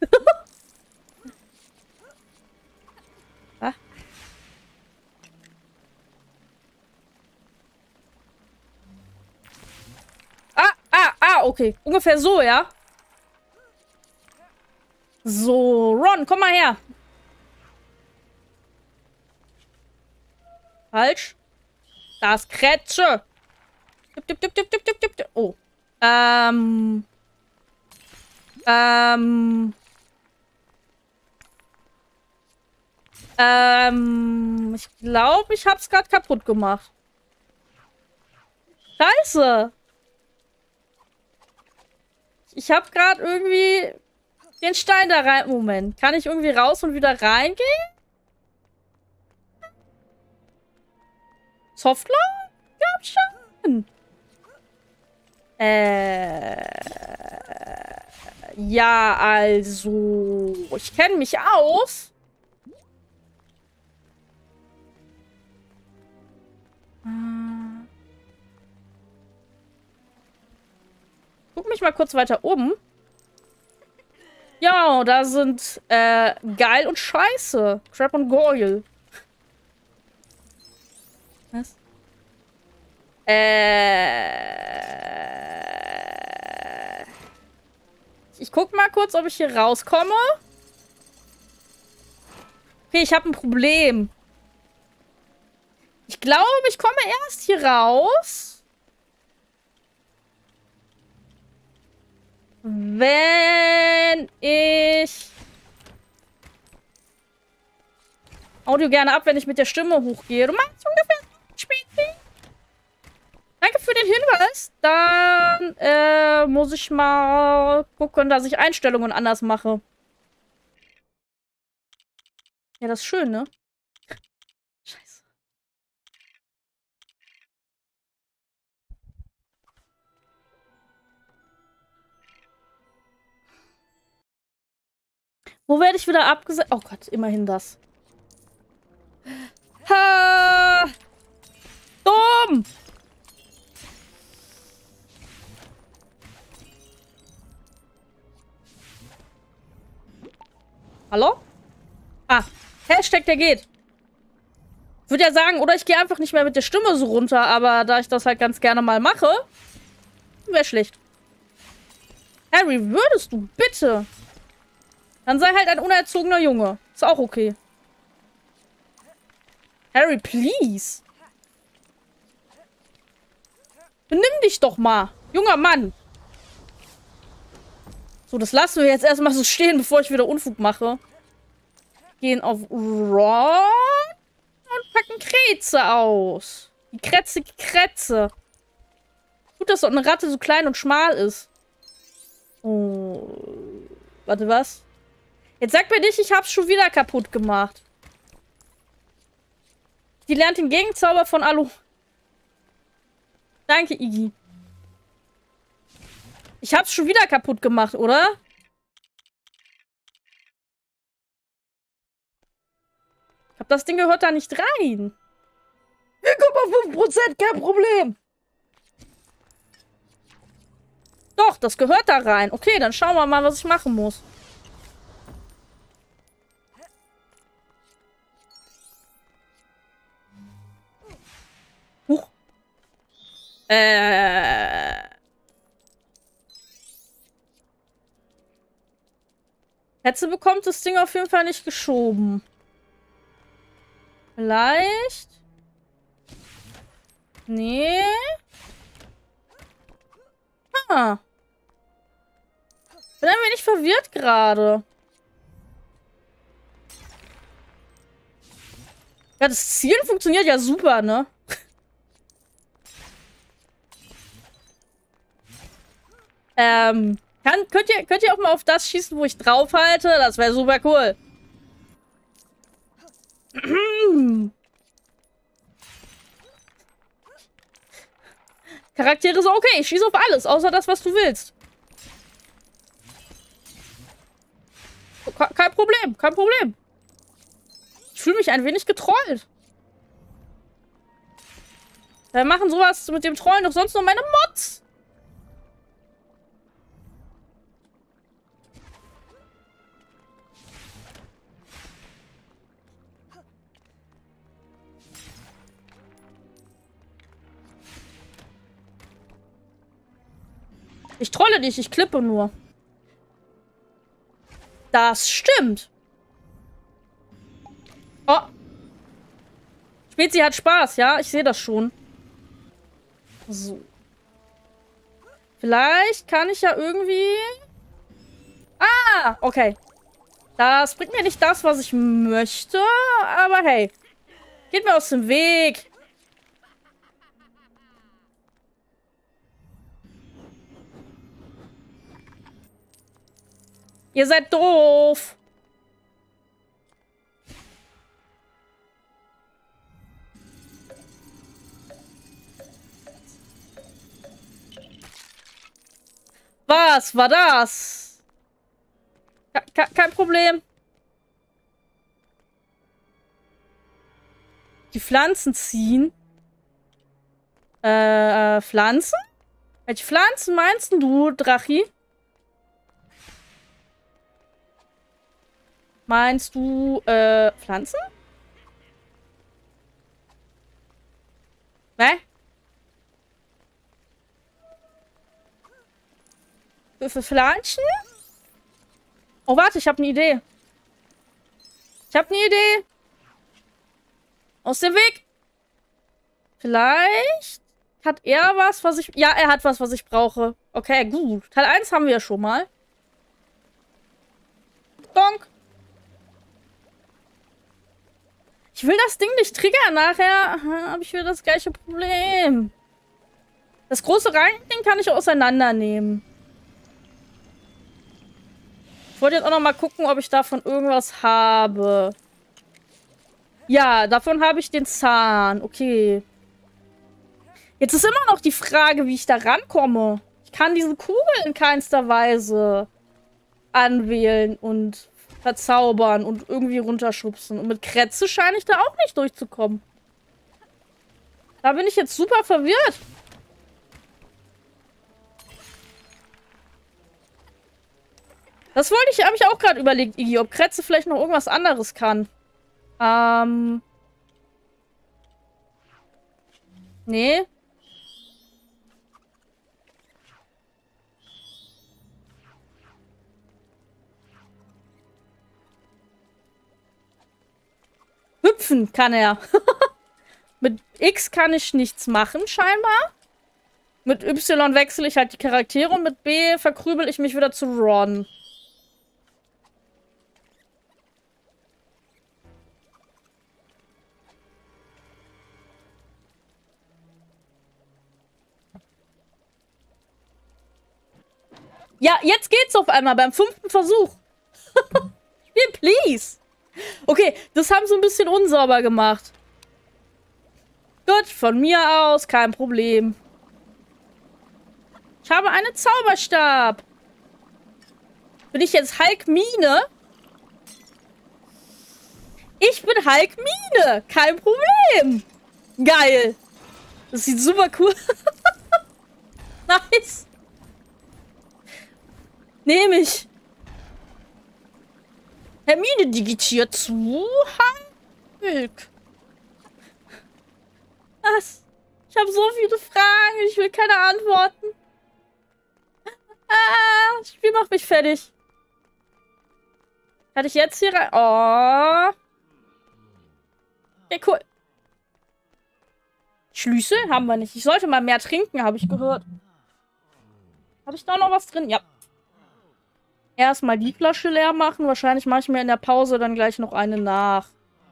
ah. ah, ah, ah, okay. Ungefähr so, ja? So, Ron, komm mal her. Falsch. Das Kretsche. Dip, dip, dip, dip, dip, dip, dip. Oh. Ähm. Ähm. Ähm. Ich glaube, ich hab's gerade kaputt gemacht. Scheiße. Ich hab gerade irgendwie den Stein da rein. Moment. Kann ich irgendwie raus und wieder reingehen? Softlock? Glaub schon. Äh. Ja, also. Ich kenne mich aus. Guck mich mal kurz weiter oben. Ja, da sind äh, geil und scheiße. Crap und Goyle. Was? Äh. Ich guck mal kurz, ob ich hier rauskomme. Okay, ich habe ein Problem. Ich glaube, ich komme erst hier raus, wenn ich Audio gerne ab, wenn ich mit der Stimme hochgehe. Du meinst ungefähr Spiel. Danke für den Hinweis. Dann äh, muss ich mal gucken, dass ich Einstellungen anders mache. Ja, das ist schön, ne? Scheiße. Wo werde ich wieder abgesetzt? Oh Gott, immerhin das. Ha! Dumm! Hallo? Ah, Hashtag, der geht. Ich würde ja sagen, oder ich gehe einfach nicht mehr mit der Stimme so runter, aber da ich das halt ganz gerne mal mache, wäre schlecht. Harry, würdest du bitte? Dann sei halt ein unerzogener Junge. Ist auch okay. Harry, please. Benimm dich doch mal. Junger Mann. So, das lassen wir jetzt erstmal so stehen, bevor ich wieder Unfug mache. Gehen auf Raw und packen Krätze aus. Die krätzige Krätze. Gut, dass so eine Ratte so klein und schmal ist. Oh. Warte, was? Jetzt sag mir nicht, ich hab's schon wieder kaputt gemacht. Die lernt den Gegenzauber von Alu. Danke, Iggy. Ich hab's schon wieder kaputt gemacht, oder? Ich hab das Ding gehört da nicht rein. Wir kommen auf fünf Prozent, kein Problem. Doch, das gehört da rein. Okay, dann schauen wir mal, was ich machen muss. Huch. Äh. Hetze bekommt das Ding auf jeden Fall nicht geschoben. Vielleicht? Nee. Ah. Bin ein wenig verwirrt gerade. Ja, das Zielen funktioniert ja super, ne? ähm, kann, könnt ihr, könnt ihr auch mal auf das schießen, wo ich drauf halte? Das wäre super cool. Charaktere so, okay, ich schieße auf alles, außer das, was du willst. Kein Problem, kein Problem. Ich fühle mich ein wenig getrollt. Wir machen sowas mit dem Trollen doch sonst nur meine Mods. Ich trolle dich, ich klippe nur. Das stimmt. Oh. Spezi hat Spaß, ja? Ich sehe das schon. So. Vielleicht kann ich ja irgendwie... Ah, okay. Das bringt mir nicht das, was ich möchte, aber hey. Geht mir aus dem Weg. Ihr seid doof. Was war das? Ke kein Problem. Die Pflanzen ziehen. Äh, Pflanzen? Welche Pflanzen meinst du, Drachi? Meinst du, äh, Pflanzen? Hä? Für, für Pflanzen? Oh, warte, ich habe eine Idee. Ich habe eine Idee. Aus dem Weg. Vielleicht hat er was, was ich... Ja, er hat was, was ich brauche. Okay, gut. Teil eins haben wir ja schon mal. Donk. Ich will das Ding nicht triggern. Nachher habe ich wieder das gleiche Problem. Das große Reinding kann ich auseinandernehmen. Ich wollte jetzt auch noch mal gucken, ob ich davon irgendwas habe. Ja, davon habe ich den Zahn. Okay. Jetzt ist immer noch die Frage, wie ich da rankomme. Ich kann diese Kugel in keinster Weise anwählen und verzaubern und irgendwie runterschubsen. Und mit Krätze scheine ich da auch nicht durchzukommen. Da bin ich jetzt super verwirrt. Das wollte ich, habe ich auch gerade überlegt, Iggy, ob Krätze vielleicht noch irgendwas anderes kann. Ähm. Nee. Hüpfen kann er. Mit X kann ich nichts machen, scheinbar. Mit Y wechsle ich halt die Charaktere und mit B verkrübel ich mich wieder zu Ron. Ja, jetzt geht's auf einmal beim fünften Versuch. Spiel, please. Okay, das haben sie ein bisschen unsauber gemacht. Gut, von mir aus, kein Problem. Ich habe einen Zauberstab. Bin ich jetzt Hulk Mine? Ich bin Hulk Mine. Kein Problem. Geil. Das sieht super cool. Nice. Nehme ich. Hermine digitiert zu Hulk. Was? Ich habe so viele Fragen. Ich will keine Antworten. Ah, das Spiel macht mich fertig. Kann ich jetzt hier rein? Oh. Ja, cool. Schlüssel haben wir nicht. Ich sollte mal mehr trinken, habe ich gehört. Habe ich da noch was drin? Ja. Erstmal die Flasche leer machen. Wahrscheinlich mache ich mir in der Pause dann gleich noch eine nach.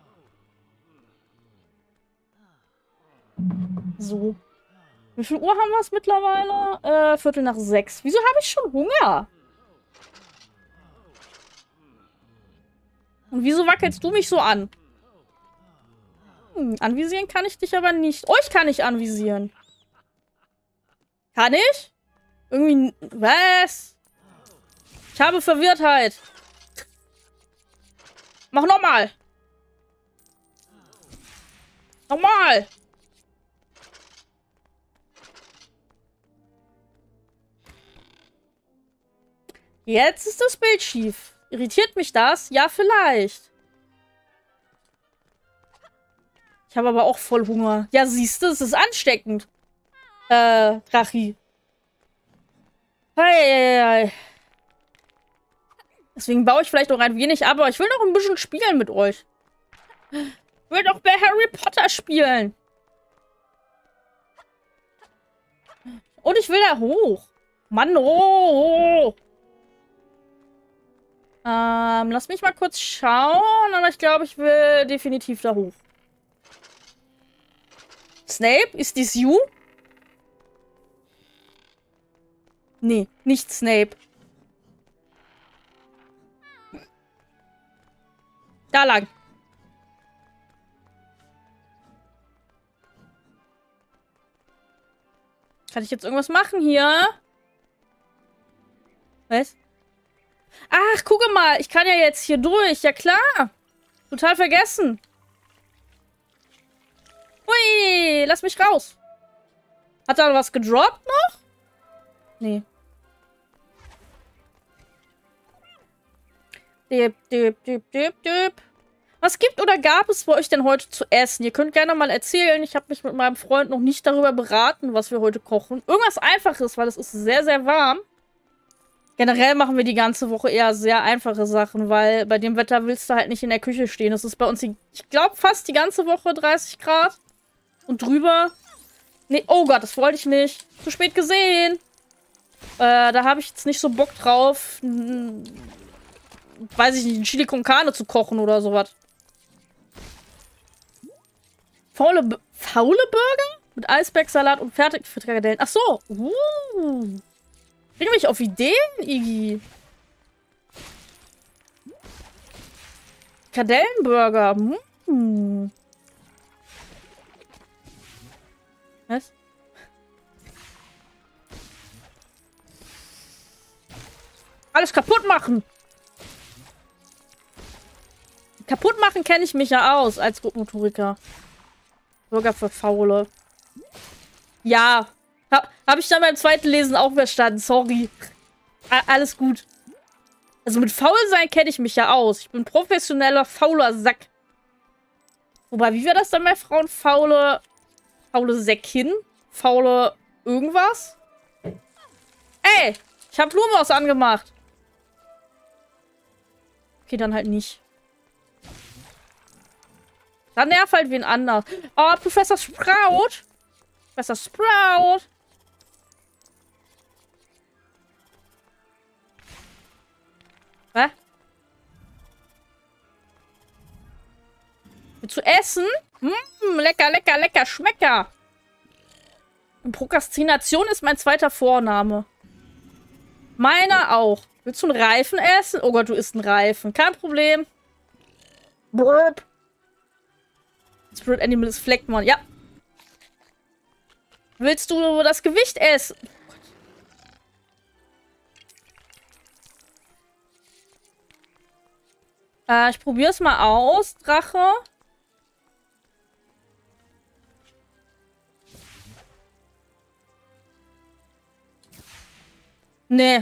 So. Wie viel Uhr haben wir es mittlerweile? Äh, Viertel nach sechs. Wieso habe ich schon Hunger? Und wieso wackelst du mich so an? Hm, anvisieren kann ich dich aber nicht. Euch kann ich anvisieren. Kann ich? Irgendwie... Was? Ich habe Verwirrtheit. Mach nochmal. Nochmal. Jetzt ist das Bild schief. Irritiert mich das? Ja, vielleicht. Ich habe aber auch voll Hunger. Ja, siehst du, es ist ansteckend. Äh, Drachi. Hey, hey, hey. Deswegen baue ich vielleicht auch ein wenig ab, aber ich will noch ein bisschen spielen mit euch. Ich will doch bei Harry Potter spielen. Und ich will da hoch. Mann, oh. Ähm, lass mich mal kurz schauen, aber ich glaube, ich will definitiv da hoch. Snape, ist dies you? Nee, nicht Snape. Da lang. Kann ich jetzt irgendwas machen hier? Was? Ach, gucke mal. Ich kann ja jetzt hier durch. Ja, klar. Total vergessen. Hui, lass mich raus. Hat da was gedroppt noch? Nee. Dip, dip, dip, dip, dip. Was gibt oder gab es bei euch denn heute zu essen? Ihr könnt gerne mal erzählen. Ich habe mich mit meinem Freund noch nicht darüber beraten, was wir heute kochen. Irgendwas Einfaches, weil es ist sehr, sehr warm. Generell machen wir die ganze Woche eher sehr einfache Sachen, weil bei dem Wetter willst du halt nicht in der Küche stehen. Es ist bei uns, die, ich glaube, fast die ganze Woche dreißig Grad. Und drüber. Nee, oh Gott, das wollte ich nicht. Zu spät gesehen. Äh, da habe ich jetzt nicht so Bock drauf, hm, weiß ich nicht, einen Chili con Carne zu kochen oder sowas. Faule, B faule Burger? Mit Eisbergsalat und Fertigfrikadellen. Ach so. Uh. Bring mich auf Ideen, Iggy. Frikadellenburger. Hm. Was? Alles kaputt machen. Kaputt machen kenne ich mich ja aus als Grobmotoriker. Burger für Faule. Ja. Ha, Habe ich dann beim zweiten Lesen auch verstanden. Sorry. A alles gut. Also mit faul sein kenne ich mich ja aus. Ich bin professioneller, fauler Sack. Wobei, wie wäre das dann bei Frauen? Faule, faule Säckchen? Faule irgendwas? Ey, ich habe Blumenhaus angemacht. Okay, dann halt nicht. Dann nerv halt wen anders. Oh, Professor Sprout. Professor Sprout. Hä? Willst du essen? Mm, lecker, lecker, lecker, Schmecker. Prokrastination ist mein zweiter Vorname. Meiner auch. Willst du einen Reifen essen? Oh Gott, du isst einen Reifen. Kein Problem. Burp. Spirit Animal ist Fleckmon. Ja. Willst du das Gewicht essen? Oh äh, ich probiere es mal aus, Drache. Nee.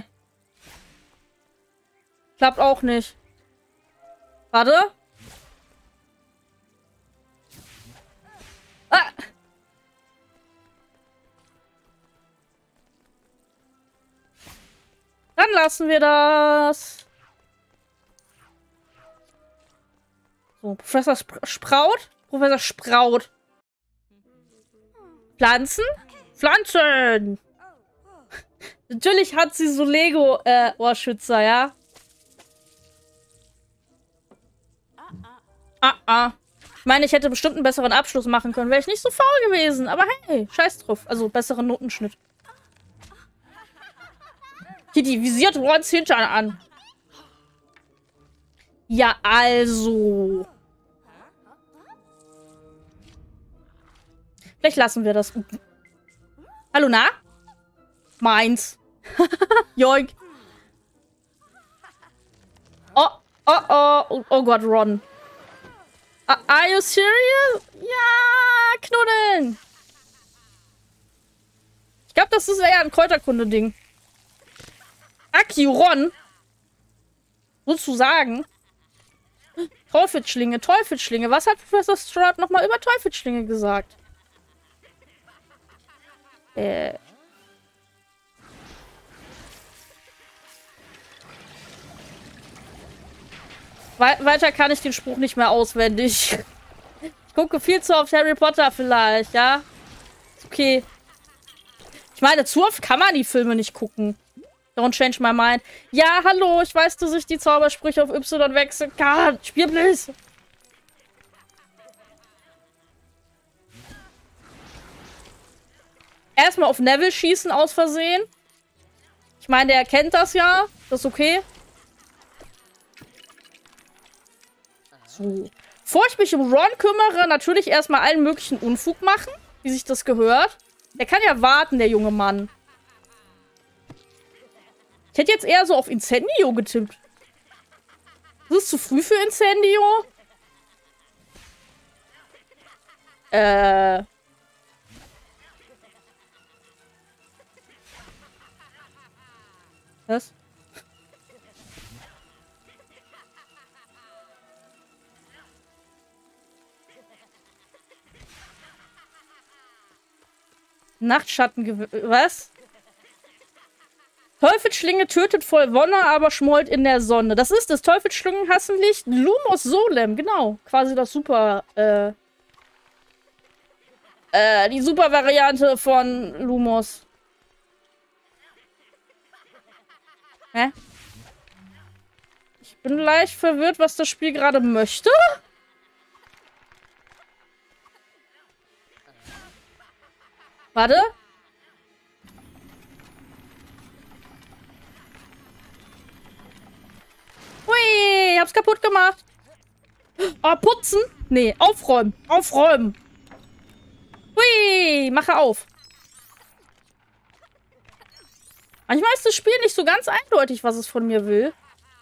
Klappt auch nicht. Warte. Ah. Dann lassen wir das. So, Professor Sp Sprout? Professor Sprout. Pflanzen? Pflanzen! Natürlich hat sie so Lego-Ohrschützer, äh, ja? Ah, ah. Ich meine, ich hätte bestimmt einen besseren Abschluss machen können. Wäre ich nicht so faul gewesen. Aber hey, scheiß drauf. Also, besseren Notenschnitt. Kitty visiert Rons Hintern an. Ja, also. Vielleicht lassen wir das. Hallo, na? Meins. Joink. Oh, oh, oh. Oh, oh Gott, Ron. Uh, are you serious? Ja, knuddeln. Ich glaube, das ist eher ein Kräuterkunde-Ding. Aki, Ron. Wolltest du sagen? Teufelsschlinge, Teufelsschlinge. Was hat Professor Sprout nochmal über Teufelsschlinge gesagt? Äh. We weiter kann ich den Spruch nicht mehr auswendig. Ich gucke viel zu oft Harry Potter vielleicht, ja? Okay. Ich meine, zu oft kann man die Filme nicht gucken. Don't change my mind. Ja, hallo, ich weiß, dass ich die Zaubersprüche auf Y wechseln kann. Spiel please. Erstmal auf Neville schießen aus Versehen. Ich meine, der kennt das ja. Das ist okay. So. Bevor ich mich um Ron kümmere, natürlich erstmal allen möglichen Unfug machen, wie sich das gehört. Der kann ja warten, der junge Mann. Ich hätte jetzt eher so auf Incendio getippt. Das ist zu früh für Incendio. Äh. Was? Nachtschatten... Was? Teufelsschlinge tötet voll Wonne, aber schmollt in der Sonne. Das ist das. Teufelsschlingen hassen Licht. Lumos Solem, genau. Quasi das Super, äh... Äh, die Super-Variante von Lumos. Hä? Ich bin leicht verwirrt, was das Spiel gerade möchte. Warte. Hui, ich hab's kaputt gemacht. Oh, putzen? Nee, aufräumen. Aufräumen. Hui, mache auf. Manchmal ist das Spiel nicht so ganz eindeutig, was es von mir will.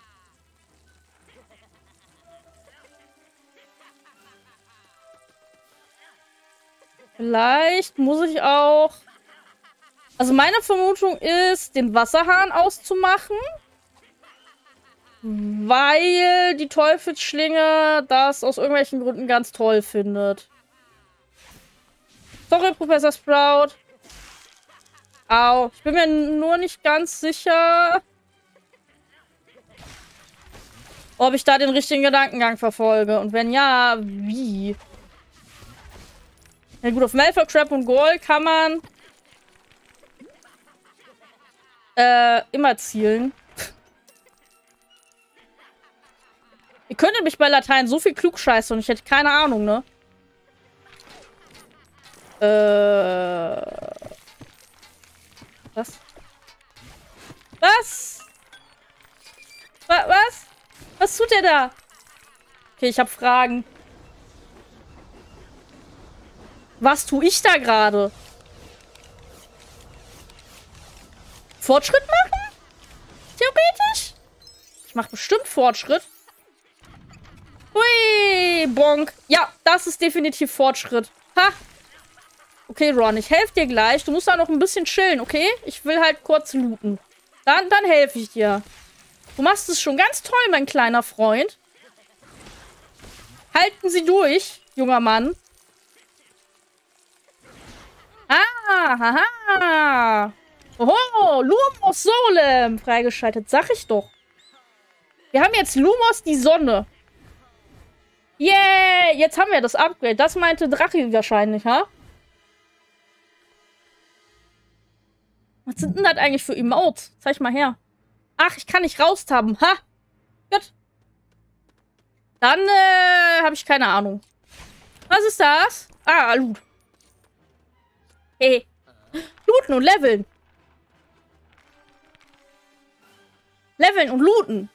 Vielleicht muss ich auch... Also meine Vermutung ist, den Wasserhahn auszumachen. Weil die Teufelsschlinge das aus irgendwelchen Gründen ganz toll findet. Sorry, Professor Sprout. Au. Ich bin mir nur nicht ganz sicher, ob ich da den richtigen Gedankengang verfolge. Und wenn ja, wie? Ja gut, auf Malfoy, Crab und Goal kann man äh, immer zielen. Ihr könntet mich bei Latein so viel klugscheißen und ich hätte keine Ahnung, ne? Äh... Was? Was? Wa was? Was tut der da? Okay, ich habe Fragen. Was tue ich da gerade? Fortschritt machen? Theoretisch? Ich mache bestimmt Fortschritt. Hui, bonk. Ja, das ist definitiv Fortschritt. Ha. Okay, Ron, ich helfe dir gleich. Du musst da noch ein bisschen chillen, okay? Ich will halt kurz looten. Dann, dann helfe ich dir. Du machst es schon ganz toll, mein kleiner Freund. Halten Sie durch, junger Mann. Ah, haha. Oho, Lumos Solem freigeschaltet, sag ich doch. Wir haben jetzt Lumos die Sonne. Yeah, jetzt haben wir das Upgrade. Das meinte Drache wahrscheinlich, ha? Was sind denn das eigentlich für Emotes? Zeig mal her. Ach, ich kann nicht raustaben. Ha! Gut. Dann, äh, habe ich keine Ahnung. Was ist das? Ah, Loot. Hey. Looten und leveln. Leveln und looten.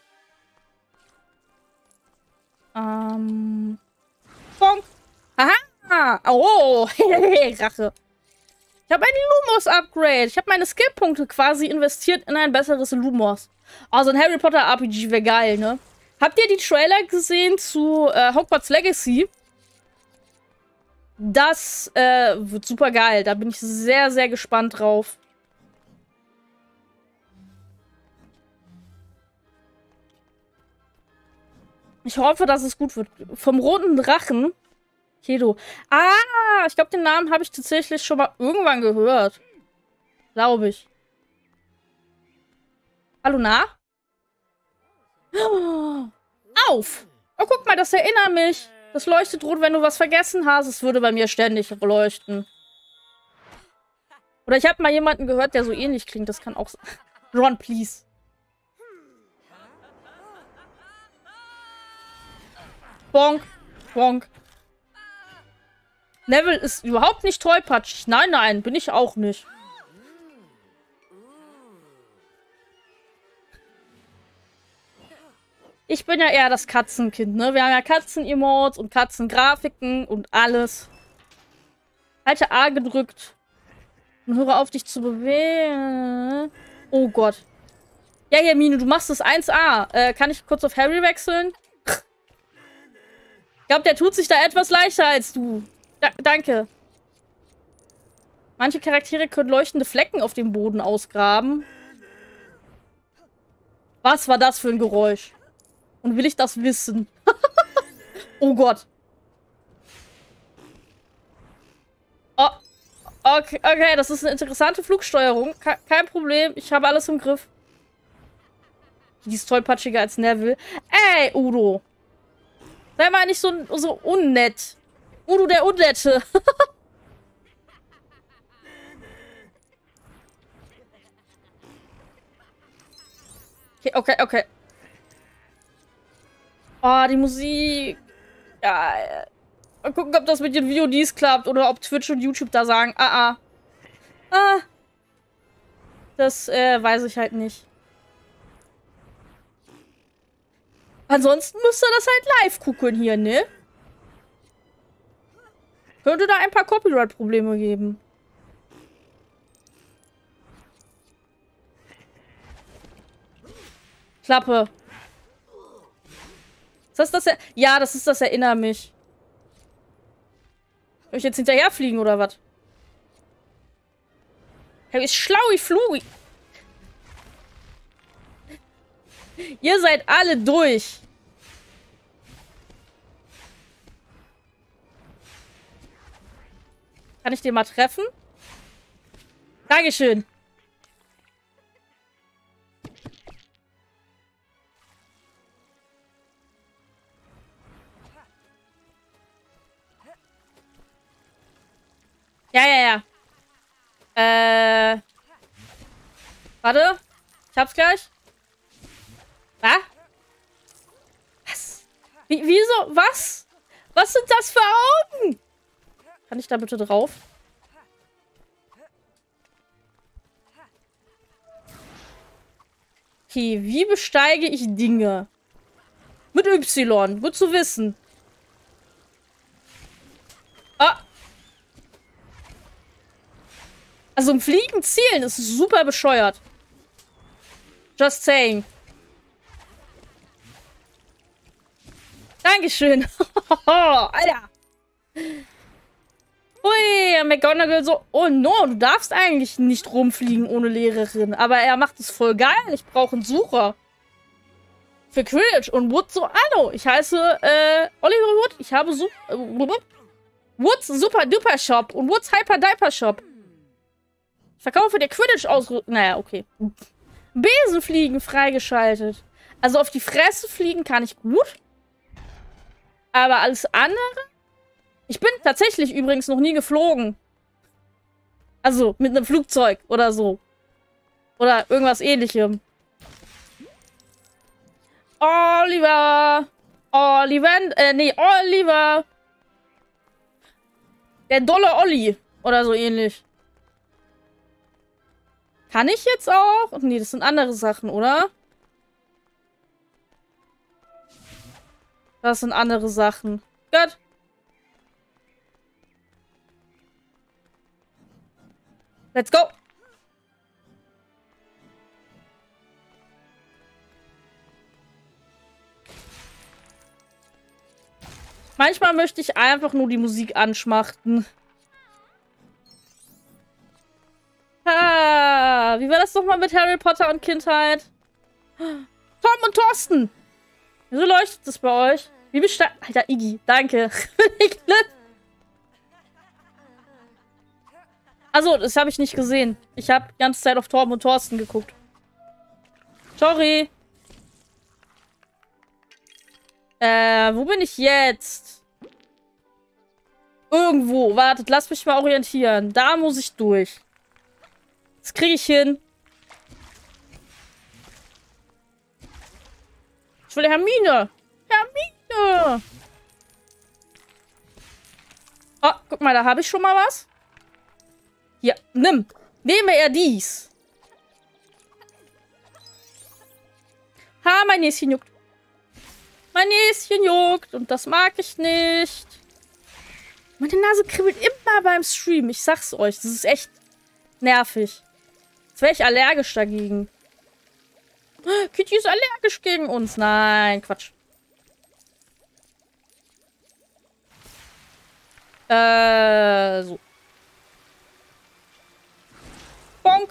Ähm. Bonk. Aha. Oh. Rache. Ich habe ein Lumos-Upgrade. Ich habe meine Skill-Punkte quasi investiert in ein besseres Lumos. Also ein Harry Potter R P G wäre geil, ne? Habt ihr die Trailer gesehen zu äh, Hogwarts Legacy? Das äh, wird super geil. Da bin ich sehr, sehr gespannt drauf. Ich hoffe, dass es gut wird. Vom roten Drachen. Kedo. Ah, ich glaube, den Namen habe ich tatsächlich schon mal irgendwann gehört. Glaube ich. Hallo, na? Oh, auf! Oh, guck mal, das erinnert mich. Das leuchtet rot, wenn du was vergessen hast. Es würde bei mir ständig leuchten. Oder ich habe mal jemanden gehört, der so ähnlich klingt. Das kann auch sein. Ron, please. Bonk. Bonk. Neville ist überhaupt nicht tollpatschig. Nein, nein, bin ich auch nicht. Ich bin ja eher das Katzenkind, ne? Wir haben ja Katzen-Emotes und Katzengrafiken und alles. Halte A gedrückt. Und höre auf, dich zu bewegen. Oh Gott. Ja, Hermine, du machst das eins A. Äh, kann ich kurz auf Harry wechseln? Ich glaube, der tut sich da etwas leichter als du. Da danke. Manche Charaktere können leuchtende Flecken auf dem Boden ausgraben. Was war das für ein Geräusch? Und will ich das wissen? Oh Gott. Oh. Okay, okay, das ist eine interessante Flugsteuerung. Ke kein Problem, ich habe alles im Griff. Die ist tollpatschiger als Neville. Ey, Udo. Sei mal nicht so, so unnett. Udo der Unnette. Okay, okay, okay. Oh, die Musik. Ja. Mal gucken, ob das mit den V O Ds klappt oder ob Twitch und YouTube da sagen, ah, ah. Ah. Das, äh, weiß ich halt nicht. Ansonsten müsste das halt live gucken hier, ne? Könnte da ein paar Copyright-Probleme geben. Klappe. Ist das das? Er ja, das ist das Erinner mich. Soll ich jetzt hinterherfliegen oder was? Hey, ist schlau, ich flug. Ihr seid alle durch. Kann ich den mal treffen? Dankeschön. Ja, ja, ja. Äh. Warte. Ich hab's gleich. Was? Was? Wie, wieso? Was? Was sind das für Augen? Kann ich da bitte drauf? Okay, wie besteige ich Dinge? Mit Y. Gut zu wissen. Ah. Also im Fliegen zielen ist super bescheuert. Just saying. Dankeschön. Alter. Ui, McGonagall so, oh no, du darfst eigentlich nicht rumfliegen ohne Lehrerin. Aber er macht es voll geil. Ich brauche einen Sucher. Für Quidditch. Und Wood so, hallo, ich heiße äh, Oliver Wood. Ich habe Su äh, Woods Super Duper Shop und Woods Hyper Diaper Shop. Ich verkaufe dir Quidditch Ausrüstung. Naja, okay. Besenfliegen freigeschaltet. Also auf die Fresse fliegen kann ich gut. Aber alles andere? Ich bin tatsächlich übrigens noch nie geflogen. Also mit einem Flugzeug oder so. Oder irgendwas ähnlichem. Oliver. Oliver. Äh, nee, Oliver. Der dolle Olli. Oder so ähnlich. Kann ich jetzt auch? Nee, das sind andere Sachen, oder? Das sind andere Sachen. Gut. Let's go. Manchmal möchte ich einfach nur die Musik anschmachten. Ah, wie war das doch mal mit Harry Potter und Kindheit? Tom und Thorsten. Wieso leuchtet das bei euch? Wie besteigt... Alter, Iggy, danke. Also, das habe ich nicht gesehen. Ich habe die ganze Zeit auf Torben und Thorsten geguckt. Sorry. Äh, wo bin ich jetzt? Irgendwo. Wartet, lass mich mal orientieren. Da muss ich durch. Das kriege ich hin. Ich will Hermine. Hermine. Oh, guck mal, da habe ich schon mal was. Hier, nimm. Nehme er dies. Ha, mein Näschen juckt. Mein Näschen juckt. Und das mag ich nicht. Meine Nase kribbelt immer beim Stream. Ich sag's euch. Das ist echt nervig. Jetzt wäre ich allergisch dagegen. Kitty ist allergisch gegen uns. Nein, Quatsch. Äh, so. Bonk.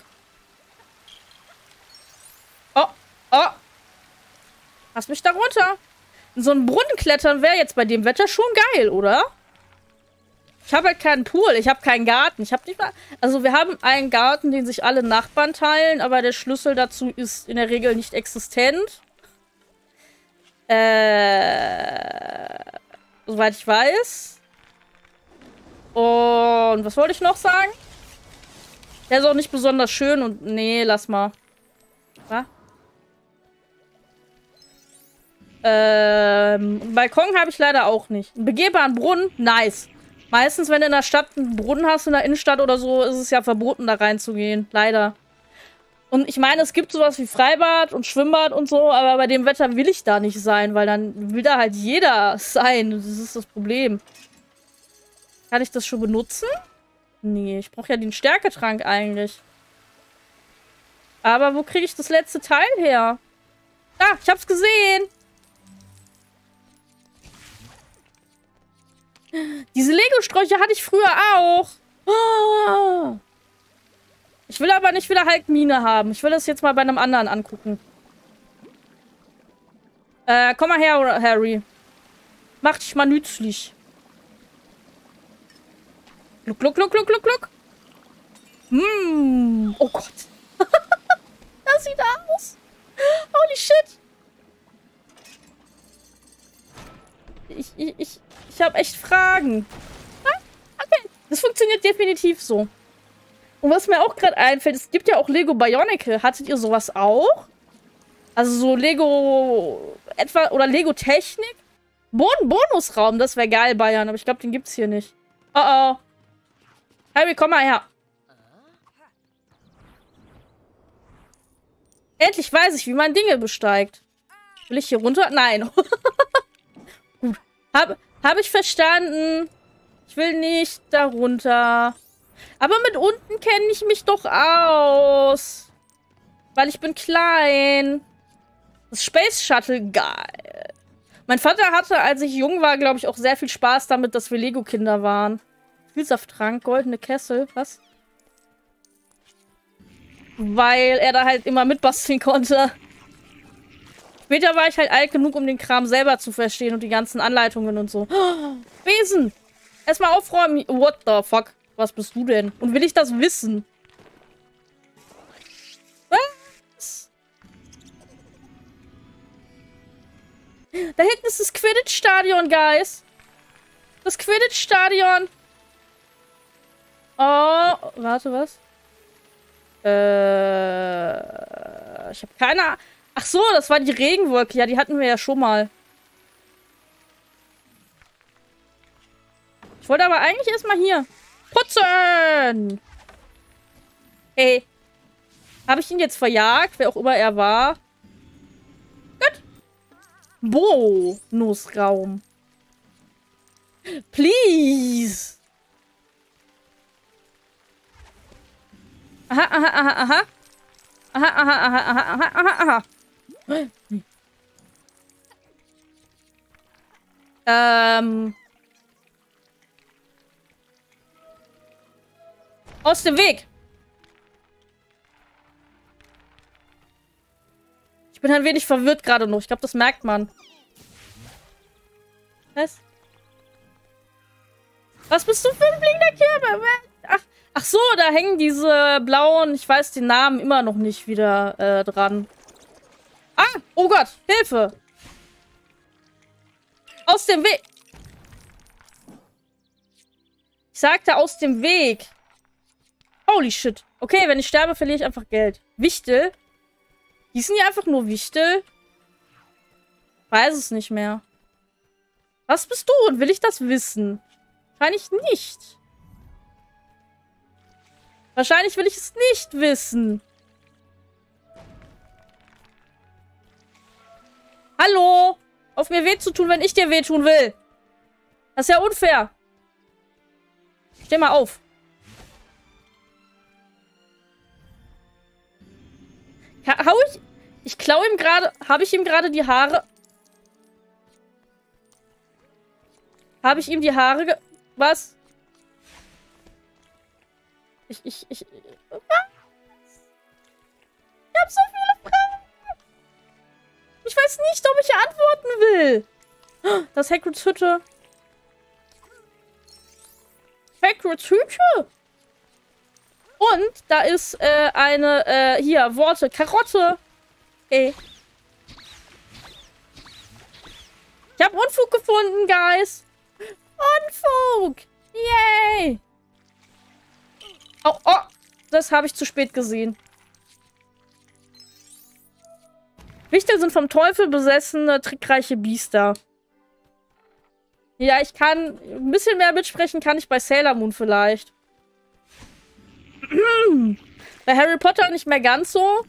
Oh, oh. Lass mich da runter. In so einen Brunnen klettern wäre jetzt bei dem Wetter schon geil, oder? Ich habe halt keinen Pool, ich habe keinen Garten. Ich habe nicht mal... Also wir haben einen Garten, den sich alle Nachbarn teilen, aber der Schlüssel dazu ist in der Regel nicht existent. Äh... Soweit ich weiß. Und was wollte ich noch sagen? Der ist auch nicht besonders schön und... Nee, lass mal. Was? Ähm... Einen Balkon habe ich leider auch nicht. Einen begehbaren Brunnen? Nice. Meistens, wenn du in der Stadt einen Brunnen hast, in der Innenstadt oder so, ist es ja verboten, da reinzugehen. Leider. Und ich meine, es gibt sowas wie Freibad und Schwimmbad und so, aber bei dem Wetter will ich da nicht sein, weil dann will da halt jeder sein. Das ist das Problem. Kann ich das schon benutzen? Nee, ich brauche ja den Stärketrank eigentlich. Aber wo kriege ich das letzte Teil her? Ah, ich hab's gesehen. Diese Lego-Sträucher hatte ich früher auch. Oh. Ich will aber nicht wieder Hulk-Mine haben. Ich will das jetzt mal bei einem anderen angucken. Äh, komm mal her, Harry. Mach dich mal nützlich. Gluck, gluck, gluck, gluck, gluck, gluck. Mm. Oh Gott. Das sieht aus. Holy shit. Ich, ich, ich, ich habe echt Fragen. Ah, okay. Das funktioniert definitiv so. Und was mir auch gerade einfällt, es gibt ja auch Lego Bionicle. Hattet ihr sowas auch? Also so Lego etwa oder Lego Technik? Boden-Bonusraum, das wäre geil, Bayern. Aber ich glaube, den gibt's hier nicht. Oh oh. Harry, komm mal her. Endlich weiß ich, wie man Dinge besteigt. Will ich hier runter? Nein. Gut. Hab, hab ich verstanden. Ich will nicht da runter. Aber mit unten kenne ich mich doch aus. Weil ich bin klein. Das Space Shuttle, geil. Mein Vater hatte, als ich jung war, glaube ich, auch sehr viel Spaß damit, dass wir Lego-Kinder waren. Spielsafttrank, goldene Kessel, was? Weil er da halt immer mitbasteln konnte. Später war ich halt alt genug, um den Kram selber zu verstehen und die ganzen Anleitungen und so. Oh, Besen! Erstmal aufräumen. What the fuck? Was bist du denn? Und will ich das wissen? Was? Da hinten ist das Quidditch-Stadion, Guys. Das Quidditch-Stadion. Oh, warte, was? Äh, ich habe keine Ahnung. Ach so, das war die Regenwolke. Ja, die hatten wir ja schon mal. Ich wollte aber eigentlich erstmal hier putzen. Hey. Habe ich ihn jetzt verjagt? Wer auch immer er war. Gut. Bonusraum. Please. Aha, aha, aha, aha. Aha, aha, aha, aha, aha, aha, aha. Ähm. Aus dem Weg. Ich bin ein wenig verwirrt gerade noch. Ich glaube, das merkt man. Was? Was bist du für ein blinder Kerl? Ach, ach so, da hängen diese blauen, ich weiß den Namen immer noch nicht wieder äh, dran. Ah, oh Gott, Hilfe. Aus dem Weg. Ich sagte aus dem Weg. Holy shit. Okay, wenn ich sterbe, verliere ich einfach Geld. Wichtel? Hießen die einfach nur Wichtel? Weiß es nicht mehr. Was bist du und will ich das wissen? Wahrscheinlich nicht. Wahrscheinlich will ich es nicht wissen. Hallo? Auf mir weh zu tun, wenn ich dir weh tun will. Das ist ja unfair. Steh mal auf. Hau ich... Ich klaue ihm gerade... Habe ich ihm gerade die Haare... Habe ich ihm die Haare ge... Was? Ich... Ich... Ich... Was? Ich hab so viele Fragen. Ich weiß nicht, ob ich antworten will. Das ist Hagrids Hütte. Hagrids Hütte? Und da ist äh, eine, äh, hier, Worte. Karotte. Ey. Ich habe Unfug gefunden, Guys. Unfug. Yay. Oh, oh. Das habe ich zu spät gesehen. Wichtel sind vom Teufel besessene, trickreiche Biester. Ja, ich kann... Ein bisschen mehr mitsprechen kann ich bei Sailor Moon vielleicht. Bei Harry Potter nicht mehr ganz so.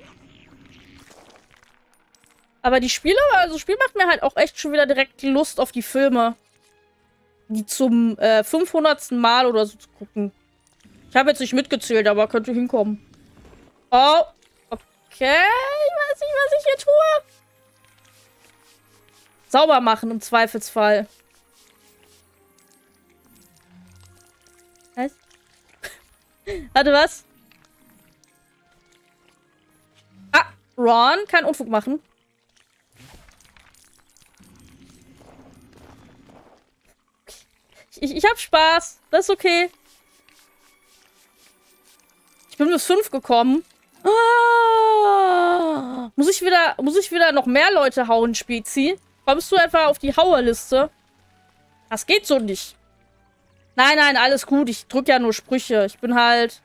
Aber die Spiele, also das Spiel macht mir halt auch echt schon wieder direkt Lust auf die Filme. Die zum äh, fünfhundertsten Mal oder so zu gucken. Ich habe jetzt nicht mitgezählt, aber könnte hinkommen. Oh, okay. Ich weiß nicht, was ich hier tue. Sauber machen im Zweifelsfall. Was? Warte, was? Ah, Ron kann Unfug machen. Ich, ich hab Spaß. Das ist okay. Ich bin bis fünf gekommen. Ah, muss ich wieder, muss ich wieder noch mehr Leute hauen, Spezi? Kommst du etwa auf die Hauerliste? Das geht so nicht. Nein, nein, alles gut. Ich drück ja nur Sprüche. Ich bin halt...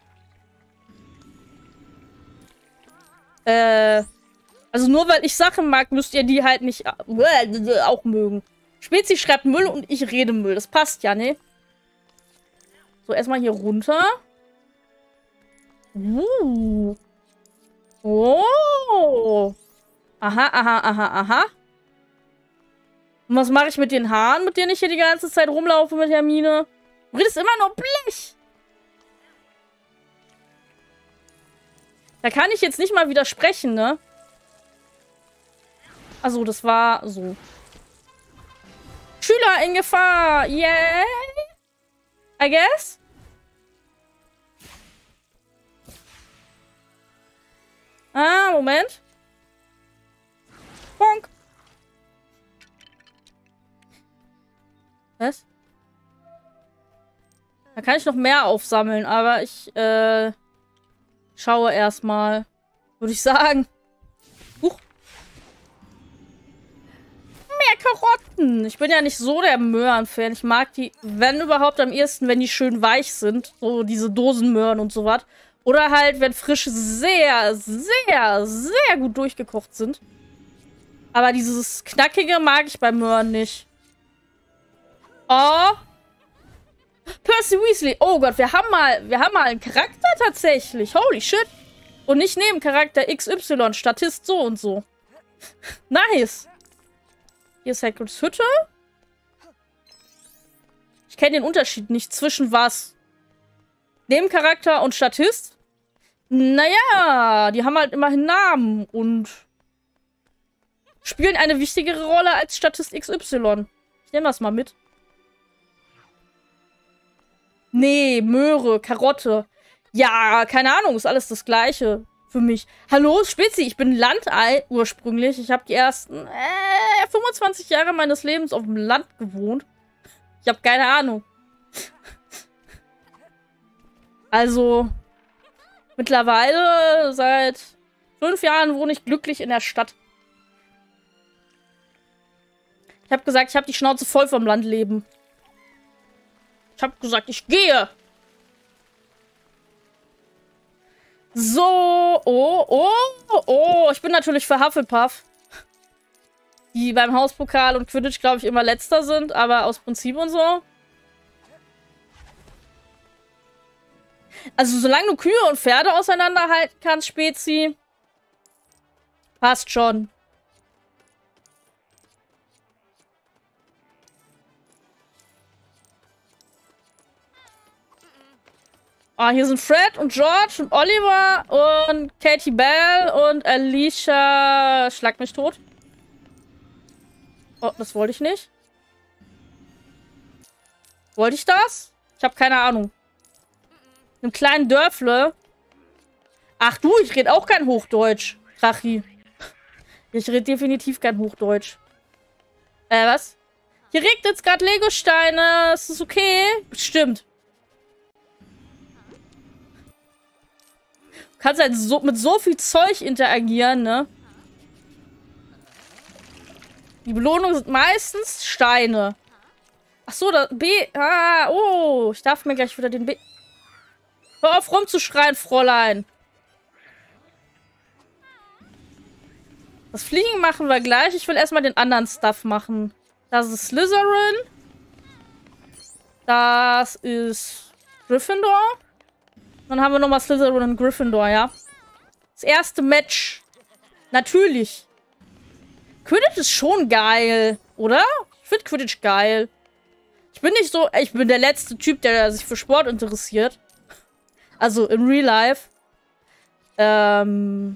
Äh... Also nur weil ich Sachen mag, müsst ihr die halt nicht auch mögen. Spezi schreibt Müll und ich rede Müll. Das passt ja, ne? So, erstmal hier runter. Uh. Oh. Aha, aha, aha, aha. Und was mache ich mit den Haaren, mit denen ich hier die ganze Zeit rumlaufe mit Hermine? Du redest immer nur Blech. Da kann ich jetzt nicht mal widersprechen, ne? Also, das war so. Schüler in Gefahr. Yay. I guess. Ah, Moment. Bonk. Was? Da kann ich noch mehr aufsammeln, aber ich, äh, schaue erstmal. Würde ich sagen. Huch. Mehr Karotten. Ich bin ja nicht so der Möhren-Fan. Ich mag die, wenn überhaupt, am ehesten, wenn die schön weich sind. So diese Dosenmöhren und so was. Oder halt, wenn frisch sehr, sehr, sehr gut durchgekocht sind. Aber dieses Knackige mag ich bei Möhren nicht. Oh. Percy Weasley. Oh Gott, wir haben mal, wir haben mal einen Charakter tatsächlich. Holy shit. Und nicht Nebencharakter X Y, Statist so und so. Nice. Hier ist Hagrids Hütte. Ich kenne den Unterschied nicht zwischen was. Nebencharakter und Statist. Naja, die haben halt immerhin Namen und spielen eine wichtigere Rolle als Statist X Y. Ich nehme das mal mit. Nee, Möhre, Karotte. Ja, keine Ahnung, ist alles das Gleiche für mich. Hallo, Spezi, ich bin Landei ursprünglich. Ich habe die ersten äh, fünfundzwanzig Jahre meines Lebens auf dem Land gewohnt. Ich habe keine Ahnung. Also, mittlerweile, seit fünf Jahren wohne ich glücklich in der Stadt. Ich habe gesagt, ich habe die Schnauze voll vom Landleben. Ich habe gesagt, ich gehe. So, oh, oh, oh. Ich bin natürlich für Hufflepuff. Die beim Hauspokal und Quidditch, glaube ich, immer letzter sind, aber aus Prinzip und so. Also, solange du Kühe und Pferde auseinanderhalten kannst, Spezi, passt schon. Ah, hier sind Fred und George und Oliver und Katie Bell und Alicia. Schlag mich tot. Oh, das wollte ich nicht. Wollte ich das? Ich habe keine Ahnung. Einem kleinen Dörfle. Ach du, ich rede auch kein Hochdeutsch. Rachi. Ich rede definitiv kein Hochdeutsch. Äh, was? Hier regnet jetzt gerade Legosteine. Ist das okay? Bestimmt. Du kannst halt so, mit so viel Zeug interagieren, ne? Die Belohnungen sind meistens Steine. Ach so, das B... Ah, oh. Ich darf mir gleich wieder den B... Hör auf rumzuschreien, Fräulein. Das Fliegen machen wir gleich. Ich will erstmal den anderen Stuff machen. Das ist Slytherin. Das ist Gryffindor. Dann haben wir nochmal Slytherin und Gryffindor, ja. Das erste Match. Natürlich. Quidditch ist schon geil, oder? Ich finde Quidditch geil. Ich bin nicht so... Ich bin der letzte Typ, der sich für Sport interessiert. Also in Real Life. Ähm...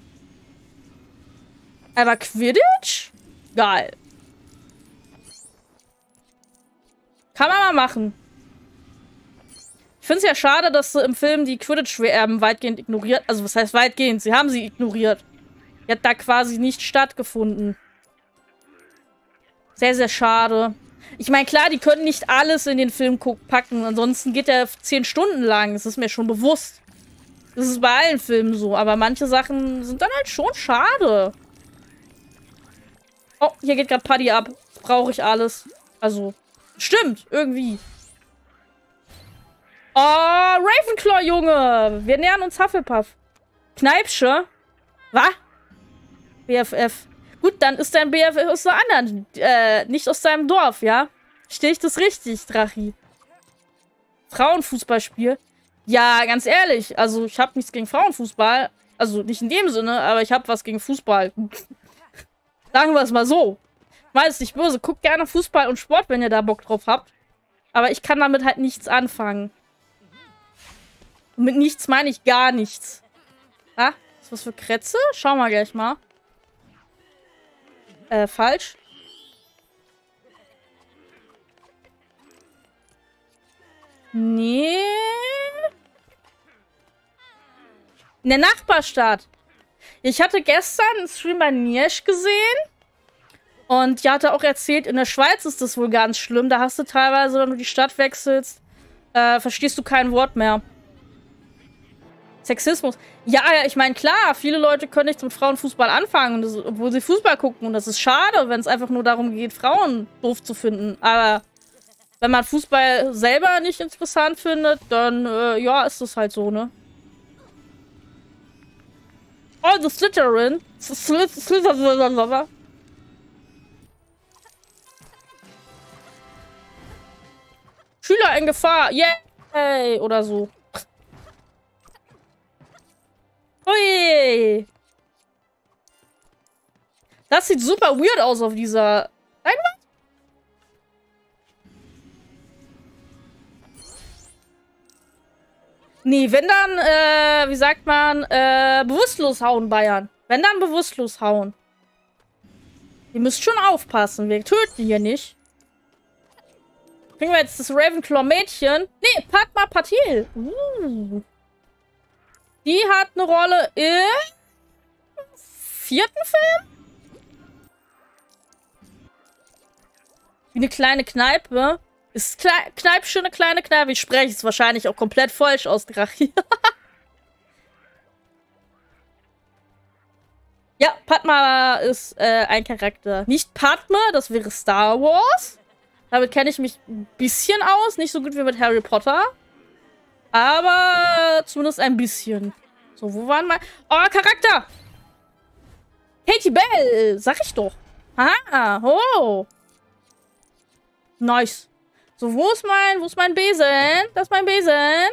Aber Quidditch? Geil. Kann man mal machen. Ich finde es ja schade, dass sie im Film die Quidditch-W M weitgehend ignoriert. Also, was heißt weitgehend? Sie haben sie ignoriert. Die hat da quasi nicht stattgefunden. Sehr, sehr schade. Ich meine, klar, die können nicht alles in den Film packen. Ansonsten geht der zehn Stunden lang. Das ist mir schon bewusst. Das ist bei allen Filmen so. Aber manche Sachen sind dann halt schon schade. Oh, hier geht gerade Paddy ab. Brauche ich alles. Also, stimmt, irgendwie. Oh, Ravenclaw, Junge. Wir nähern uns Hufflepuff. Kneipsche. Was? B F F. Gut, dann ist dein B F F aus der anderen, äh, nicht aus deinem Dorf, ja? Verstehe ich das richtig, Drachi? Frauenfußballspiel? Ja, ganz ehrlich, also ich habe nichts gegen Frauenfußball. Also nicht in dem Sinne, aber ich habe was gegen Fußball. Sagen wir es mal so. Ich meine, es ist nicht böse. Guckt gerne Fußball und Sport, wenn ihr da Bock drauf habt. Aber ich kann damit halt nichts anfangen. Und mit nichts meine ich gar nichts. Ah, ist was für Krätze? Schauen wir gleich mal. Äh, falsch. Nee. In der Nachbarstadt. Ich hatte gestern einen Stream bei Niesch gesehen. Und die hatte auch erzählt, in der Schweiz ist das wohl ganz schlimm. Da hast du teilweise, wenn du die Stadt wechselst, äh, verstehst du kein Wort mehr. Sexismus. Ja, ja, ich meine, klar, viele Leute können nichts mit Frauenfußball anfangen, und das, obwohl sie Fußball gucken. Und das ist schade, wenn es einfach nur darum geht, Frauen doof zu finden. Aber wenn man Fußball selber nicht interessant findet, dann, äh, ja, ist das halt so, ne? Oh, the Slytherin. Slytherin. Schüler in Gefahr. Yay. Oder so. Ui. Das sieht super weird aus auf dieser Leinwand. Nee, wenn dann, äh, wie sagt man, äh, bewusstlos hauen, Bayern. Wenn dann bewusstlos hauen. Ihr müsst schon aufpassen, wir töten hier nicht. Kriegen wir jetzt das Ravenclaw-Mädchen? Nee, Padma Patil. Uh. Die hat eine Rolle im vierten Film? Wie eine kleine Kneipe. Ist Kle Kneipe schon eine kleine Kneipe? Ich spreche es wahrscheinlich auch komplett falsch aus, Drachi. Ja, Padma ist äh, ein Charakter. Nicht Padme, das wäre Star Wars. Damit kenne ich mich ein bisschen aus. Nicht so gut wie mit Harry Potter. Aber zumindest ein bisschen. So, wo waren wir? Oh, Charakter! Katie Bell! Sag ich doch. Ah, oh. Nice. So, wo ist mein, wo ist mein Besen? Das ist mein Besen.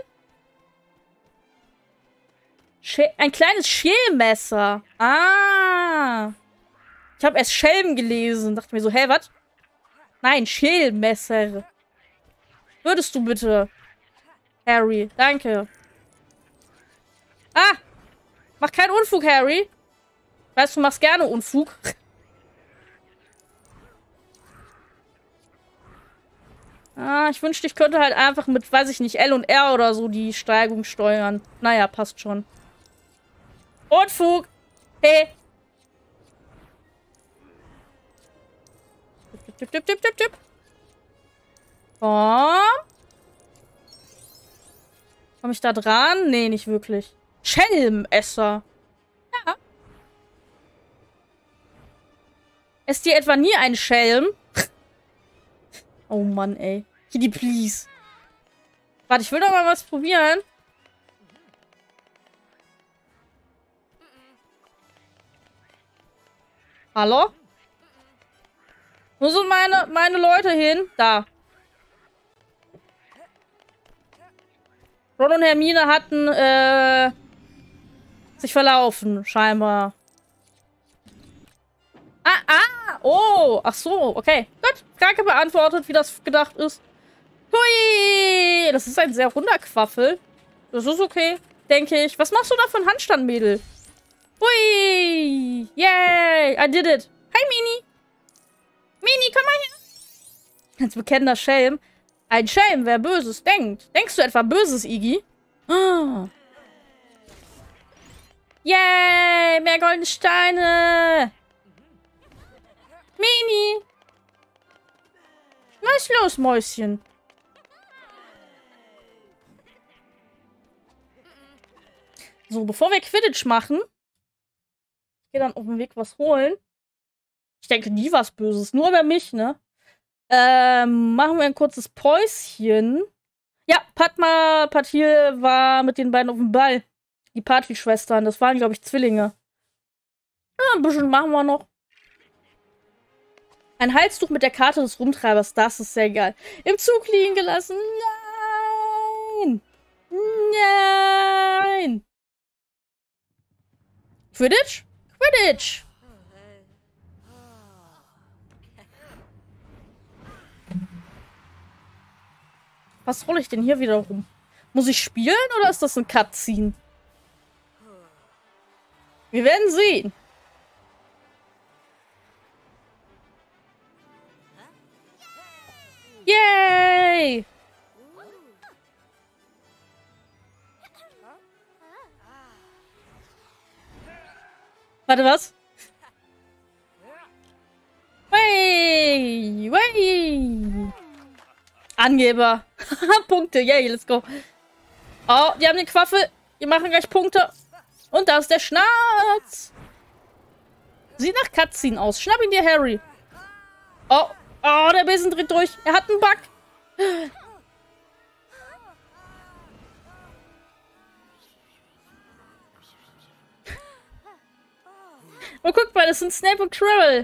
Schä ein kleines Schälmesser. Ah. Ich habe erst Schelm gelesen. Dachte mir so, hä, was? Nein, Schälmesser. Würdest du bitte? Harry, danke. Ah! Mach keinen Unfug, Harry. Weißt du, machst gerne Unfug. Ah, ich wünschte, ich könnte halt einfach mit, weiß ich nicht, L und R oder so die Steigung steuern. Naja, passt schon. Unfug! Hey! Tipp, tipp, tipp, tipp, tipp. Komm. Komm ich da dran? Nee, nicht wirklich. Schelmesser. Ja. Esst ihr etwa nie einen Schelm? Oh Mann, ey. Kitty, please. Warte, ich will doch mal was probieren. Hallo? Wo sind meine, meine Leute hin? Da. Ron und Hermine hatten, äh, sich verlaufen, scheinbar. Ah, ah, oh, ach so, okay. Gut, Frage beantwortet, wie das gedacht ist. Hui, das ist ein sehr runder Quaffel. Das ist okay, denke ich. Was machst du da für ein Handstand, Mädel? Hui, yay, I did it. Hi, Mini. Mini, komm mal her. Als bekennender Schelm. Ein Schelm, wer Böses denkt. Denkst du etwa Böses, Iggy? Oh. Yay, mehr goldene Steine. Mini. Was ist los, Mäuschen? So, bevor wir Quidditch machen, ich gehe dann auf dem Weg was holen. Ich denke nie was Böses, nur über mich, ne? Ähm, machen wir ein kurzes Päuschen. Ja, Padma Patil war mit den beiden auf dem Ball. Die Partyschwestern, das waren, glaube ich, Zwillinge. Ja, ein bisschen machen wir noch. Ein Halstuch mit der Karte des Rumtreibers, das ist sehr geil. Im Zug liegen gelassen. Nein! Nein! Quidditch? Quidditch! Was rolle ich denn hier wieder rum? Muss ich spielen oder ist das ein Cutscene? Wir werden sehen. Yay! Warte, was? Wey! Wey! Angeber. Punkte. Yay, let's go. Oh, die haben den Quaffel. Die machen gleich Punkte. Und da ist der Schnatz. Sieht nach Cutscene aus. Schnapp ihn dir, Harry. Oh, oh, der Besen dreht durch. Er hat einen Bug. Oh, guck mal, das sind Snape und Quirrell.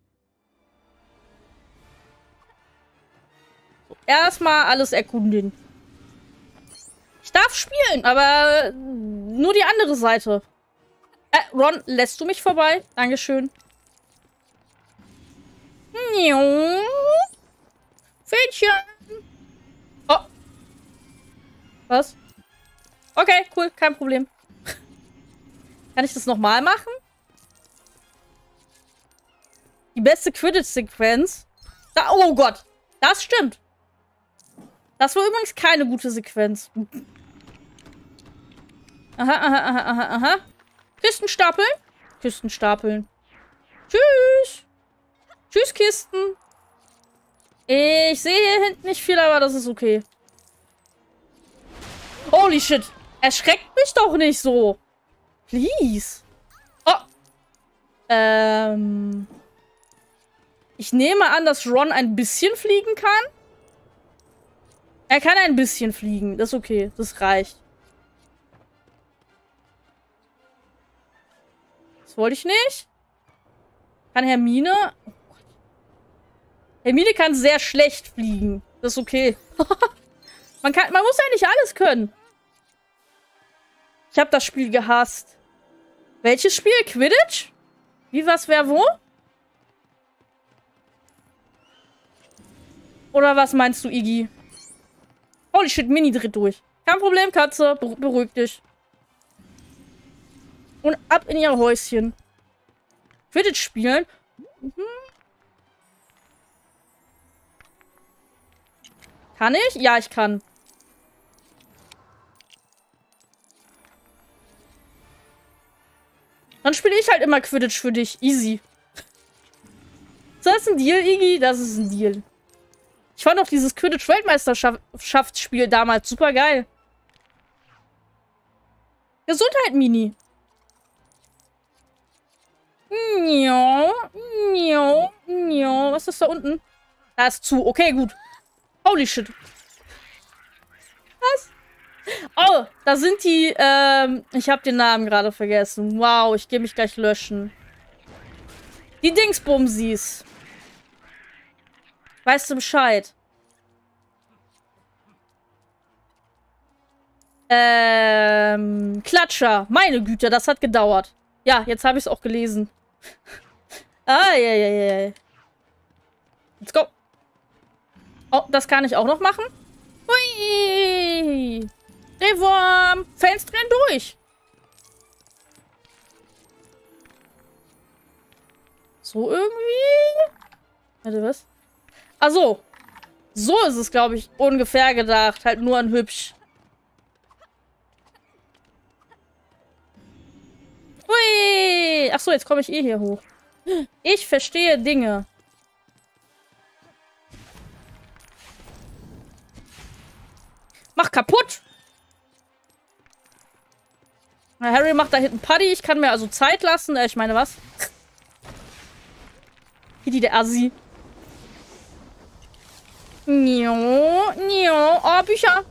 Erstmal alles erkunden. Ich darf spielen, aber nur die andere Seite. Äh, Ron, lässt du mich vorbei? Dankeschön. Fädchen. Oh. Was? Okay, cool, kein Problem. Kann ich das nochmal machen? Die beste Quidditch-Sequenz. Oh Gott, das stimmt. Das war übrigens keine gute Sequenz. Aha, aha, aha, aha, aha. Kisten stapeln. Kisten stapeln. Tschüss. Tschüss, Kisten. Ich sehe hier hinten nicht viel, aber das ist okay. Holy shit. Erschreckt mich doch nicht so. Please. Oh. Ähm. Ich nehme an, dass Ron ein bisschen fliegen kann. Er kann ein bisschen fliegen. Das ist okay. Das reicht. Das wollte ich nicht. Kann Hermine... Oh Gott. Hermine kann sehr schlecht fliegen. Das ist okay. man, kann, man muss ja nicht alles können. Ich habe das Spiel gehasst. Welches Spiel? Quidditch? Wie, was, wer, wo? Oder was meinst du, Iggy? Holy shit, Mini dreht durch. Kein Problem, Katze. Beru beruhig dich. Und ab in ihr Häuschen. Quidditch spielen. Mhm. Kann ich? Ja, ich kann. Dann spiele ich halt immer Quidditch für dich. Easy. Ist das ein Deal, Iggy? Das ist ein Deal. Ich fand auch dieses Quidditch-Weltmeisterschaftsspiel damals super geil. Gesundheit, Mini. Nio, nio, nio. Was ist da unten? Da ist zu. Okay, gut. Holy shit. Was? Oh, da sind die, ähm, ich habe den Namen gerade vergessen. Wow, ich gehe mich gleich löschen. Die Dingsbumsis. Weißt du Bescheid? Ähm, Klatscher. Meine Güte, das hat gedauert. Ja, jetzt habe ich es auch gelesen. Ah, ja, ja, ja. Let's go. Oh, das kann ich auch noch machen. Hui. Rehwurm. Fans drehen durch. So irgendwie. Warte, was? Ach so. So ist es, glaube ich, ungefähr gedacht. Halt nur an hübsch. Hui. Ach so, jetzt komme ich eh hier hoch. Ich verstehe Dinge. Mach kaputt. Na, Harry macht da hinten Paddy. Ich kann mir also Zeit lassen. Äh, ich meine, was? Kitty, der Assi. Nio, nio. Oh, Bücher.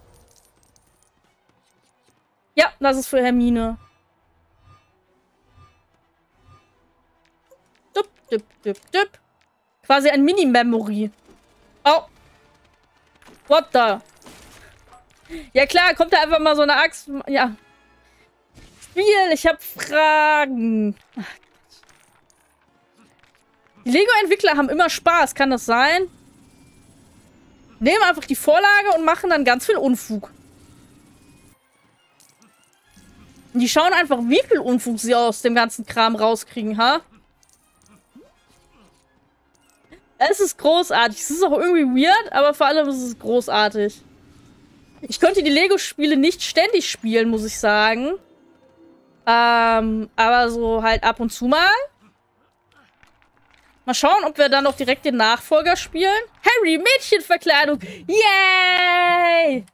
Ja, das ist für Hermine. Dup, dup, dup, dup. Quasi ein Mini-Memory. Oh. What the? Ja klar, kommt da einfach mal so eine Axt. Ja. Spiel, ich hab Fragen. Die Lego-Entwickler haben immer Spaß, kann das sein? Nehmen einfach die Vorlage und machen dann ganz viel Unfug. Und die schauen einfach, wie viel Unfug sie aus dem ganzen Kram rauskriegen, ha? Es ist großartig. Es ist auch irgendwie weird, aber vor allem ist es großartig. Ich konnte die Lego-Spiele nicht ständig spielen, muss ich sagen. Ähm, aber so halt ab und zu mal. Mal schauen, ob wir dann noch direkt den Nachfolger spielen. Harry, Mädchenverkleidung. Yay!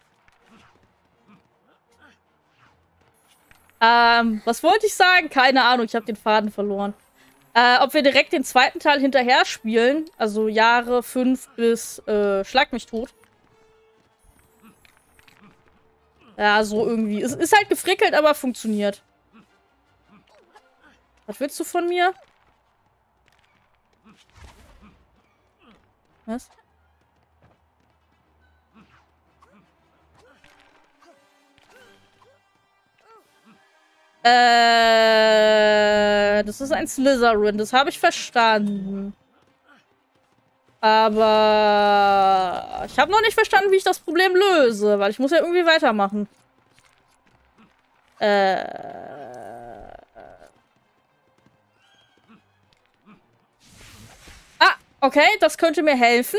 Ähm, was wollte ich sagen? Keine Ahnung, ich habe den Faden verloren. Äh, ob wir direkt den zweiten Teil hinterher spielen. Also Jahre fünf bis äh, Schlag mich tot. Ja, so irgendwie. Es ist halt gefrickelt, aber funktioniert. Was willst du von mir? Was? Äh, das ist ein Slytherin. Das habe ich verstanden. Aber ich habe noch nicht verstanden, wie ich das Problem löse, weil ich muss ja irgendwie weitermachen. Äh. Ah, okay, das könnte mir helfen.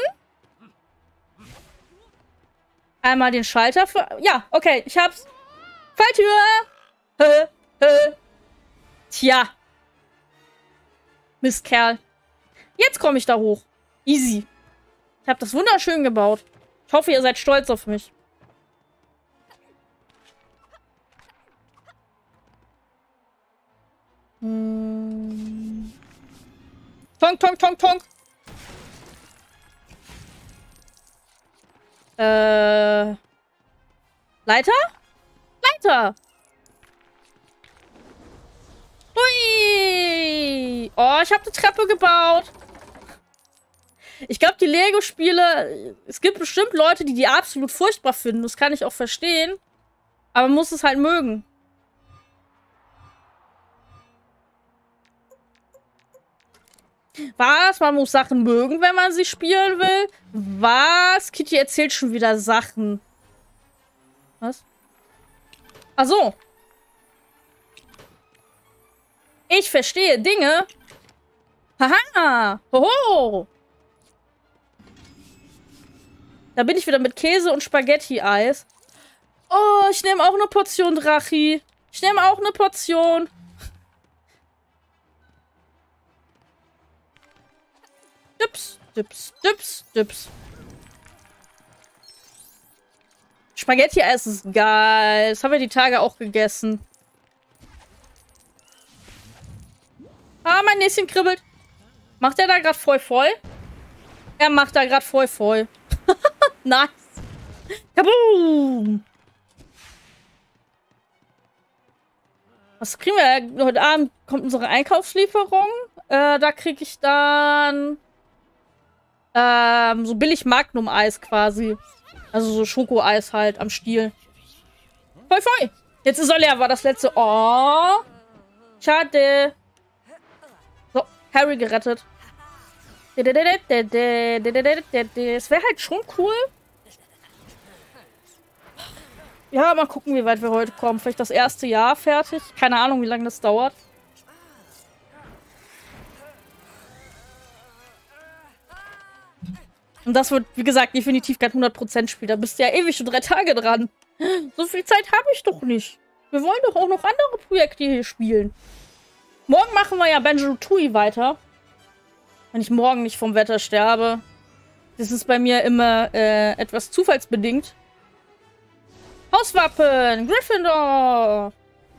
Einmal den Schalter für... Ja, okay, ich hab's. Falltür! Hä, hä. Tja. Mistkerl. Jetzt komme ich da hoch. Easy. Ich habe das wunderschön gebaut. Ich hoffe, ihr seid stolz auf mich. Hm. Tonk, tonk, tonk, tonk. Äh. Leiter? Leiter! Hui! Oh, ich habe eine Treppe gebaut. Ich glaube, die Lego-Spiele... Es gibt bestimmt Leute, die die absolut furchtbar finden. Das kann ich auch verstehen. Aber man muss es halt mögen. Was? Man muss Sachen mögen, wenn man sie spielen will? Was? Kitty erzählt schon wieder Sachen. Was? Ach so. Ich verstehe Dinge. Haha. Hoho. Da bin ich wieder mit Käse und Spaghetti-Eis. Oh, ich nehme auch eine Portion Drachi. Ich nehme auch eine Portion. Dips, dips, dips, dips. Spaghetti-Eis ist geil. Das haben wir die Tage auch gegessen. Ah, mein Näschen kribbelt. Macht er da gerade voll voll? Er macht da gerade voll voll. Nice. Kaboom. Was kriegen wir? Heute Abend kommt unsere Einkaufslieferung. Äh, da kriege ich dann ähm, so billig Magnum-Eis quasi. Also so Schokoeis halt am Stiel. Voll voll. Jetzt ist er leer, war das letzte. Oh. Schade. So, Harry gerettet. Es wäre halt schon cool. Ja, mal gucken, wie weit wir heute kommen. Vielleicht das erste Jahr fertig. Keine Ahnung, wie lange das dauert. Und das wird, wie gesagt, definitiv kein hundert Prozent Spiel. Da bist du ja ewig schon drei Tage dran. So viel Zeit habe ich doch nicht. Wir wollen doch auch noch andere Projekte hier spielen. Morgen machen wir ja Banjo-Tooie weiter. Wenn ich morgen nicht vom Wetter sterbe. Das ist bei mir immer äh, etwas zufallsbedingt. Hauswappen! Gryffindor!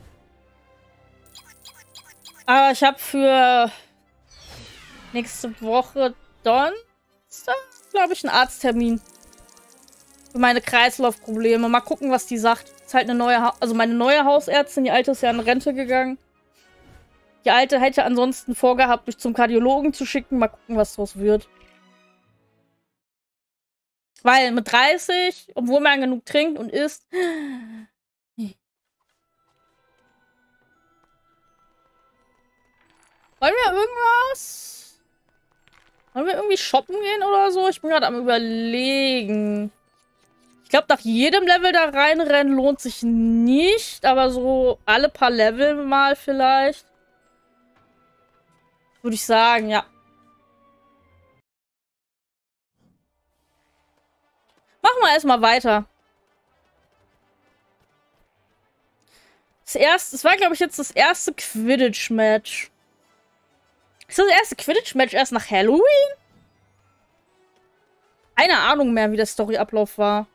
Aber ich habe für nächste Woche Donnerstag, glaube ich, einen Arzttermin. Für meine Kreislaufprobleme. Mal gucken, was die sagt. Ist halt eine neue, ha also meine neue Hausärztin, die alte ist ja in Rente gegangen. Die Alte hätte ansonsten vorgehabt, mich zum Kardiologen zu schicken. Mal gucken, was draus wird. Weil mit dreißig, obwohl man genug trinkt und isst... Wollen wir irgendwas? Wollen wir irgendwie shoppen gehen oder so? Ich bin gerade am Überlegen. Ich glaube, nach jedem Level da reinrennen lohnt sich nicht. Aber so alle paar Level mal vielleicht. Würde ich sagen, ja. Machen wir erstmal weiter. Das erste, es war, glaube ich, jetzt das erste Quidditch-Match. Ist das erste Quidditch-Match erst nach Halloween? Keine Ahnung mehr, wie der Storyablauf war.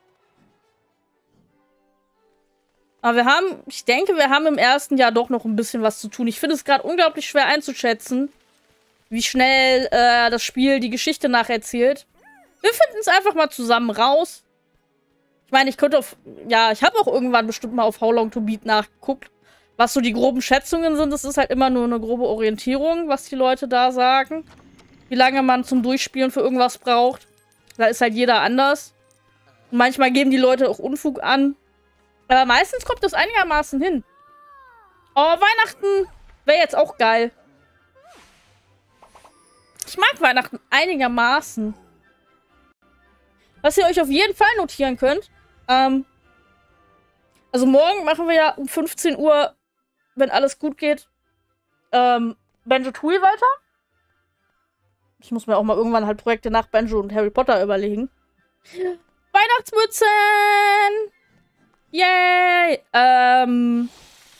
Aber wir haben, ich denke, wir haben im ersten Jahr doch noch ein bisschen was zu tun. Ich finde es gerade unglaublich schwer einzuschätzen, wie schnell äh, das Spiel die Geschichte nacherzählt. Wir finden es einfach mal zusammen raus. Ich meine, ich könnte auf, ja, ich habe auch irgendwann bestimmt mal auf How Long to Beat nachgeguckt, was so die groben Schätzungen sind. Das ist halt immer nur eine grobe Orientierung, was die Leute da sagen. Wie lange man zum Durchspielen für irgendwas braucht. Da ist halt jeder anders. Und manchmal geben die Leute auch Unfug an. Aber meistens kommt das einigermaßen hin. Oh, Weihnachten wäre jetzt auch geil. Ich mag Weihnachten einigermaßen. Was ihr euch auf jeden Fall notieren könnt. Ähm, also morgen machen wir ja um fünfzehn Uhr, wenn alles gut geht, ähm, Banjo-Tooie weiter. Ich muss mir auch mal irgendwann halt Projekte nach Banjo und Harry Potter überlegen. Weihnachtsmützen! Yay! Ähm,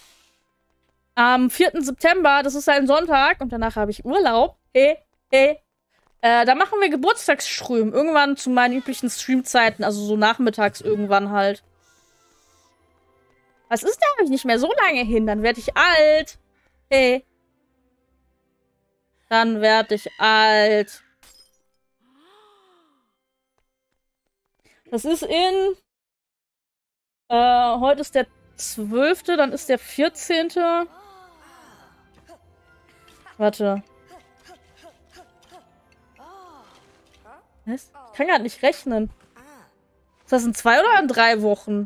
am vierten September, das ist ein Sonntag, und danach habe ich Urlaub. Hey, hey. Äh, da machen wir Geburtstagsström. Irgendwann zu meinen üblichen Streamzeiten. Also so nachmittags irgendwann halt. Was ist da eigentlich nicht mehr so lange hin? Dann werde ich alt. Hey. Dann werde ich alt. Das ist in... Äh, heute ist der zwölfte, dann ist der vierzehnte. Warte. Was? Ich kann gerade nicht rechnen. Ist das in zwei oder in drei Wochen?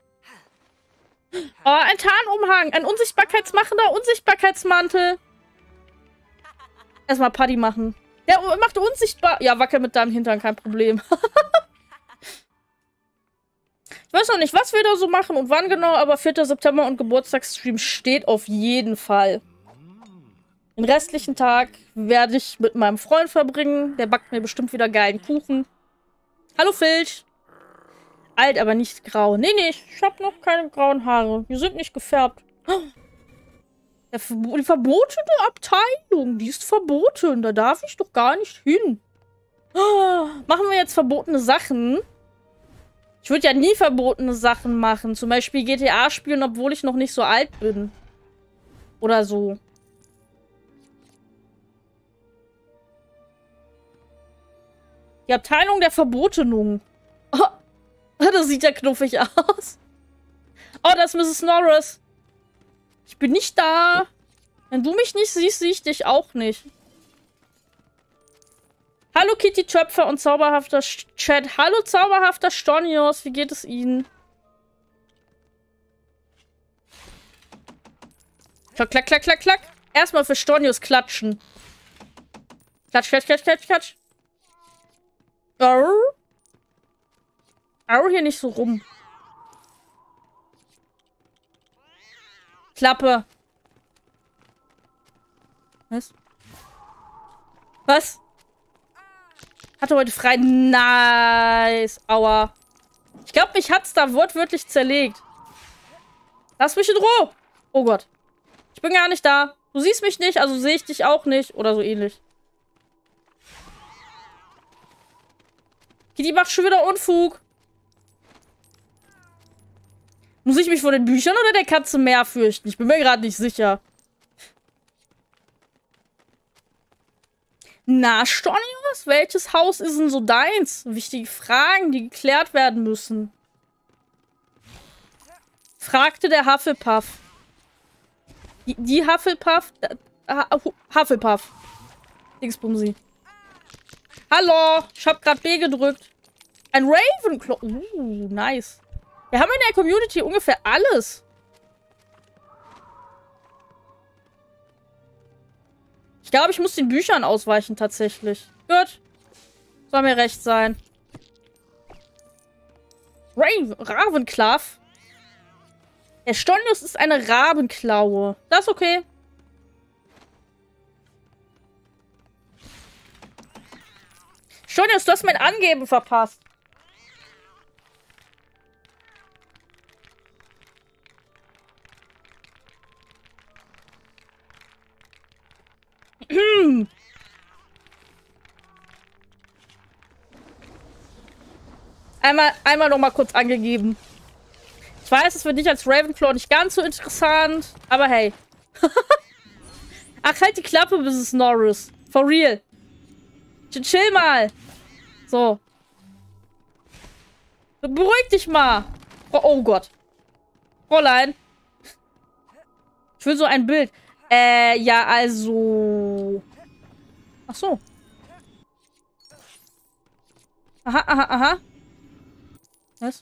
Oh, ein Tarnumhang. Ein unsichtbarkeitsmachender Unsichtbarkeitsmantel. Erstmal Party machen. Der macht unsichtbar. Ja, wackel mit deinem Hintern, kein Problem. Ich weiß noch nicht, was wir da so machen und wann genau, aber vierter September und Geburtstagsstream steht auf jeden Fall. Den restlichen Tag werde ich mit meinem Freund verbringen. Der backt mir bestimmt wieder geilen Kuchen. Hallo Filch. Alt, aber nicht grau. Nee, nee, ich habe noch keine grauen Haare. Die sind nicht gefärbt. Der Verbo die verbotene Abteilung. Die ist verboten. Da darf ich doch gar nicht hin. Machen wir jetzt verbotene Sachen? Ich würde ja nie verbotene Sachen machen. Zum Beispiel G T A spielen, obwohl ich noch nicht so alt bin. Oder so. Die Abteilung der Verbotenung. Oh, das sieht ja knuffig aus. Oh, das ist Misses Norris. Ich bin nicht da. Wenn du mich nicht siehst, sehe ich dich auch nicht. Hallo Kitty Töpfer und zauberhafter Chat. Hallo zauberhafter Stonios. Wie geht es Ihnen? Klack, klack, klack, klack, klack. Erstmal für Stonios klatschen. Klatsch, klatsch, klatsch, klatsch, klatsch. Au. Au, hier nicht so rum. Klappe. Was? Was? Hatte heute frei. Nice. Aua. Ich glaube, mich hat's da wortwörtlich zerlegt. Lass mich in Ruhe. Oh Gott. Ich bin gar nicht da. Du siehst mich nicht, also sehe ich dich auch nicht. Oder so ähnlich. Kitty macht schon wieder Unfug. Muss ich mich vor den Büchern oder der Katze mehr fürchten? Ich bin mir gerade nicht sicher. Na, Stonios, welches Haus ist denn so deins? Wichtige Fragen, die geklärt werden müssen. Fragte der Hufflepuff. Die, die Hufflepuff, Ha Hufflepuff. Dingsbumsi. Hallo, ich hab grad B gedrückt. Ein Ravenclaw. Uh, nice. Wir haben in der Community ungefähr alles. Ich glaube, ich muss den Büchern ausweichen, tatsächlich. Gut. Soll mir recht sein. Raven Ravenclaw. Der Stonius ist eine Rabenklaue. Das ist okay. Stonius, du hast mein Angeben verpasst. einmal einmal noch mal kurz angegeben. Ich weiß, es wird nicht als Ravenclaw nicht ganz so interessant, aber hey. Ach, halt die Klappe, Misses Norris. For real. Chill mal. So. Beruhig dich mal. Oh, oh Gott. Fräulein. Ich will so ein Bild. Äh, ja, also... Ach so. Aha, aha, aha. Was?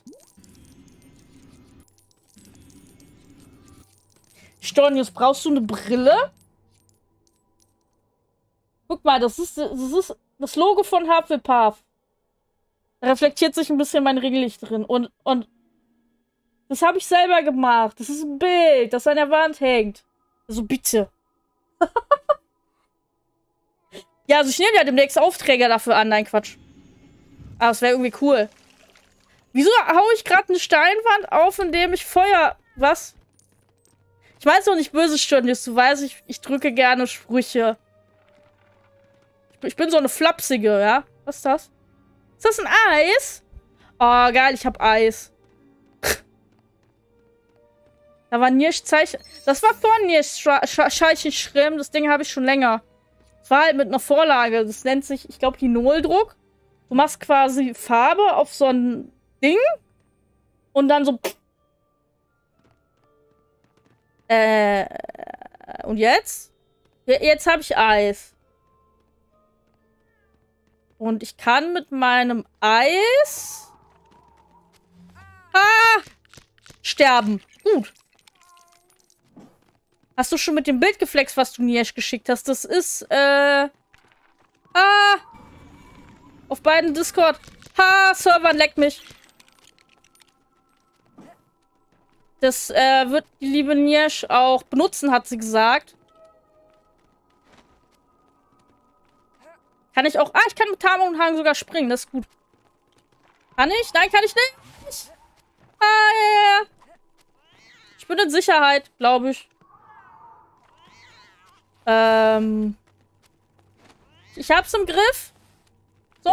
Stonius, brauchst du eine Brille? Guck mal, das ist das, ist das Logo von Hufflepuff. Da reflektiert sich ein bisschen mein Ringlicht drin. Und, und das habe ich selber gemacht. Das ist ein Bild, das an der Wand hängt. Also bitte. Ja, also ich nehme ja demnächst Aufträge dafür an. Nein, Quatsch. Aber es wäre irgendwie cool. Wieso haue ich gerade eine Steinwand auf, indem ich Feuer... Was? Ich weiß doch nicht böse, Stonius. Du weißt, ich, ich drücke gerne Sprüche. Ich bin so eine Flapsige, ja? Was ist das? Ist das ein Eis? Oh, geil, ich hab Eis. Da war nicht Zeichen... Das war von nicht Scheichen Schrimm. Das Ding habe ich schon länger. Das war halt mit einer Vorlage. Das nennt sich, ich glaube, Linoldruck. Du machst quasi Farbe auf so ein Ding. Und dann so... Äh... Und jetzt? Jetzt habe ich Eis. Und ich kann mit meinem Eis... Ah! Sterben. Gut. Hast du schon mit dem Bild geflext, was du Niesch geschickt hast? Das ist, äh... Ah! Auf beiden Discord. Ha! Servern leckt mich. Das, äh, wird die liebe Niesch auch benutzen, hat sie gesagt. Kann ich auch... Ah, ich kann mit Tarnung und Haken sogar springen. Das ist gut. Kann ich? Nein, kann ich nicht. Ah, ja, ja. Ich bin in Sicherheit, glaube ich. Ähm... Ich hab's im Griff. So?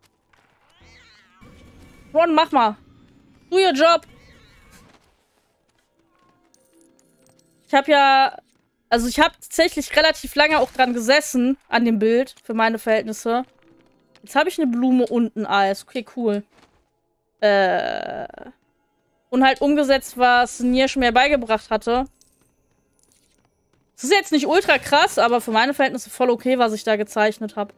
Ron, mach mal. Do your job. Ich hab ja... Also ich habe tatsächlich relativ lange auch dran gesessen, an dem Bild, für meine Verhältnisse. Jetzt habe ich eine Blume und ein Eis. Okay, cool. Äh... Und halt umgesetzt, was Niesch mir beigebracht hatte. Das ist jetzt nicht ultra krass, aber für meine Verhältnisse voll okay, was ich da gezeichnet habe.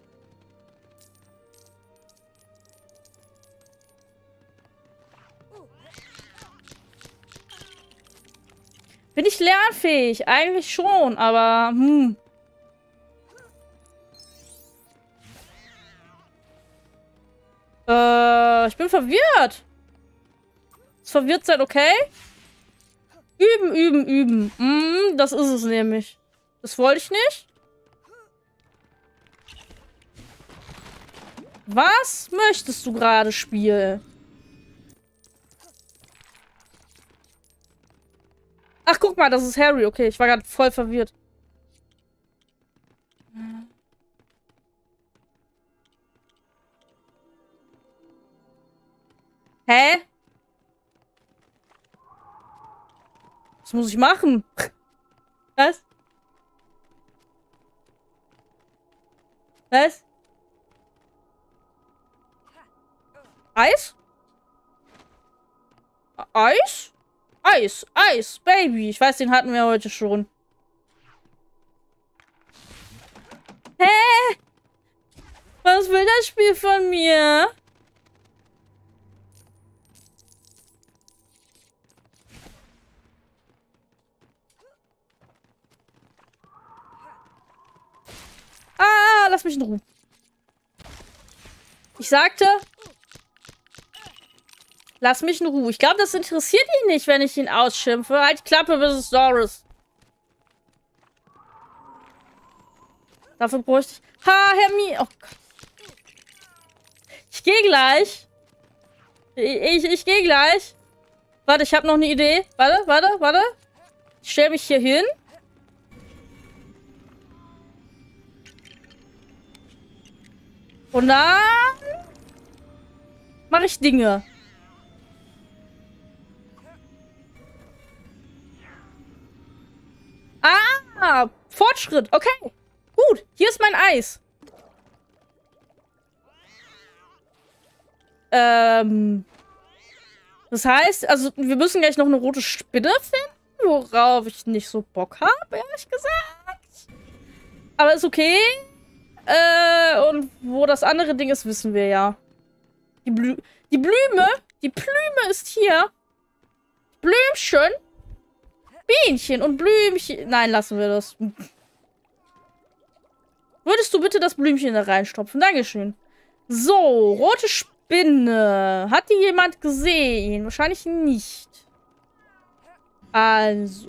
Bin ich lernfähig? Eigentlich schon, aber hm. Äh, ich bin verwirrt. Ist verwirrt sein, okay? Üben, üben, üben. Mm, das ist es nämlich. Das wollte ich nicht. Was möchtest du gerade, Spiel? Ach, guck mal, das ist Harry. Okay, ich war gerade voll verwirrt. Hä? Was muss ich machen? Was? Was? Eis? Eis? Eis, Eis, Baby. Ich weiß, den hatten wir heute schon. Hä? Was will das Spiel von mir? Ah, lass mich in Ruhe. Ich sagte, lass mich in Ruhe. Ich glaube, das interessiert ihn nicht, wenn ich ihn ausschimpfe. Halt die Klappe, bis es Doris. Dafür bräuchte ich... Ha, Hermine. Oh Gott. Ich gehe gleich. Ich, ich, ich gehe gleich. Warte, ich habe noch eine Idee. Warte, warte, warte. Ich stelle mich hier hin. Und dann mache ich Dinge. Ah, Fortschritt. Okay. Gut, hier ist mein Eis. Ähm. Das heißt, also wir müssen gleich noch eine rote Spinne finden, worauf ich nicht so Bock habe, ehrlich gesagt. Aber ist okay. Äh, und wo das andere Ding ist, wissen wir ja. Die, Blü die Blume, die Blume ist hier. Blümchen. Bienchen und Blümchen. Nein, lassen wir das. Würdest du bitte das Blümchen da reinstopfen? Dankeschön. So, rote Spinne. Hat die jemand gesehen? Wahrscheinlich nicht. Also.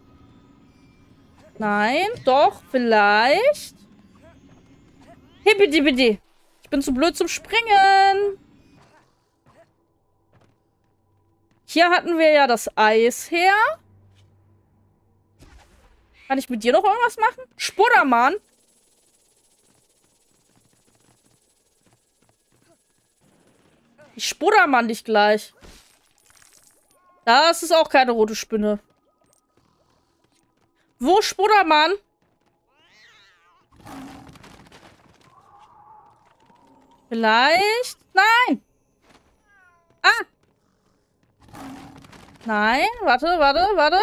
Nein, doch, vielleicht. Hippidi-bidi. Ich bin zu blöd zum Springen. Hier hatten wir ja das Eis her. Kann ich mit dir noch irgendwas machen? Spuddermann. Ich Spuddermann dich gleich. Das ist auch keine rote Spinne. Wo Spuddermann? Vielleicht? Nein! Ah! Nein, warte, warte, warte.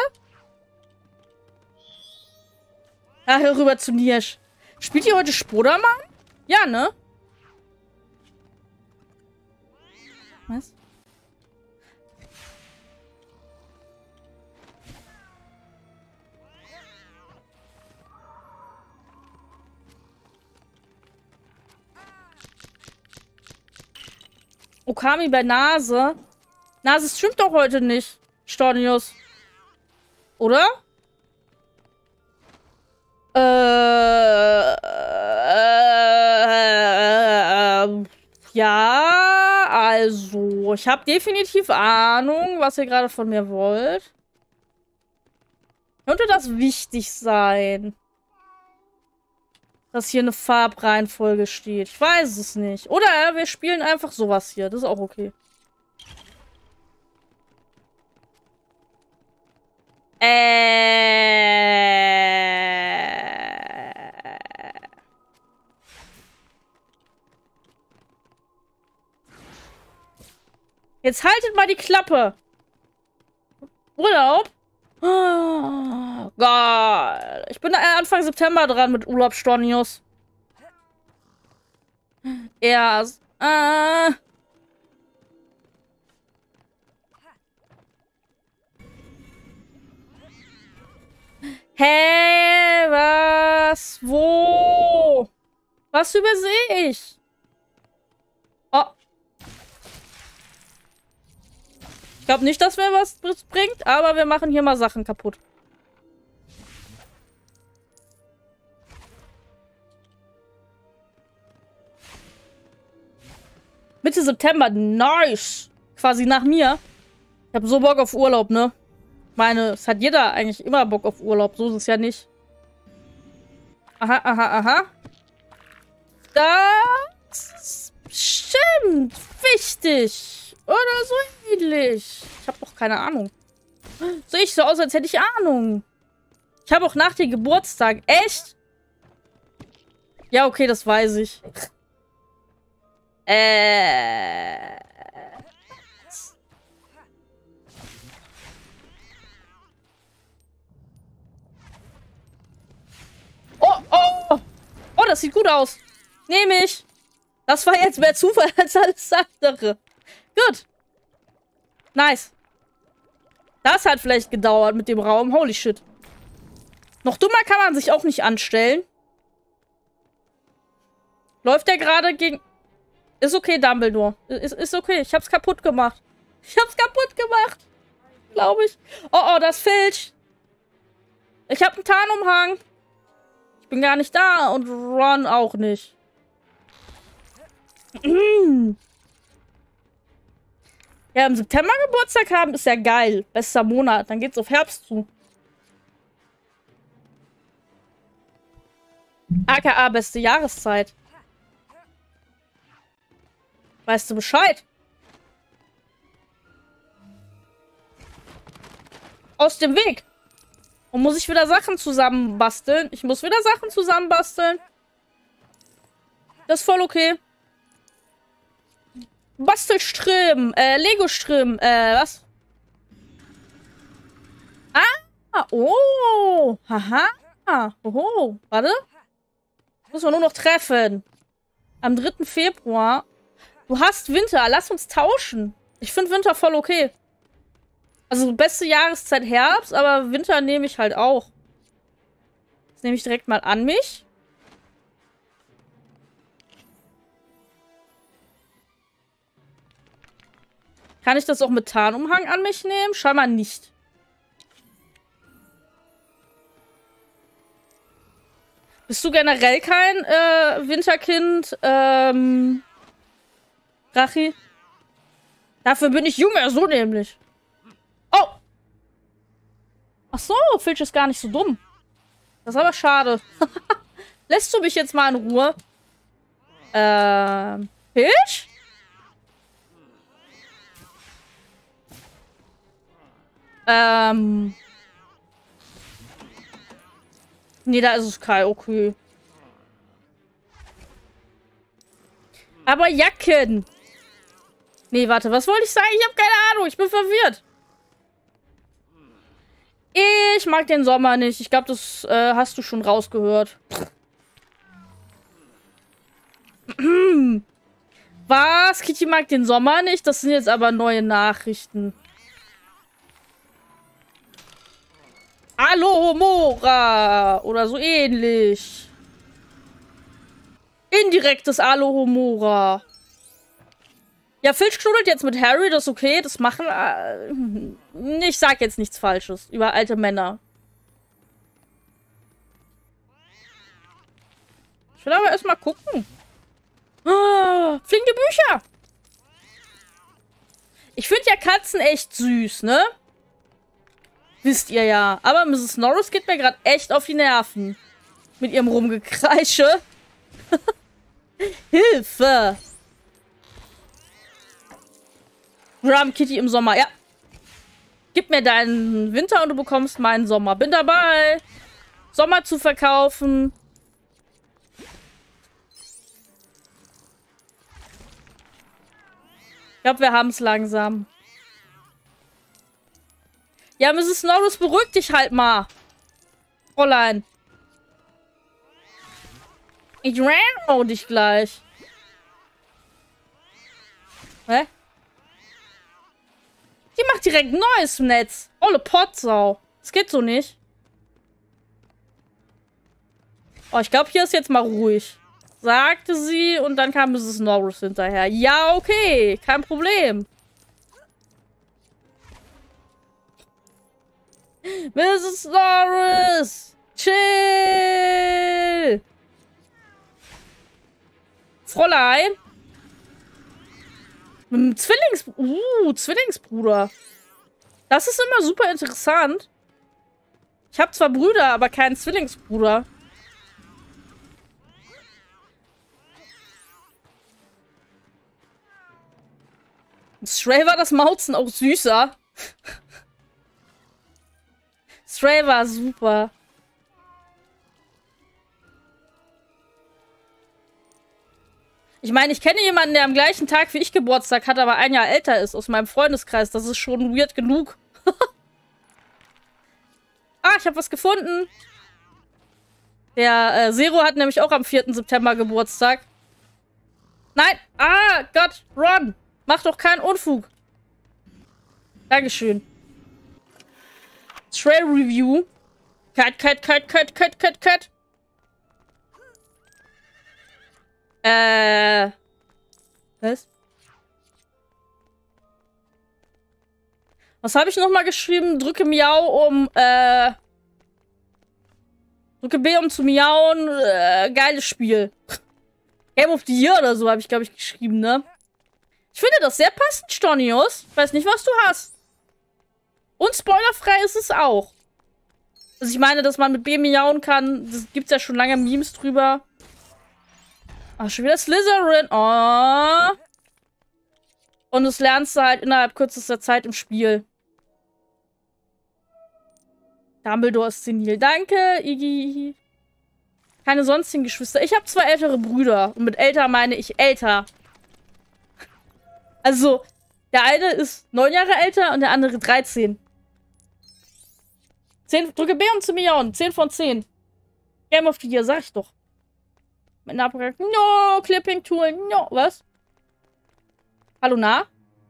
Ah, hör rüber zu Nirsch. Spielt ihr heute Spuddermann? Ja, ne? Was? Okami bei Nase. Nase stimmt doch heute nicht. Stornius. Oder? Äh, äh, ja, also, ich habe definitiv Ahnung, was ihr gerade von mir wollt. Könnte das wichtig sein? Dass hier eine Farbreihenfolge steht. Ich weiß es nicht. Oder wir spielen einfach sowas hier. Das ist auch okay. Äh. Jetzt haltet mal die Klappe. Urlaub? Oh, Gott. Ich bin Anfang September dran mit Urlaub, Stornius. Erst. Äh. Hä? Was? Wo? Was übersehe ich? Oh. Ich glaube nicht, dass mir was bringt, aber wir machen hier mal Sachen kaputt. Mitte September, nice. Quasi nach mir. Ich habe so Bock auf Urlaub, ne? Ich meine, es hat jeder eigentlich immer Bock auf Urlaub. So ist es ja nicht. Aha, aha, aha. Das stimmt. Wichtig. Oder so ähnlich. Ich habe doch keine Ahnung. Sehe ich so aus, als hätte ich Ahnung. Ich habe auch nach dem Geburtstag. Echt? Ja, okay, das weiß ich. Äh... Oh, oh! Oh, das sieht gut aus. Nehme ich. Das war jetzt mehr Zufall als alles andere. Gut. Nice. Das hat vielleicht gedauert mit dem Raum. Holy shit. Noch dummer kann man sich auch nicht anstellen. Läuft der gerade gegen... Ist okay, Dumbledore. Ist, ist okay. Ich hab's kaputt gemacht. Ich hab's kaputt gemacht. Glaube ich. Oh, oh, das Filch. Ich hab einen Tarnumhang. Ich bin gar nicht da. Und Ron auch nicht. Ja, im September Geburtstag haben ist ja geil. Bester Monat. Dann geht's auf Herbst zu. A K A beste Jahreszeit. Weißt du Bescheid? Aus dem Weg. Und muss ich wieder Sachen zusammenbasteln? Ich muss wieder Sachen zusammenbasteln. Das ist voll okay. Bastelström. Äh, Lego-Ström. Äh, was? Ah, oh. Haha. Oho. Warte. Müssen wir nur noch treffen. Am dritten Februar. Du hast Winter. Lass uns tauschen. Ich finde Winter voll okay. Also beste Jahreszeit Herbst, aber Winter nehme ich halt auch. Das nehme ich direkt mal an mich. Kann ich das auch mit Tarnumhang an mich nehmen? Scheinbar nicht. Bist du generell kein äh, Winterkind, ähm, Rachi? Dafür bin ich jünger, so nämlich. Oh! Ach so, Filch ist gar nicht so dumm. Das ist aber schade. Lässt du mich jetzt mal in Ruhe? Ähm, Filch? Ähm. Nee, da ist es Kai, okay. Aber Jacken. Nee, warte, was wollte ich sagen? Ich habe keine Ahnung, ich bin verwirrt. Ich mag den Sommer nicht. Ich glaube, das äh, hast du schon rausgehört. Was? Kitty mag den Sommer nicht? Das sind jetzt aber neue Nachrichten. Alohomora oder so ähnlich. Indirektes Alohomora. Ja, Filch knuddelt jetzt mit Harry, das ist okay. Das machen... Äh, ich sag jetzt nichts Falsches über alte Männer. Ich will aber erstmal gucken. Ah, fliegende Bücher. Ich finde ja Katzen echt süß, ne? Wisst ihr ja. Aber Misses Norris geht mir gerade echt auf die Nerven. Mit ihrem Rumgekreische. Hilfe! Rum Kitty im Sommer, ja. Gib mir deinen Winter und du bekommst meinen Sommer. Bin dabei. Sommer zu verkaufen. Ich glaube, wir haben es langsam. Ja, Misses Norris, beruhig dich halt mal. Fräulein. Ich ran dich gleich. Hä? Die macht direkt ein neues Netz. Olle Potsau. Das geht so nicht. Oh, ich glaube, hier ist jetzt mal ruhig. Sagte sie und dann kam Misses Norris hinterher. Ja, okay. Kein Problem. Misses Norris! Chill! Fräulein? Mit einem Zwillings... Uh, Zwillingsbruder. Das ist immer super interessant. Ich habe zwar Brüder, aber keinen Zwillingsbruder. Stray war das Mauzen auch süßer. Stray war super. Ich meine, ich kenne jemanden, der am gleichen Tag wie ich Geburtstag hat, aber ein Jahr älter ist, aus meinem Freundeskreis. Das ist schon weird genug. Ah, ich habe was gefunden. Der äh, Zero hat nämlich auch am vierten September Geburtstag. Nein! Ah, Gott, Ron! Mach doch keinen Unfug. Dankeschön. Trail Review. Cut, cut, cut, cut, cut, cut, cut. Äh. Was? Was habe ich nochmal geschrieben? Drücke Miau, um, äh... Drücke B, um zu miauen. Äh, geiles Spiel. Game of the Year oder so habe ich, glaube ich, geschrieben, ne? Ich finde das sehr passend, Stonius. Ich weiß nicht, was du hast. Und spoilerfrei ist es auch. Also ich meine, dass man mit B miauen kann, das gibt's ja schon lange Memes drüber. Ach, schon wieder Slytherin. Oh. Und das lernst du halt innerhalb kürzester Zeit im Spiel. Dumbledore ist senil. Danke, Iggy. Keine sonstigen Geschwister. Ich habe zwei ältere Brüder. Und mit älter meine ich älter. Also, der eine ist neun Jahre älter und der andere dreizehn. zehn, drücke B, um zu miauen. zehn von zehn. Game of the Year, sag ich doch. Mit Nachbarn. No, Clipping Tool. No. Was? Hallo, na?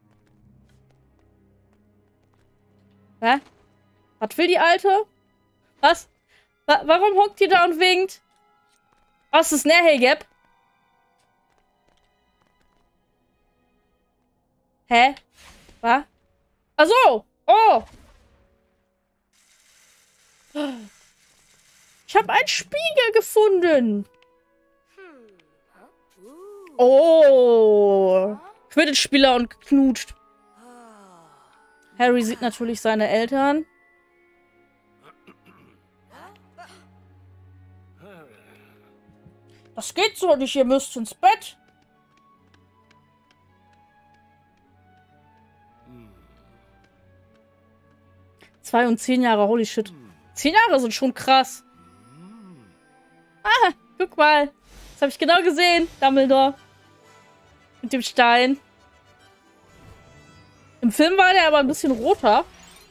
Hä? Was will die Alte? Was? Wa warum hockt die da und winkt? Was ist das Nähe-Gap? Hä? Was? Ach so! Oh! Ich habe einen Spiegel gefunden! Oh! Quidditch-Spieler und geknutscht. Harry sieht natürlich seine Eltern. Das geht so nicht, ihr müsst ins Bett. Zwei und zehn Jahre, holy shit. Zehn Jahre sind schon krass. Ah, guck mal. Das habe ich genau gesehen, Dumbledore. Mit dem Stein. Im Film war der aber ein bisschen roter.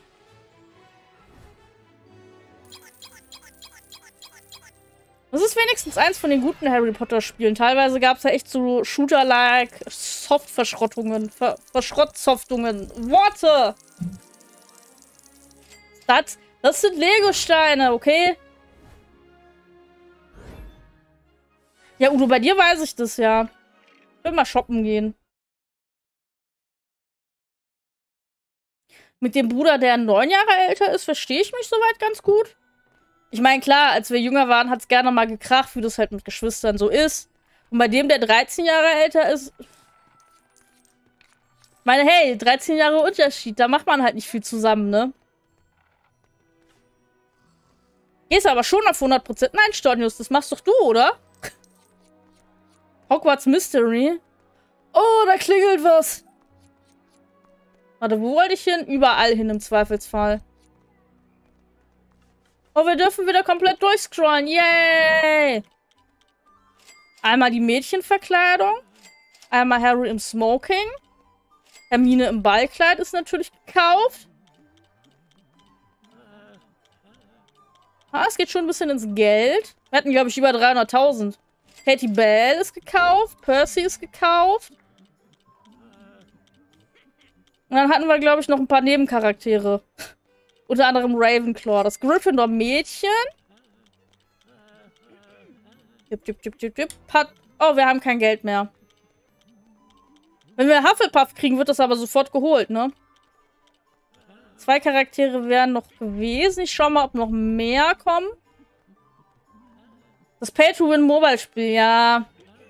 Das ist wenigstens eins von den guten Harry Potter Spielen. Teilweise gab es ja echt so Shooter-like Soft-Verschrottungen. Ver Verschrottsoftungen. Worte! Das, das sind Lego-Steine, okay? Ja, Udo, bei dir weiß ich das ja. Ich will mal shoppen gehen. Mit dem Bruder, der neun Jahre älter ist, verstehe ich mich soweit ganz gut. Ich meine, klar, als wir jünger waren, hat es gerne mal gekracht, wie das halt mit Geschwistern so ist. Und bei dem, der dreizehn Jahre älter ist... Ich meine, hey, dreizehn Jahre Unterschied, da macht man halt nicht viel zusammen, ne? Gehst aber schon auf hundert Prozent. Nein, Stonius, das machst doch du, oder? Hogwarts Mystery. Oh, da klingelt was. Warte, wo wollte ich hin? Überall hin im Zweifelsfall. Oh, wir dürfen wieder komplett durchscrollen. Yay! Einmal die Mädchenverkleidung. Einmal Harry im Smoking. Hermine im Ballkleid ist natürlich gekauft. Ah, es geht schon ein bisschen ins Geld. Wir hatten, glaube ich, über dreihunderttausend. Katie Bell ist gekauft. Percy ist gekauft. Und dann hatten wir, glaube ich, noch ein paar Nebencharaktere. Unter anderem Ravenclaw. Das Gryffindor-Mädchen. Jupp, jupp, jupp, jupp, jupp. Oh, wir haben kein Geld mehr. Wenn wir Hufflepuff kriegen, wird das aber sofort geholt, ne? Zwei Charaktere wären noch gewesen. Ich schau mal, ob noch mehr kommen. Das Pay-to-Win-Mobile-Spiel, ja.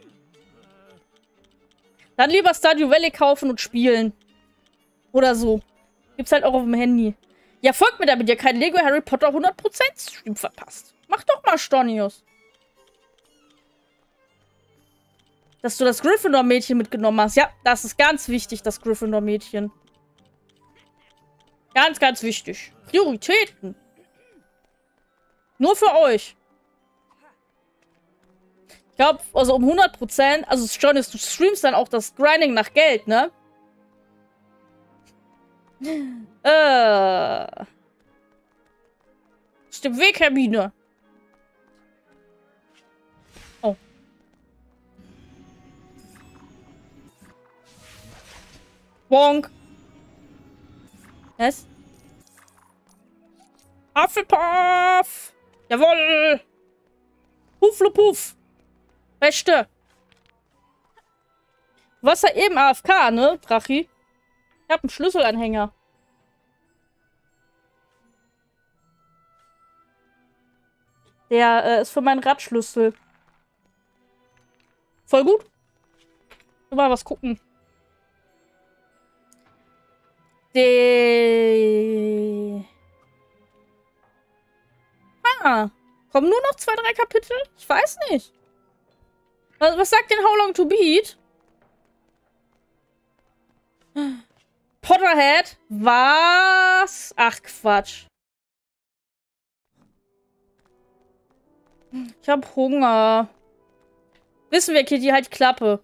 Dann lieber Stardew Valley kaufen und spielen. Oder so. Gibt's halt auch auf dem Handy. Ja, folgt mir, damit ihr kein Lego Harry Potter hundert Prozent Stream verpasst. Mach doch mal, Stonius. Dass du das Gryffindor-Mädchen mitgenommen hast. Ja, das ist ganz wichtig, das Gryffindor-Mädchen. Ganz, ganz wichtig. Prioritäten. Nur für euch. Ich glaube, also um hundert Prozent, also Stonius, du streamst dann auch das Grinding nach Geld, ne? Äh. Aus dem Weg, Hermine. Bonk. Was? Hufflepuff! Jawoll! Pufflepuff! Beste! Du warst ja eben A F K, ne, Drachi? Ich hab einen Schlüsselanhänger. Der äh, ist für meinen Radschlüssel. Voll gut. Mal was gucken. De ah, kommen nur noch zwei, drei Kapitel? Ich weiß nicht. Was, was sagt denn How Long to Beat? Potterhead? Was? Ach, Quatsch. Ich hab Hunger. Wissen wir, Kitty, halt die Klappe.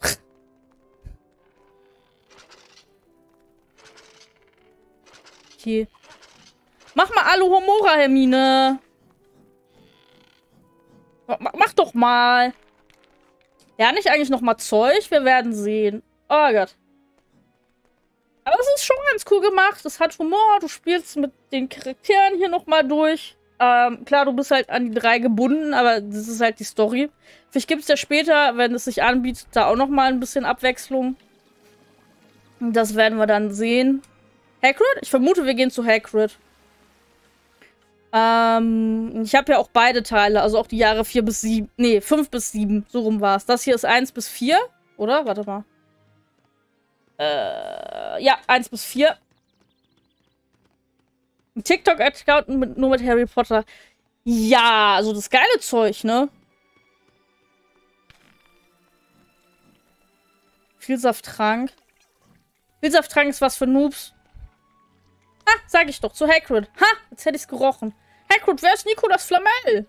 Okay. Mach mal Alohomora, Hermine. Mach, mach doch mal. Ja, nicht eigentlich noch mal Zeug? Wir werden sehen. Oh Gott. Aber es ist schon ganz cool gemacht. Es hat Humor. Du spielst mit den Charakteren hier noch mal durch. Ähm, klar, du bist halt an die drei gebunden, aber das ist halt die Story. Vielleicht gibt es ja später, wenn es sich anbietet, da auch noch mal ein bisschen Abwechslung. Das werden wir dann sehen. Hagrid? Ich vermute, wir gehen zu Hagrid. Ähm, ich habe ja auch beide Teile, also auch die Jahre vier bis sieben. Nee, fünf bis sieben. So rum war es. Das hier ist eins bis vier, oder? Warte mal. Äh, ja, eins bis vier. Ein TikTok-Account mit, nur mit Harry Potter. Ja, also das geile Zeug, ne? Vielsafttrank. Vielsafttrank ist was für Noobs. Ha, sag ich doch, zu Hagrid. Ha, jetzt hätte ich's gerochen. Hagrid, wer ist Nicolas Flamel?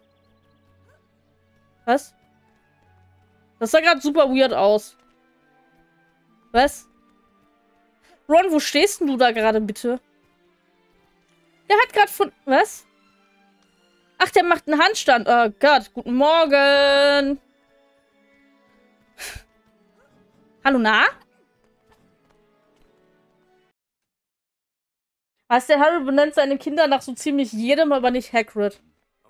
Was? Das sah gerade super weird aus. Was? Ron, wo stehst denn du da gerade, bitte? Der hat gerade von... Was? Ach, der macht einen Handstand. Oh Gott, guten Morgen. Hallo, na? Was, der Harry benennt seine Kinder nach so ziemlich jedem, aber nicht Hagrid.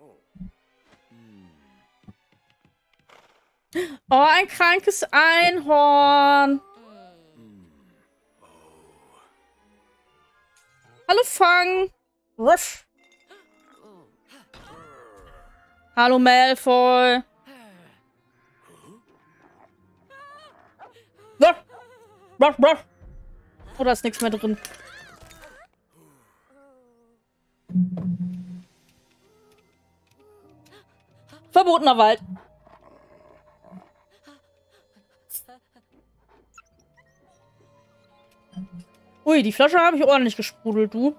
Oh, ein krankes Einhorn. Hallo, Fang. Ruff. Hallo, Malfoy. Ruff. Ruff, ruff. Oh, da ist nichts mehr drin. Verbotener Wald. Ui, die Flasche habe ich ordentlich gesprudelt, du.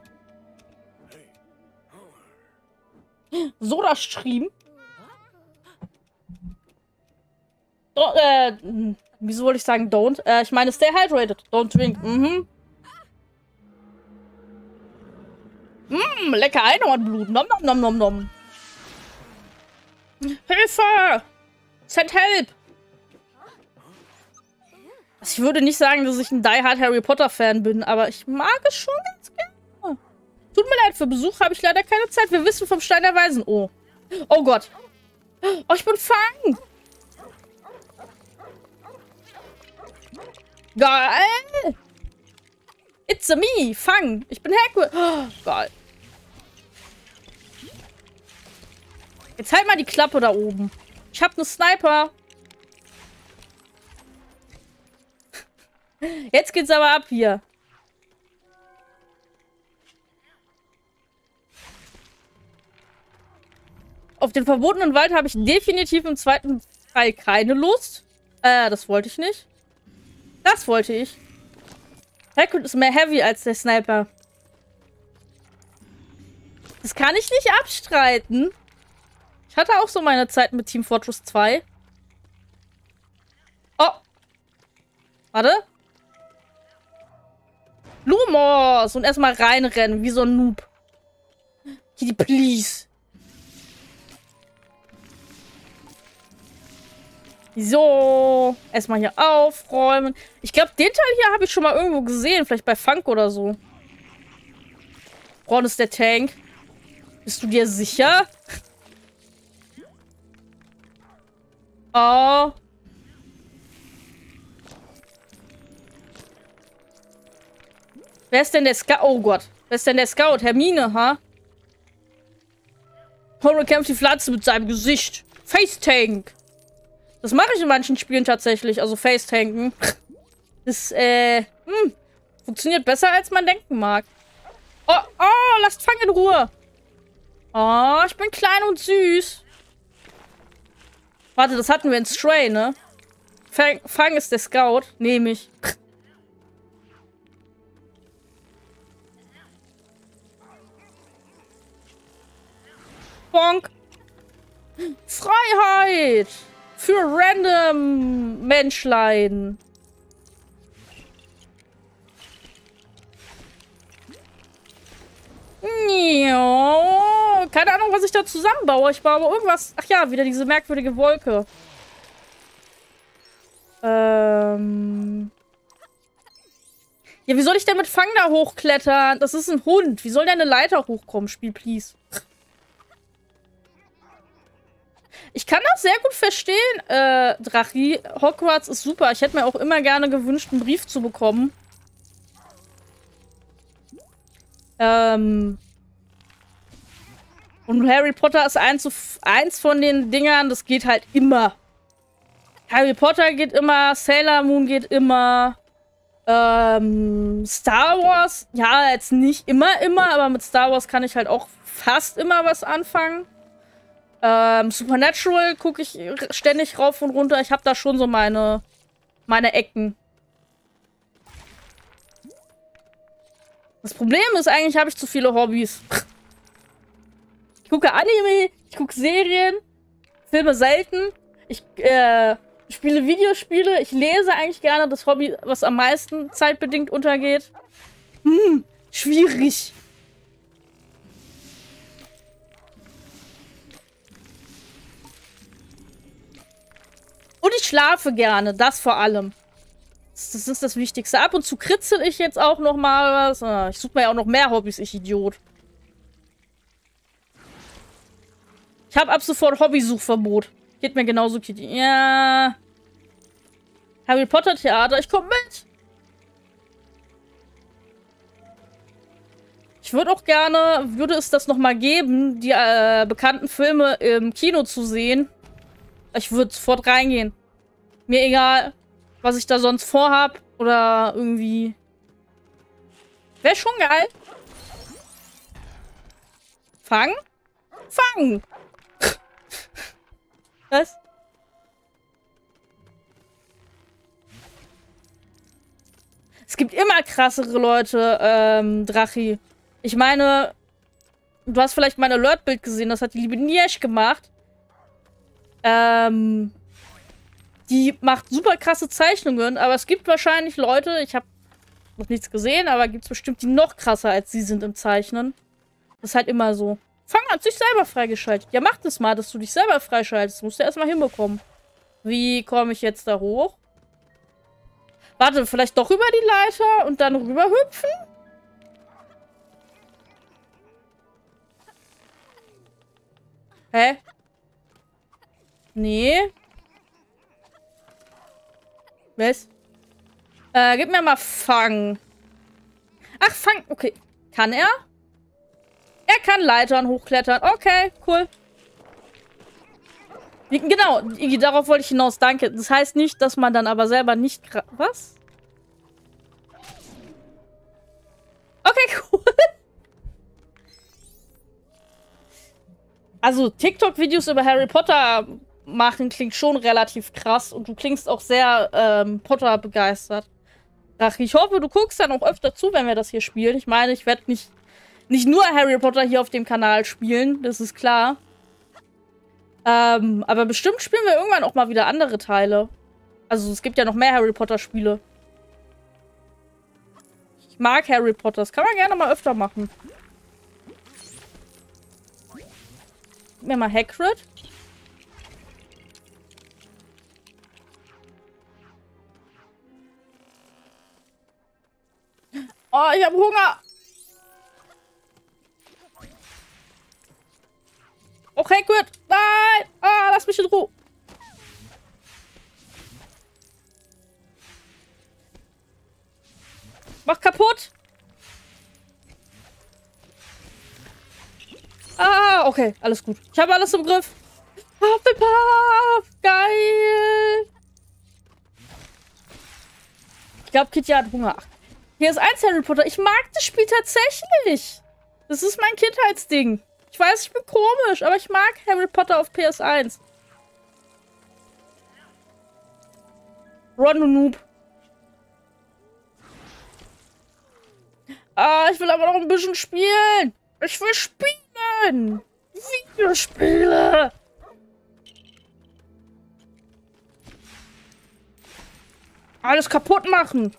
Soda-Stream. Oh, äh, wieso wollte ich sagen don't? Äh, ich meine stay hydrated. Don't drink. Mhm. Mmm, lecker Einhornblut. Nom, nom, nom, nom, nom. Hilfe! Send help! Also ich würde nicht sagen, dass ich ein Die-Hard Harry Potter-Fan bin, aber ich mag es schon ganz gerne. Tut mir leid, für Besuch habe ich leider keine Zeit. Wir wissen vom Stein der Weisen. Oh. Oh Gott. Oh, ich bin Fang. Geil. It's a me. Fang. Ich bin Hagrid. Oh, geil. Jetzt halt mal die Klappe da oben. Ich hab einen Sniper. Jetzt geht's aber ab hier. Auf den verbotenen Wald habe ich definitiv im zweiten Teil keine Lust. Äh, das wollte ich nicht. Das wollte ich. Hagrid ist mehr heavy als der Sniper. Das kann ich nicht abstreiten. Ich hatte auch so meine Zeit mit Team Fortress zwei. Oh. Warte. Lumos. Und erstmal reinrennen, wie so ein Noob. Kitty, please. So, erstmal hier aufräumen. Ich glaube, den Teil hier habe ich schon mal irgendwo gesehen. Vielleicht bei Funk oder so. Ron ist der Tank. Bist du dir sicher? Oh. Wer ist denn der Scout? Oh Gott. Wer ist denn der Scout? Hermine, ha? Horror kämpft die Pflanze mit seinem Gesicht. Face-Tank. Das mache ich in manchen Spielen tatsächlich. Also Face-Tanken. Das, äh, hm, funktioniert besser, als man denken mag. Oh, oh, lasst Fang in Ruhe. Oh, ich bin klein und süß. Warte, das hatten wir in Stray, ne? Fang, Fang ist der Scout. Nehme ich. Bonk. Freiheit. Für random Menschlein. Ja, keine Ahnung, was ich da zusammenbaue. Ich baue irgendwas... Ach ja, wieder diese merkwürdige Wolke. Ähm... Ja, wie soll ich denn mit Fang da hochklettern? Das ist ein Hund. Wie soll der eine Leiter hochkommen? Spiel, please. Ich kann das sehr gut verstehen, äh, Drachi. Hogwarts ist super. Ich hätte mir auch immer gerne gewünscht, einen Brief zu bekommen. Ähm... Und Harry Potter ist eins, eins von den Dingern, das geht halt immer. Harry Potter geht immer, Sailor Moon geht immer. Ähm, Star Wars, ja, jetzt nicht immer, immer, aber mit Star Wars kann ich halt auch fast immer was anfangen. Ähm, Supernatural gucke ich ständig rauf und runter. Ich habe da schon so meine, meine Ecken. Das Problem ist eigentlich, habe ich zu viele Hobbys. Ich gucke Anime, ich gucke Serien, Filme selten. Ich äh, spiele Videospiele, ich lese eigentlich gerne. Das Hobby, was am meisten zeitbedingt untergeht. Hm, schwierig. Und ich schlafe gerne, das vor allem. Das, das ist das Wichtigste. Ab und zu kritzel ich jetzt auch noch mal was. Ich suche mir ja auch noch mehr Hobbys, ich Idiot. Ich habe ab sofort Hobbysuchverbot. Geht mir genauso, Kitty. Ja. Harry Potter Theater, ich komme mit. Ich würde auch gerne, würde es das noch mal geben, die äh, bekannten Filme im Kino zu sehen. Ich würde sofort reingehen. Mir egal, was ich da sonst vorhab oder irgendwie. Wäre schon geil. Fang? Fang! Was? Es gibt immer krassere Leute, ähm, Drachi. Ich meine, du hast vielleicht mein Alert-Bild gesehen, das hat die liebe Niesch gemacht. Ähm, die macht super krasse Zeichnungen, aber es gibt wahrscheinlich Leute, ich habe noch nichts gesehen, aber gibt es bestimmt, die noch krasser als sie sind im Zeichnen. Das ist halt immer so. Fang hat sich selber freigeschaltet. Ja, mach das mal, dass du dich selber freischaltest. Das musst du erstmal hinbekommen. Wie komme ich jetzt da hoch? Warte, vielleicht doch über die Leiter und dann rüber hüpfen? Hä? Nee. Was? Äh, gib mir mal Fang. Ach, Fang. Okay. Kann er? Er kann Leitern hochklettern. Okay, cool. Genau, Iggy, darauf wollte ich hinaus. Danke. Das heißt nicht, dass man dann aber selber nicht... Was? Okay, cool. Also, TikTok-Videos über Harry Potter machen klingt schon relativ krass. Und du klingst auch sehr ähm, Potter begeistert. Ach, ich hoffe, du guckst dann auch öfter zu, wenn wir das hier spielen. Ich meine, ich werde nicht... Nicht nur Harry Potter hier auf dem Kanal spielen, das ist klar. Ähm, aber bestimmt spielen wir irgendwann auch mal wieder andere Teile. Also es gibt ja noch mehr Harry Potter Spiele. Ich mag Harry Potter, das kann man gerne mal öfter machen. Gib mir mal Hagrid. Oh, ich habe Hunger. Okay, gut. Nein. Ah, lass mich in Ruhe. Mach kaputt. Ah, okay. Alles gut. Ich habe alles im Griff. Hufflepuff. Geil. Ich glaube, Kitty hat Hunger. Hier ist eins, Harry Potter. Ich mag das Spiel tatsächlich. Das ist mein Kindheitsding. Ich weiß, ich bin komisch, aber ich mag Harry Potter auf P S eins. Ron und Noob. Ah, ich will aber noch ein bisschen spielen. Ich will spielen. Videospiele. Alles kaputt machen.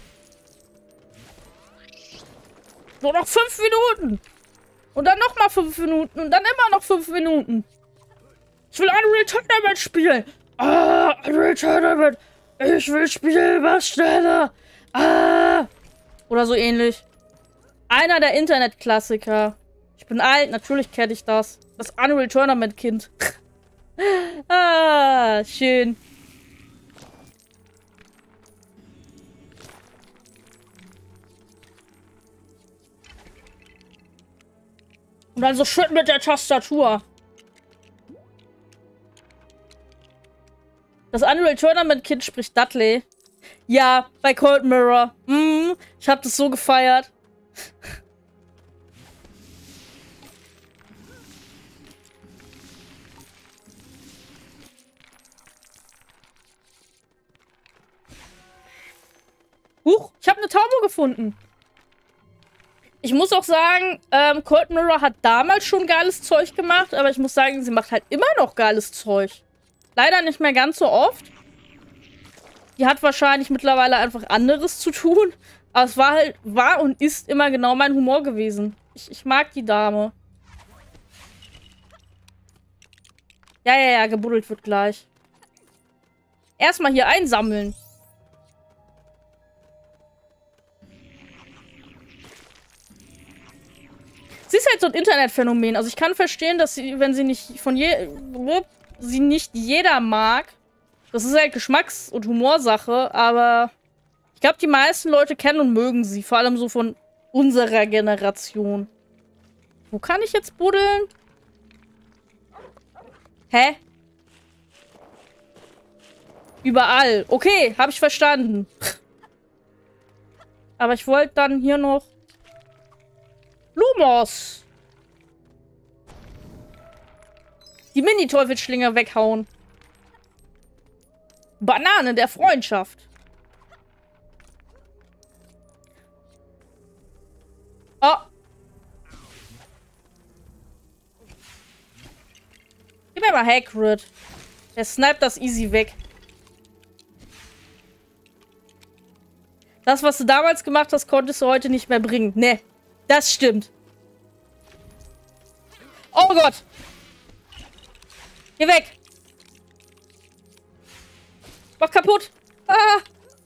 Nur noch fünf Minuten. Und dann noch mal fünf Minuten. Und dann immer noch fünf Minuten. Ich will Unreal Tournament spielen. Ah, Unreal Tournament. Ich will spielen, was schneller. Ah. Oder so ähnlich. Einer der Internetklassiker. Ich bin alt, natürlich kenne ich das. Das Unreal Tournament Kind. Ah, schön. Und dann so schön mit der Tastatur. Das Unreal Tournament Kind spricht Dudley. Ja, bei Cold Mirror. Mm, ich hab das so gefeiert. Huch, ich habe eine Taube gefunden. Ich muss auch sagen, ähm, Cold Mirror hat damals schon geiles Zeug gemacht, aber ich muss sagen, sie macht halt immer noch geiles Zeug. Leider nicht mehr ganz so oft. Die hat wahrscheinlich mittlerweile einfach anderes zu tun. Aber es war halt, war und ist immer genau mein Humor gewesen. Ich, ich mag die Dame. Ja, ja, ja, gebuddelt wird gleich. Erstmal hier einsammeln. Sie ist halt so ein Internetphänomen. Also ich kann verstehen, dass sie, wenn sie nicht von je... sie nicht jeder mag. Das ist halt Geschmacks- und Humorsache, aber ich glaube, die meisten Leute kennen und mögen sie. Vor allem so von unserer Generation. Wo kann ich jetzt buddeln? Hä? Überall. Okay, habe ich verstanden. Aber ich wollte dann hier noch Lumos. Die Mini-Teufelsschlinge weghauen. Banane der Freundschaft. Oh. Gib mir mal Hagrid. Der sniped das easy weg. Das, was du damals gemacht hast, konntest du heute nicht mehr bringen. Ne, das stimmt. Oh Gott. Geh weg. Mach kaputt. Ah.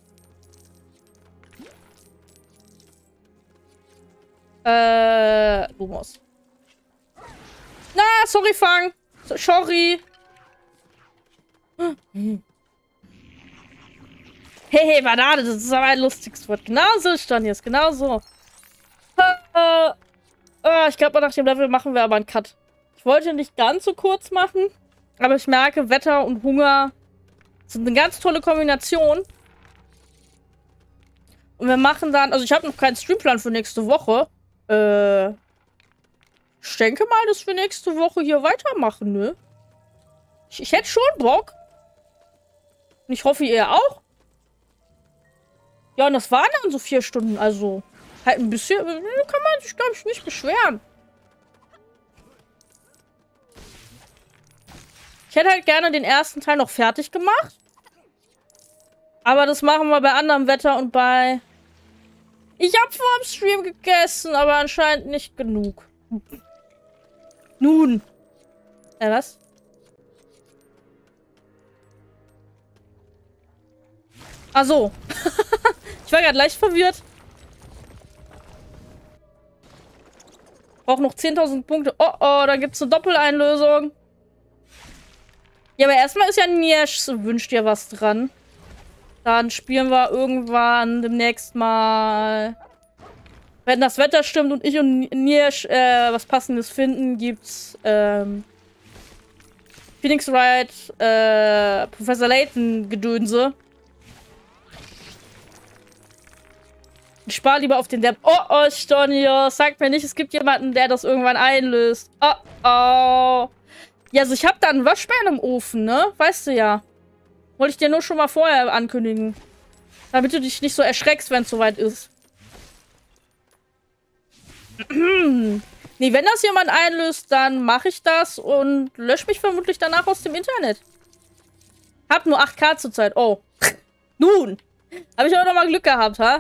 Äh, Lumos. Na, sorry, Fang. So, sorry. Hm. Hey, hey, Banane, das ist aber ein lustiges Wort. Genau so ist dann jetzt, genau so. Äh, äh, ich glaube, nach dem Level machen wir aber einen Cut. Ich wollte nicht ganz so kurz machen, aber ich merke, Wetter und Hunger sind eine ganz tolle Kombination. Und wir machen dann, also ich habe noch keinen Streamplan für nächste Woche. Äh, ich denke mal, dass wir nächste Woche hier weitermachen, ne? Ich, ich hätte schon Bock. Und ich hoffe, ihr auch. Ja, und das waren dann so vier Stunden, also halt ein bisschen, kann man sich, glaube ich, nicht beschweren. Ich hätte halt gerne den ersten Teil noch fertig gemacht. Aber das machen wir bei anderem Wetter und bei... Ich habe vor dem Stream gegessen, aber anscheinend nicht genug. Nun. Äh, was? Ach so. Ich war gerade leicht verwirrt. Brauche noch zehntausend Punkte. Oh, oh, dann gibt's eine Doppeleinlösung. Ja, aber erstmal ist ja Niersch wünscht dir was dran. Dann spielen wir irgendwann demnächst mal. Wenn das Wetter stimmt und ich und Niersch äh, was Passendes finden, gibt's ähm, Phoenix Wright, äh, Professor Layton Gedönse. Ich spare lieber auf den Depp. Oh, oh, Stonio, sag mir nicht, es gibt jemanden, der das irgendwann einlöst. Oh, oh. Ja, also ich hab da einen Waschbären im Ofen, ne? Weißt du ja. Wollte ich dir nur schon mal vorher ankündigen. Damit du dich nicht so erschreckst, wenn es soweit ist. Nee, wenn das jemand einlöst, dann mache ich das und lösche mich vermutlich danach aus dem Internet. Hab nur acht K zurzeit. Oh. Nun. Habe ich aber noch mal Glück gehabt, ha?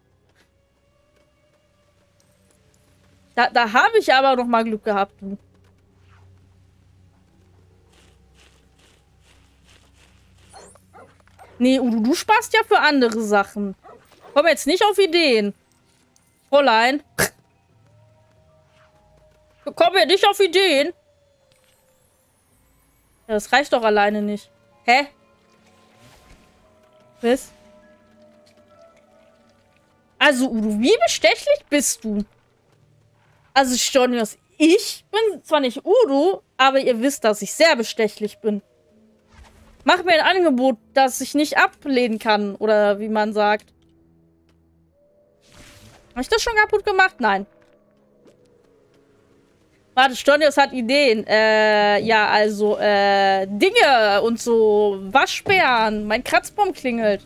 Da, da habe ich aber noch mal Glück gehabt, du. Nee, Udo, du sparst ja für andere Sachen. Komm jetzt nicht auf Ideen. Fräulein. Komm ja nicht auf Ideen. Ja, das reicht doch alleine nicht. Hä? Was? Also, Udo, wie bestechlich bist du? Also, Stonios, ich bin zwar nicht Udo, aber ihr wisst, dass ich sehr bestechlich bin. Mach mir ein Angebot, das ich nicht ablehnen kann. Oder wie man sagt. Habe ich das schon kaputt gemacht? Nein. Warte, Stonios hat Ideen. Äh, ja, also, äh, Dinge und so. Waschbären. Mein Kratzbaum klingelt.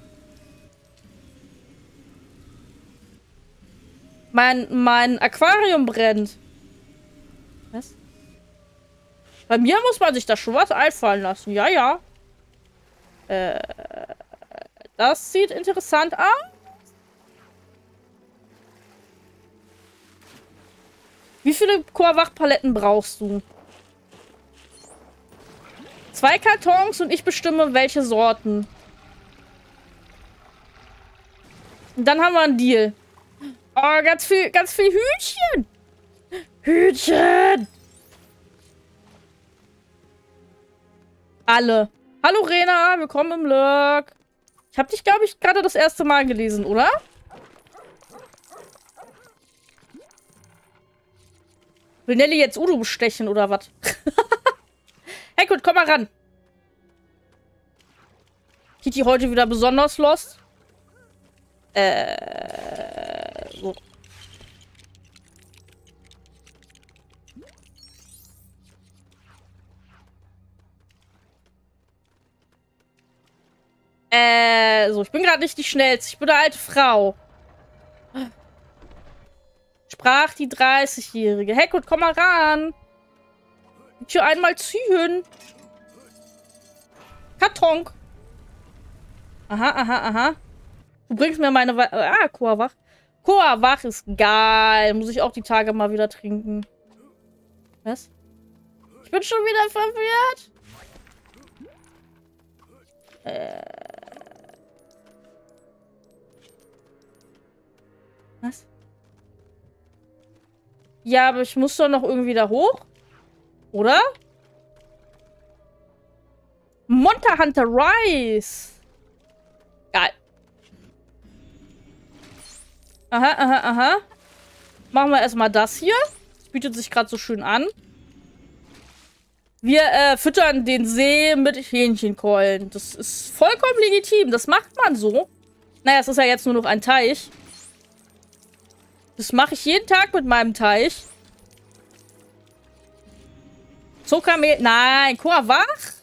Mein, mein Aquarium brennt. Was? Bei mir muss man sich da schon was einfallen lassen. Ja, ja. Äh, das sieht interessant aus. Wie viele Chorwach-Paletten brauchst du? Zwei Kartons und ich bestimme, welche Sorten. Und dann haben wir einen Deal. Oh, ganz viel, ganz viel Hühnchen. Hühnchen. Alle. Hallo Rena, willkommen im Lurk. Ich habe dich, glaube ich, gerade das erste Mal gelesen, oder? Will Nelly jetzt Udo bestechen, oder was? Hey, gut, komm mal ran. Kiti heute wieder besonders lost? Äh, so. Äh, so, ich bin gerade nicht die Schnellste. Ich bin eine alte Frau. Sprach die dreißigjährige. Hey, gut, komm mal ran. Ich hier einmal ziehen. Karton. Aha, aha, aha. Du bringst mir meine... We ah, Chorwach. Chorwach ist geil. Muss ich auch die Tage mal wieder trinken. Was? Ich bin schon wieder verwirrt. Äh... Was? Ja, aber ich muss doch noch irgendwie da hoch. Oder? Monster Hunter Rise. Geil. Aha, aha, aha. Machen wir erstmal das hier. Das bietet sich gerade so schön an. Wir äh, füttern den See mit Hähnchenkeulen. Das ist vollkommen legitim. Das macht man so. Naja, es ist ja jetzt nur noch ein Teich. Das mache ich jeden Tag mit meinem Teich. Zuckermehl. Nein, Chorwach?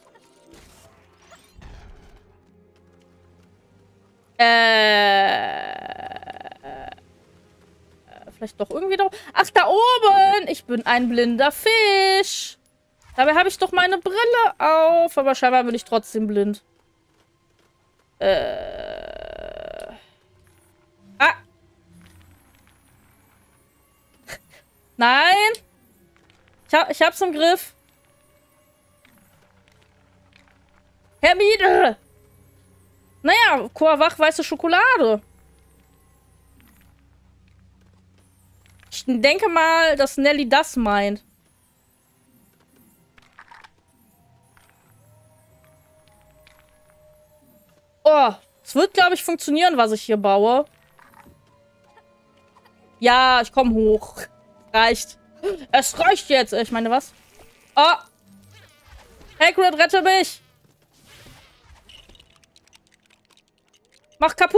Äh, vielleicht doch irgendwie doch. Ach, da oben! Ich bin ein blinder Fisch. Dabei habe ich doch meine Brille auf. Aber scheinbar bin ich trotzdem blind. Äh. Ah. Nein. Ich, hab, ich hab's im Griff. Hermine! Naja, Chorwach weiße Schokolade. Ich denke mal, dass Nelly das meint. Oh, es wird, glaube ich, funktionieren, was ich hier baue. Ja, ich komme hoch. Reicht. Es reicht jetzt. Ich meine, was? Oh. Hagrid, rette mich. Mach kaputt.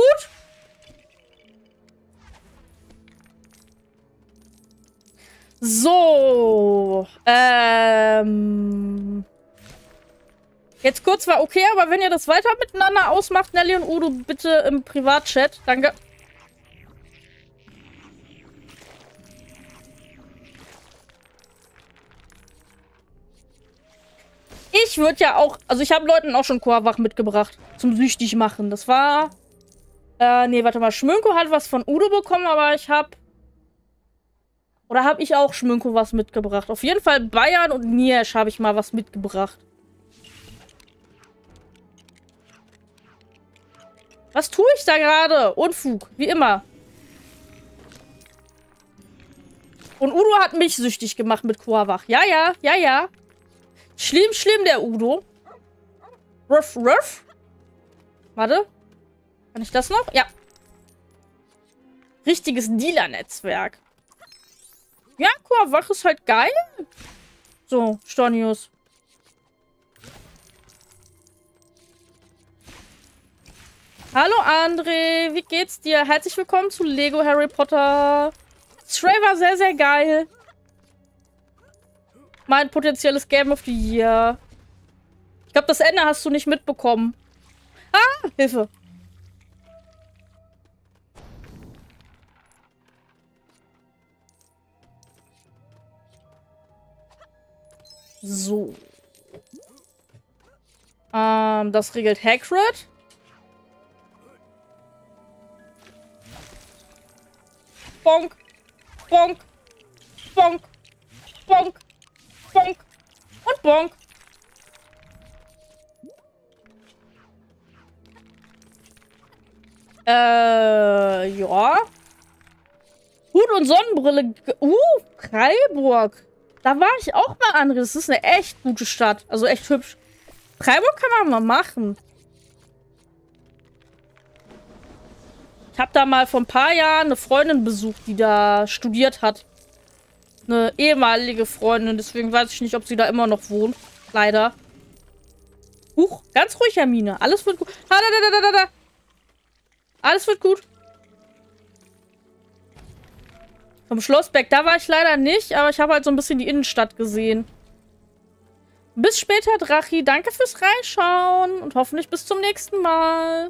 So. Ähm. Jetzt kurz war okay, aber wenn ihr das weiter miteinander ausmacht, Nelly und Udo, bitte im Privatchat. Danke. Ich würde ja auch... Also ich habe Leuten auch schon Koawach mitgebracht. Zum süchtig machen. Das war... Äh, nee, warte mal. Schmönko hat was von Udo bekommen, aber ich habe... Oder habe ich auch Schmönko was mitgebracht? Auf jeden Fall Bayern und Niersch habe ich mal was mitgebracht. Was tue ich da gerade? Unfug. Wie immer. Und Udo hat mich süchtig gemacht mit Koawach. Ja, ja, ja, ja. Schlimm, schlimm, der Udo. Ruff, ruff. Warte. Kann ich das noch? Ja. Richtiges Dealer-Netzwerk. Ja, Koawach ist halt geil. So, Stonius. Hallo André, wie geht's dir? Herzlich willkommen zu Lego Harry Potter. Stray war sehr, sehr geil. Mein potenzielles Game of the Year. Ich glaube, das Ende hast du nicht mitbekommen. Ah, Hilfe. So. Ähm, das regelt Hagrid. Bonk, bonk, bonk, bonk, bonk und bonk. Äh, ja. Hut und Sonnenbrille. Uh, Freiburg. Da war ich auch mal, André. Das ist eine echt gute Stadt. Also echt hübsch. Freiburg kann man mal machen. Ich habe da mal vor ein paar Jahren eine Freundin besucht, die da studiert hat. Eine ehemalige Freundin. Deswegen weiß ich nicht, ob sie da immer noch wohnt. Leider. Huch, ganz ruhig, Hermine. Alles wird gut. Ah, da, da, da, da, da. Alles wird gut. Vom Schlossberg, da war ich leider nicht, aber ich habe halt so ein bisschen die Innenstadt gesehen. Bis später, Drachi. Danke fürs Reinschauen und hoffentlich bis zum nächsten Mal.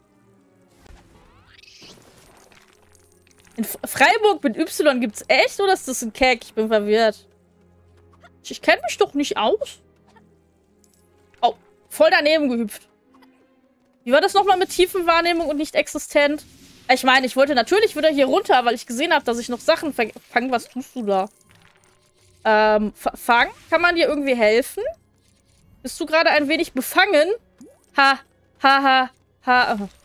In Freiburg mit Y gibt's echt oder ist das ein Keck? Ich bin verwirrt. Ich, ich kenne mich doch nicht aus. Oh, voll daneben gehüpft. Wie war das nochmal mit Tiefenwahrnehmung und nicht existent? Ich meine, ich wollte natürlich wieder hier runter, weil ich gesehen habe, dass ich noch Sachen fange. Was tust du da? Ähm, fangen? Kann man dir irgendwie helfen? Bist du gerade ein wenig befangen? Ha, ha, ha, ha. Oh.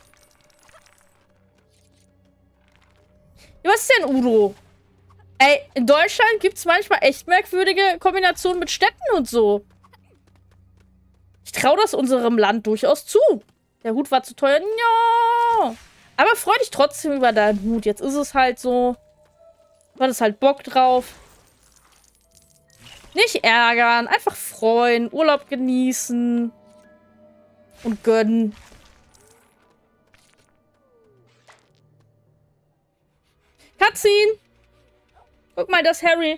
Was ist denn Udo? Ey, in Deutschland gibt es manchmal echt merkwürdige Kombinationen mit Städten und so. Ich traue das unserem Land durchaus zu. Der Hut war zu teuer. Ja. Aber freu dich trotzdem über deinen Hut. Jetzt ist es halt so. Du hattest halt Bock drauf. Nicht ärgern. Einfach freuen. Urlaub genießen. Und gönnen. Cutscene! Guck mal, das Harry.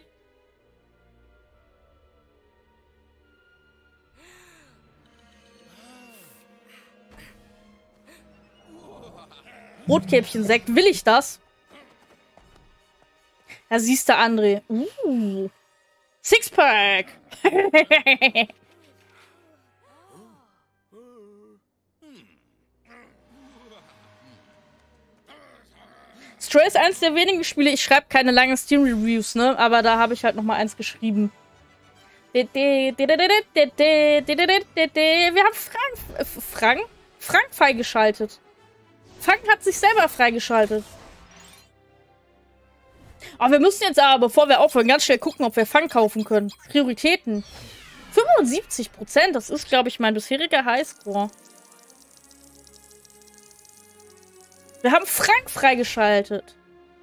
Rotkäppchen-Sekt, will ich das? Da siehst du, André. Uh. Sixpack! Stray ist eins der wenigen Spiele, ich schreibe keine langen Steam-Reviews, ne? Aber da habe ich halt noch mal eins geschrieben. Wir haben Frank... Frank? Frank freigeschaltet. Frank hat sich selber freigeschaltet. Aber wir müssen jetzt aber, bevor wir aufhören, ganz schnell gucken, ob wir Fang kaufen können. Prioritäten. fünfundsiebzig Prozent, das ist, glaube ich, mein bisheriger Highscore. Wir haben Frank freigeschaltet.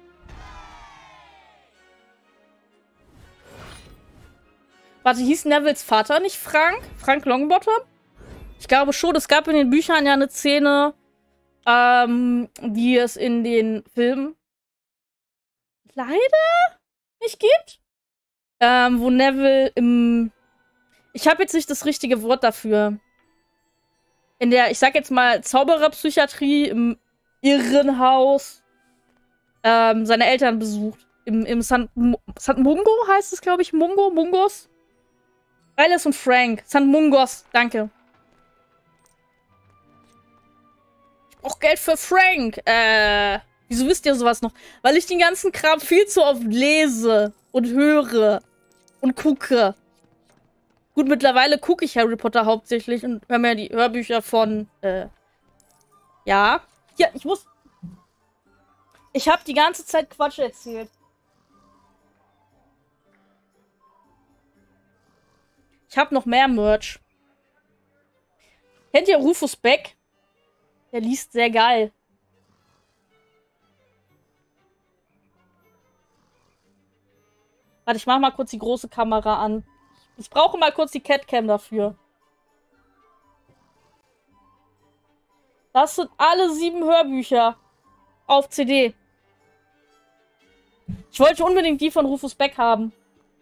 Warte, hieß Nevilles Vater nicht Frank? Frank Longbottom? Ich glaube schon, es gab in den Büchern ja eine Szene, ähm, die es in den Filmen leider nicht gibt. Ähm, wo Neville im... Ich habe jetzt nicht das richtige Wort dafür. In der, ich sag jetzt mal, Zaubererpsychiatrie im Irrenhaus ähm, seine Eltern besucht. Im, im San, San Mungo heißt es, glaube ich. Mungo? Mungos? Alice und Frank. San Mungos. Danke. Ich brauch Geld für Frank. Äh, wieso wisst ihr sowas noch? Weil ich den ganzen Kram viel zu oft lese und höre und gucke. Gut, mittlerweile gucke ich Harry Potter hauptsächlich und höre mir die Hörbücher von, äh, ja. Ja, ich muss... Ich habe die ganze Zeit Quatsch erzählt. Ich habe noch mehr Merch. Kennt ihr Rufus Beck? Der liest sehr geil. Warte, ich mach mal kurz die große Kamera an. Ich brauche mal kurz die Catcam dafür. Das sind alle sieben Hörbücher auf C D. Ich wollte unbedingt die von Rufus Beck haben.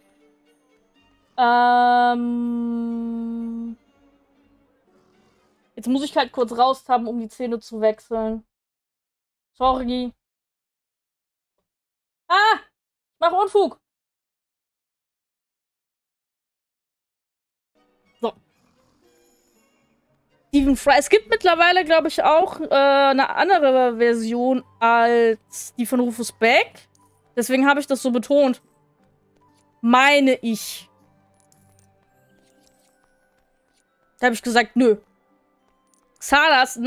Ähm... Jetzt muss ich halt kurz raus haben, um die Szene zu wechseln. Sorry. Ah! Ich mache Unfug. So. Stephen Fry. Es gibt mittlerweile, glaube ich, auch äh, eine andere Version als die von Rufus Beck. Deswegen habe ich das so betont. Meine ich. Da habe ich gesagt, nö. Xalas.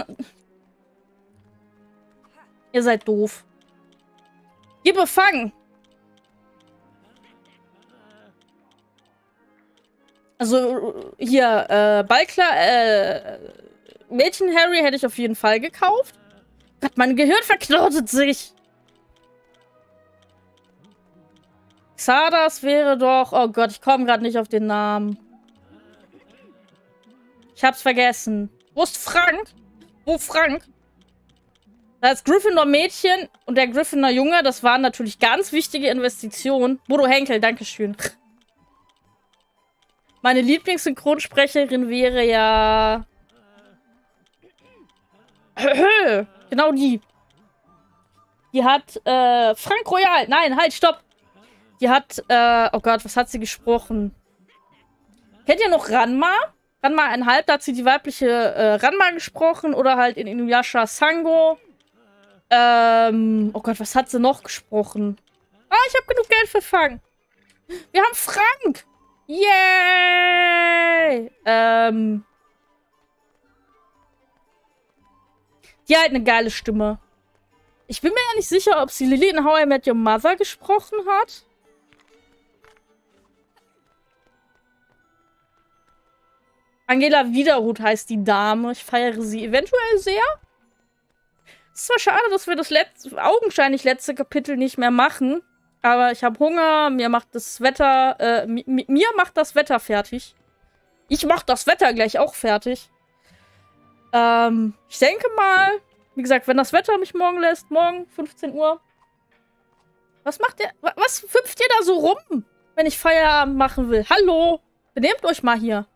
Ihr seid doof. Ihr befangen. Also, hier, äh, Ballklar, äh, Mädchen Harry hätte ich auf jeden Fall gekauft. Gott, mein Gehirn verknotet sich. Xardas wäre doch... Oh Gott, ich komme gerade nicht auf den Namen. Ich hab's vergessen. Wo ist Frank? Wo Frank? Das Gryffindor-Mädchen und der Gryffindor-Junge, das waren natürlich ganz wichtige Investitionen. Bodo Henkel, dankeschön. Meine Lieblingssynchronsprecherin wäre ja... Genau die. Die hat, äh, Frank Royal. Nein, halt, stopp. Die hat, äh, oh Gott, was hat sie gesprochen? Kennt ihr noch Ranma? Ranma einhalb, da hat sie die weibliche äh, Ranma gesprochen. Oder halt in Inuyasha Sango. Ähm, oh Gott, was hat sie noch gesprochen? Ah, ich habe genug Geld für Fang. Wir haben Frank. Yay! Ähm. Die hat eine geile Stimme. Ich bin mir ja nicht sicher, ob sie Lily in How I Met Your Mother gesprochen hat. Angela Widerhut heißt die Dame. Ich feiere sie eventuell sehr. Es ist zwar schade, dass wir das letzte, augenscheinlich letzte Kapitel nicht mehr machen. Aber ich habe Hunger. Mir macht das Wetter... Äh, mir macht das Wetter fertig. Ich mach das Wetter gleich auch fertig. Ähm, ich denke mal... Wie gesagt, wenn das Wetter mich morgen lässt, morgen fünfzehn Uhr. Was macht ihr? Was hüpft ihr da so rum, wenn ich Feierabend machen will? Hallo? Benehmt euch mal hier.